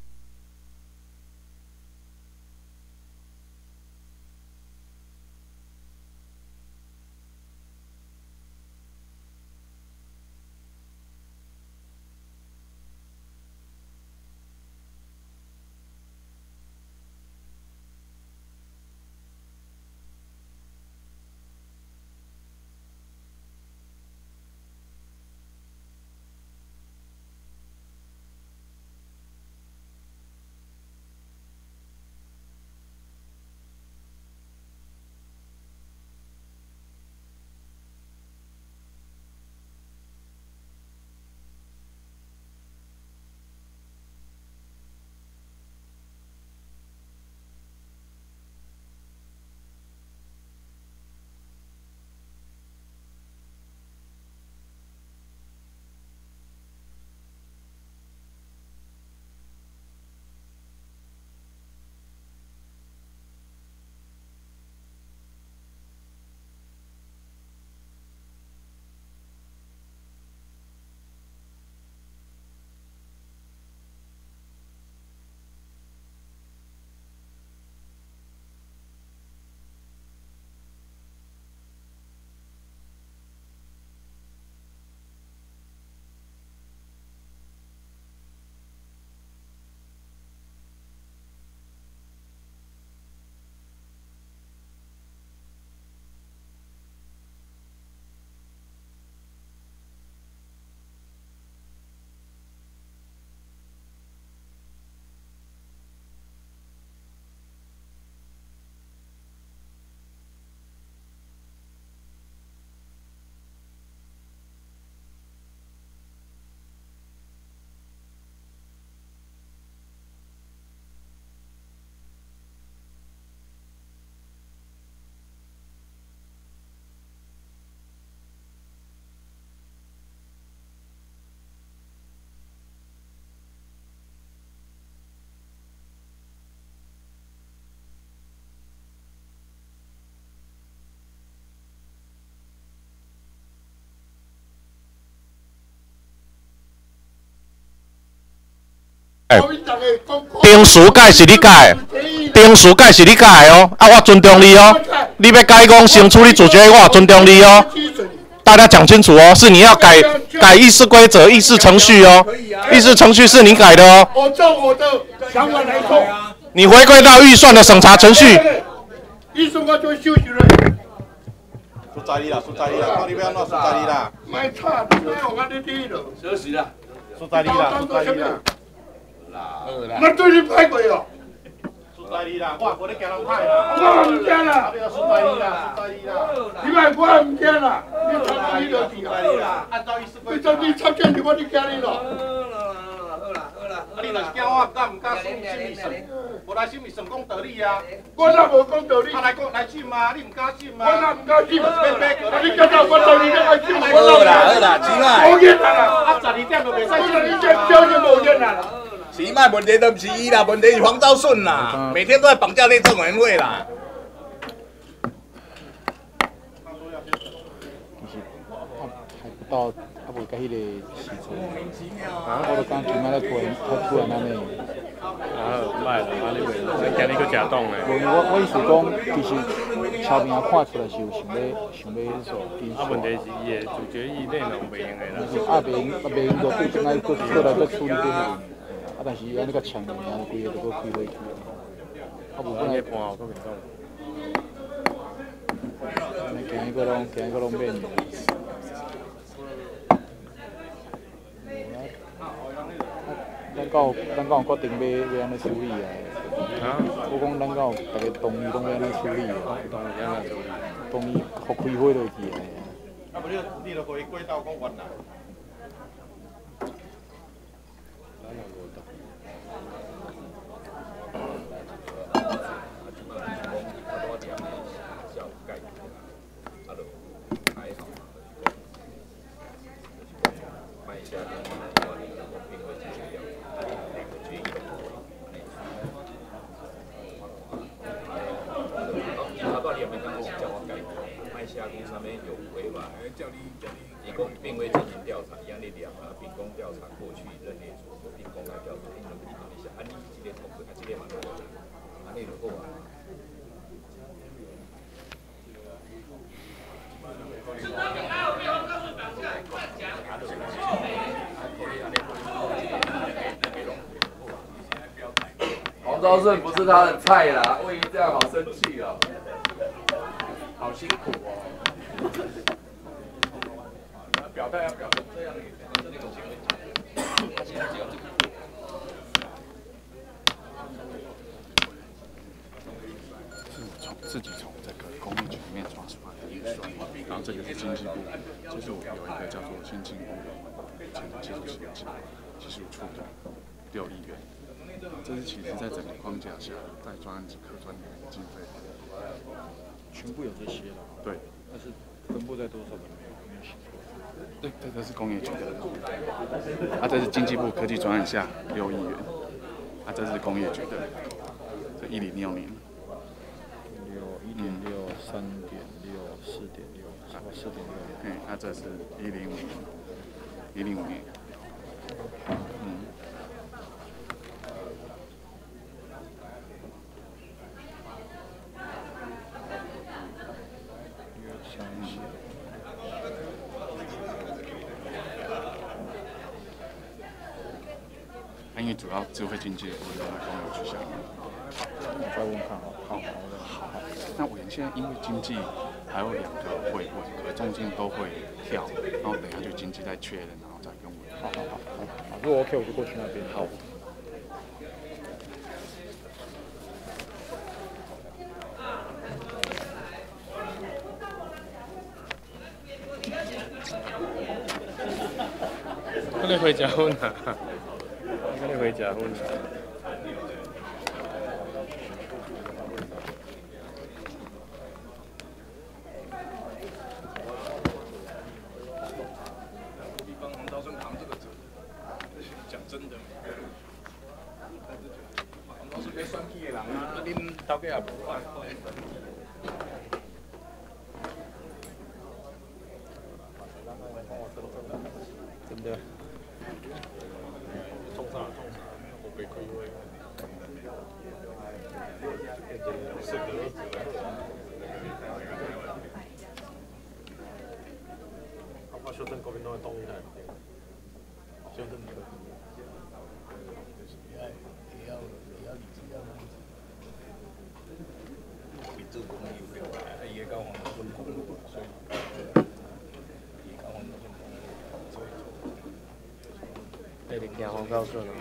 定数改是你改的，定数改是你改的哦，啊，我尊重你哦。你要改讲先处理主角，我也尊重你哦。大家讲清楚哦，是你要改改议事规则、议事程序哦，议事程序是你改的哦。 我照我的想法来做。 你回归到预算的审查程序。 预算我就休息了。 苏在你啦，苏在你啦，看你要哪苏在你啦。 卖差，你要我你低了。休息啦。 苏在你啦，苏在你啦。 那对你派过哟。 苏在你啦，我无咧惊人派啦。 我唔惊啦。 苏在你啦，苏在你啦。 你卖我唔惊啦，你参加你就去啦。 按照意思规规则，你参加你我你惊你咯。 啊，你若是惊我敢唔敢算什么算？无来什么算讲道理啊？ 我哪无讲道理？ 啊来讲来信嘛，你唔敢信嘛？ 我哪唔敢信？ 啊你叫到我十二点来信，我好啦好啦，钱啊！ 无瘾啦！ 啊，十二点就袂使信。 我十二点交就无瘾啦。 钱卖问题都唔是伊啦，问题是黄昭顺啦，每天都在绑架内政委员会啦。 到啊无甲迄个时阵，啊，我都讲今仔日突然突然安尼。 啊，歹啦，啊你袂，咱今日去食冻诶。 无，我我意思讲，其实超面也看出来是有想要想要迄种。 啊，问题是伊诶主决议内容袂用诶啦。 啊，袂用啊，袂用就对怎爱搁搁来搁处理这个。啊，但是安尼较强硬，安尼规个就搁开落去。啊，无本来。 盘后搁袂动。 安尼今日搁拢今日搁拢免。咱到咱到决定要要安尼处理啊！啊，我讲咱到大家同意拢要安尼处理啊！ 同意安尼处理， 同意互开会落去啊！ 啊，无你你著互伊过到讲原来。 下上面有违法，以公并未进行调查，压力量啊，秉公调查过去认列处所并公开调查，并能比较一下，按你这个同志，啊，这个嘛，按你如果啊。 黄昭顺不是他的菜啦，魏一这样好生气哦，好辛苦哦。表态要表成这样，这里有新闻是我从自己从这个工业局里面抓出来的预算，然后这个是经济部，就是我有一个叫做先进工业前技术协进技术处的六亿元。这是其实在整个框架下，在专案及科专的经费， 全部有这些了。 对， 但是分布在多少个没有没有写出来。 对，这个是工业局的，啊，这是经济部科技专案下六亿元，啊，这是工业局的，这一零六年。 六一点六、三点六、四点六，啊，四点六。 嗯，啊，这是一零五年，一零五年。嗯。因为主要智慧经济的部分在工业局下面。 我再问看好，好好的，好。 那我现在因为经济还有两个会问，可中间都会跳，然后等一下就经济再确认，然后再跟我。 好好好好，好，如果 OK 我就过去那边。好。 我哋回家混啊！我哋回家混啊！ 你帮黄昭顺扛这个责，讲真的，黄昭顺别算计的人啊，恁头家也无办。 真的。冲上冲上，我被亏位。是格子。我怕修正嗰邊都係當然係，修正唔到。也也要也要理智啊。你做工有表達，伊個講黃忠講，所以伊講黃忠講，所以。被你聽黃昭順了。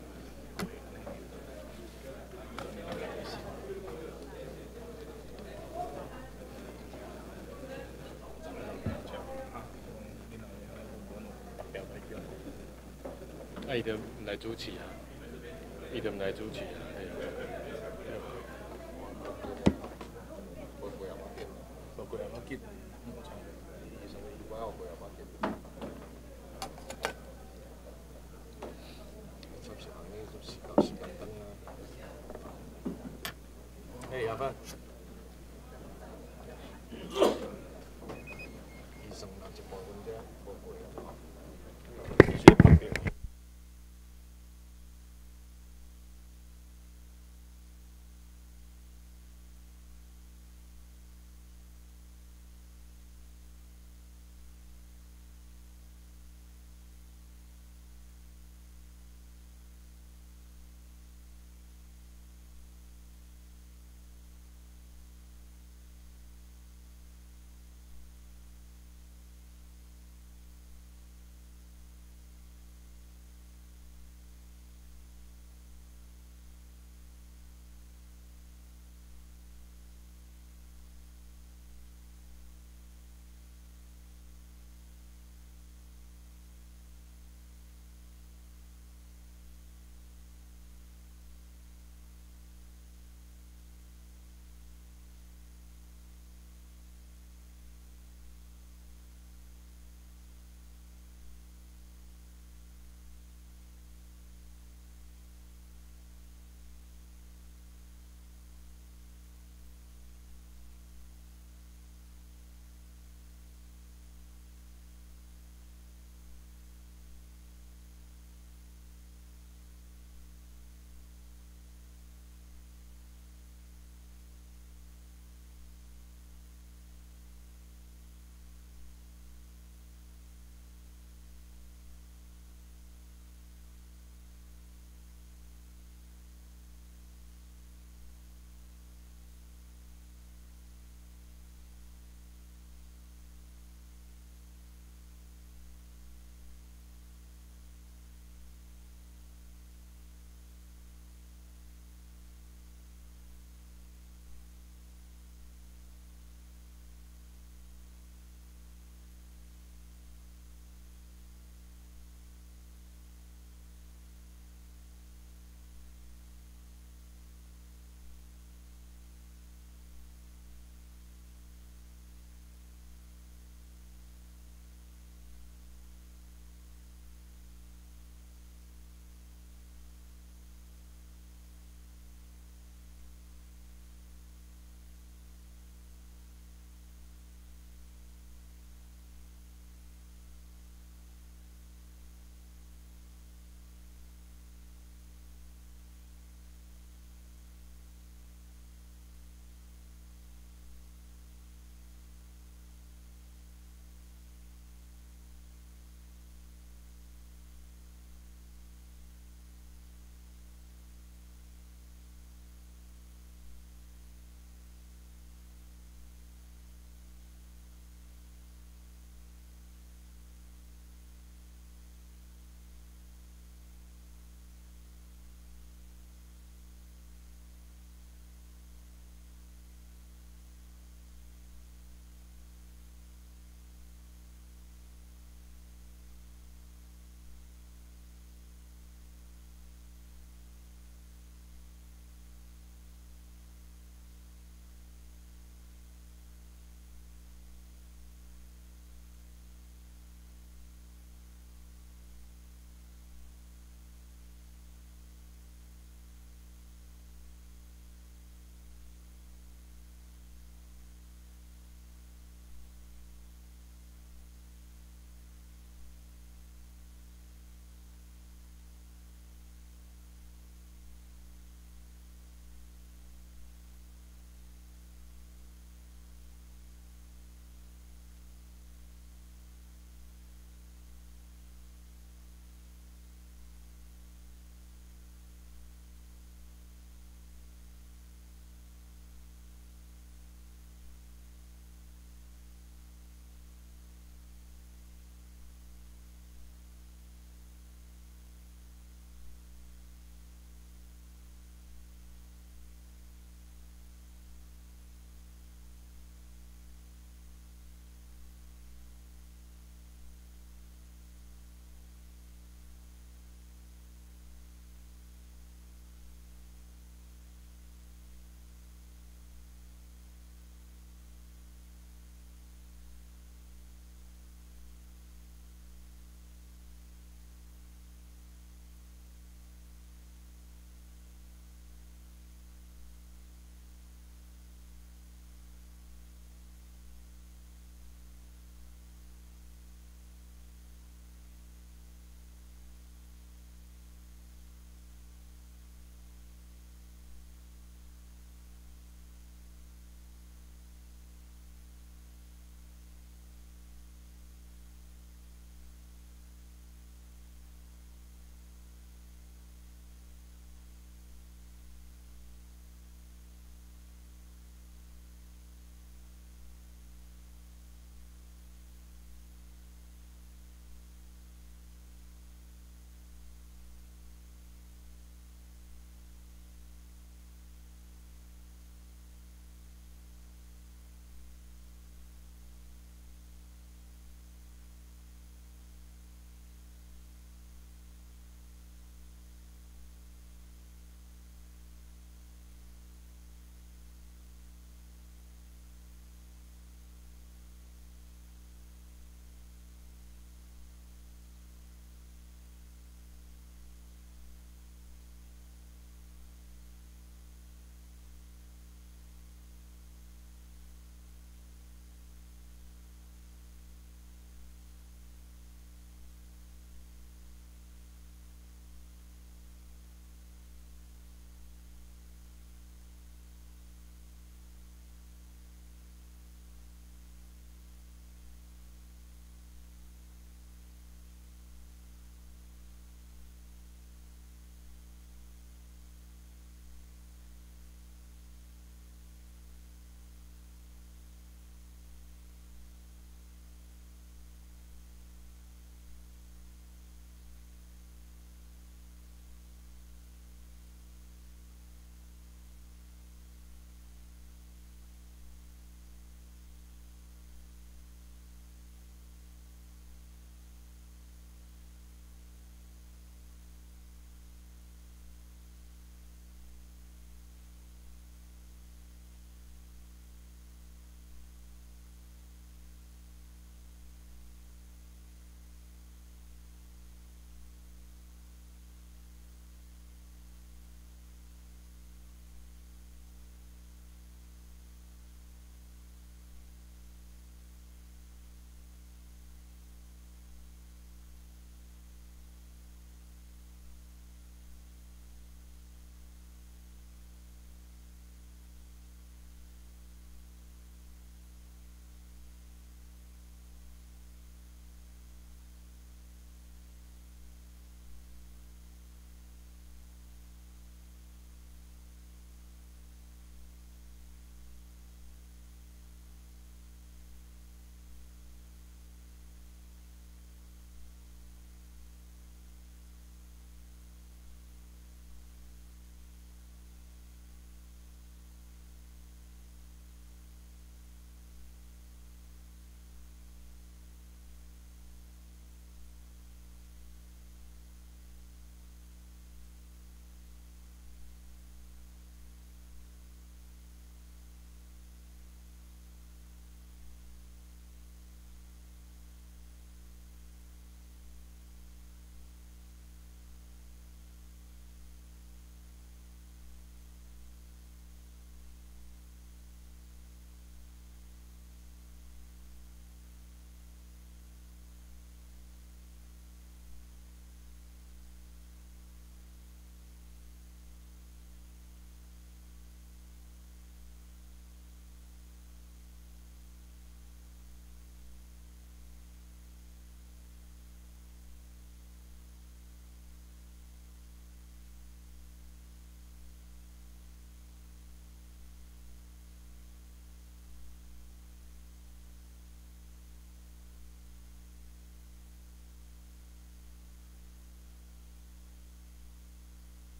啊，伊就唔來主持啊，伊就唔來主持啊。無幾啊百件，無幾啊百件，伊什麼意外有幾啊百件。時間燈啦。誒，阿芬。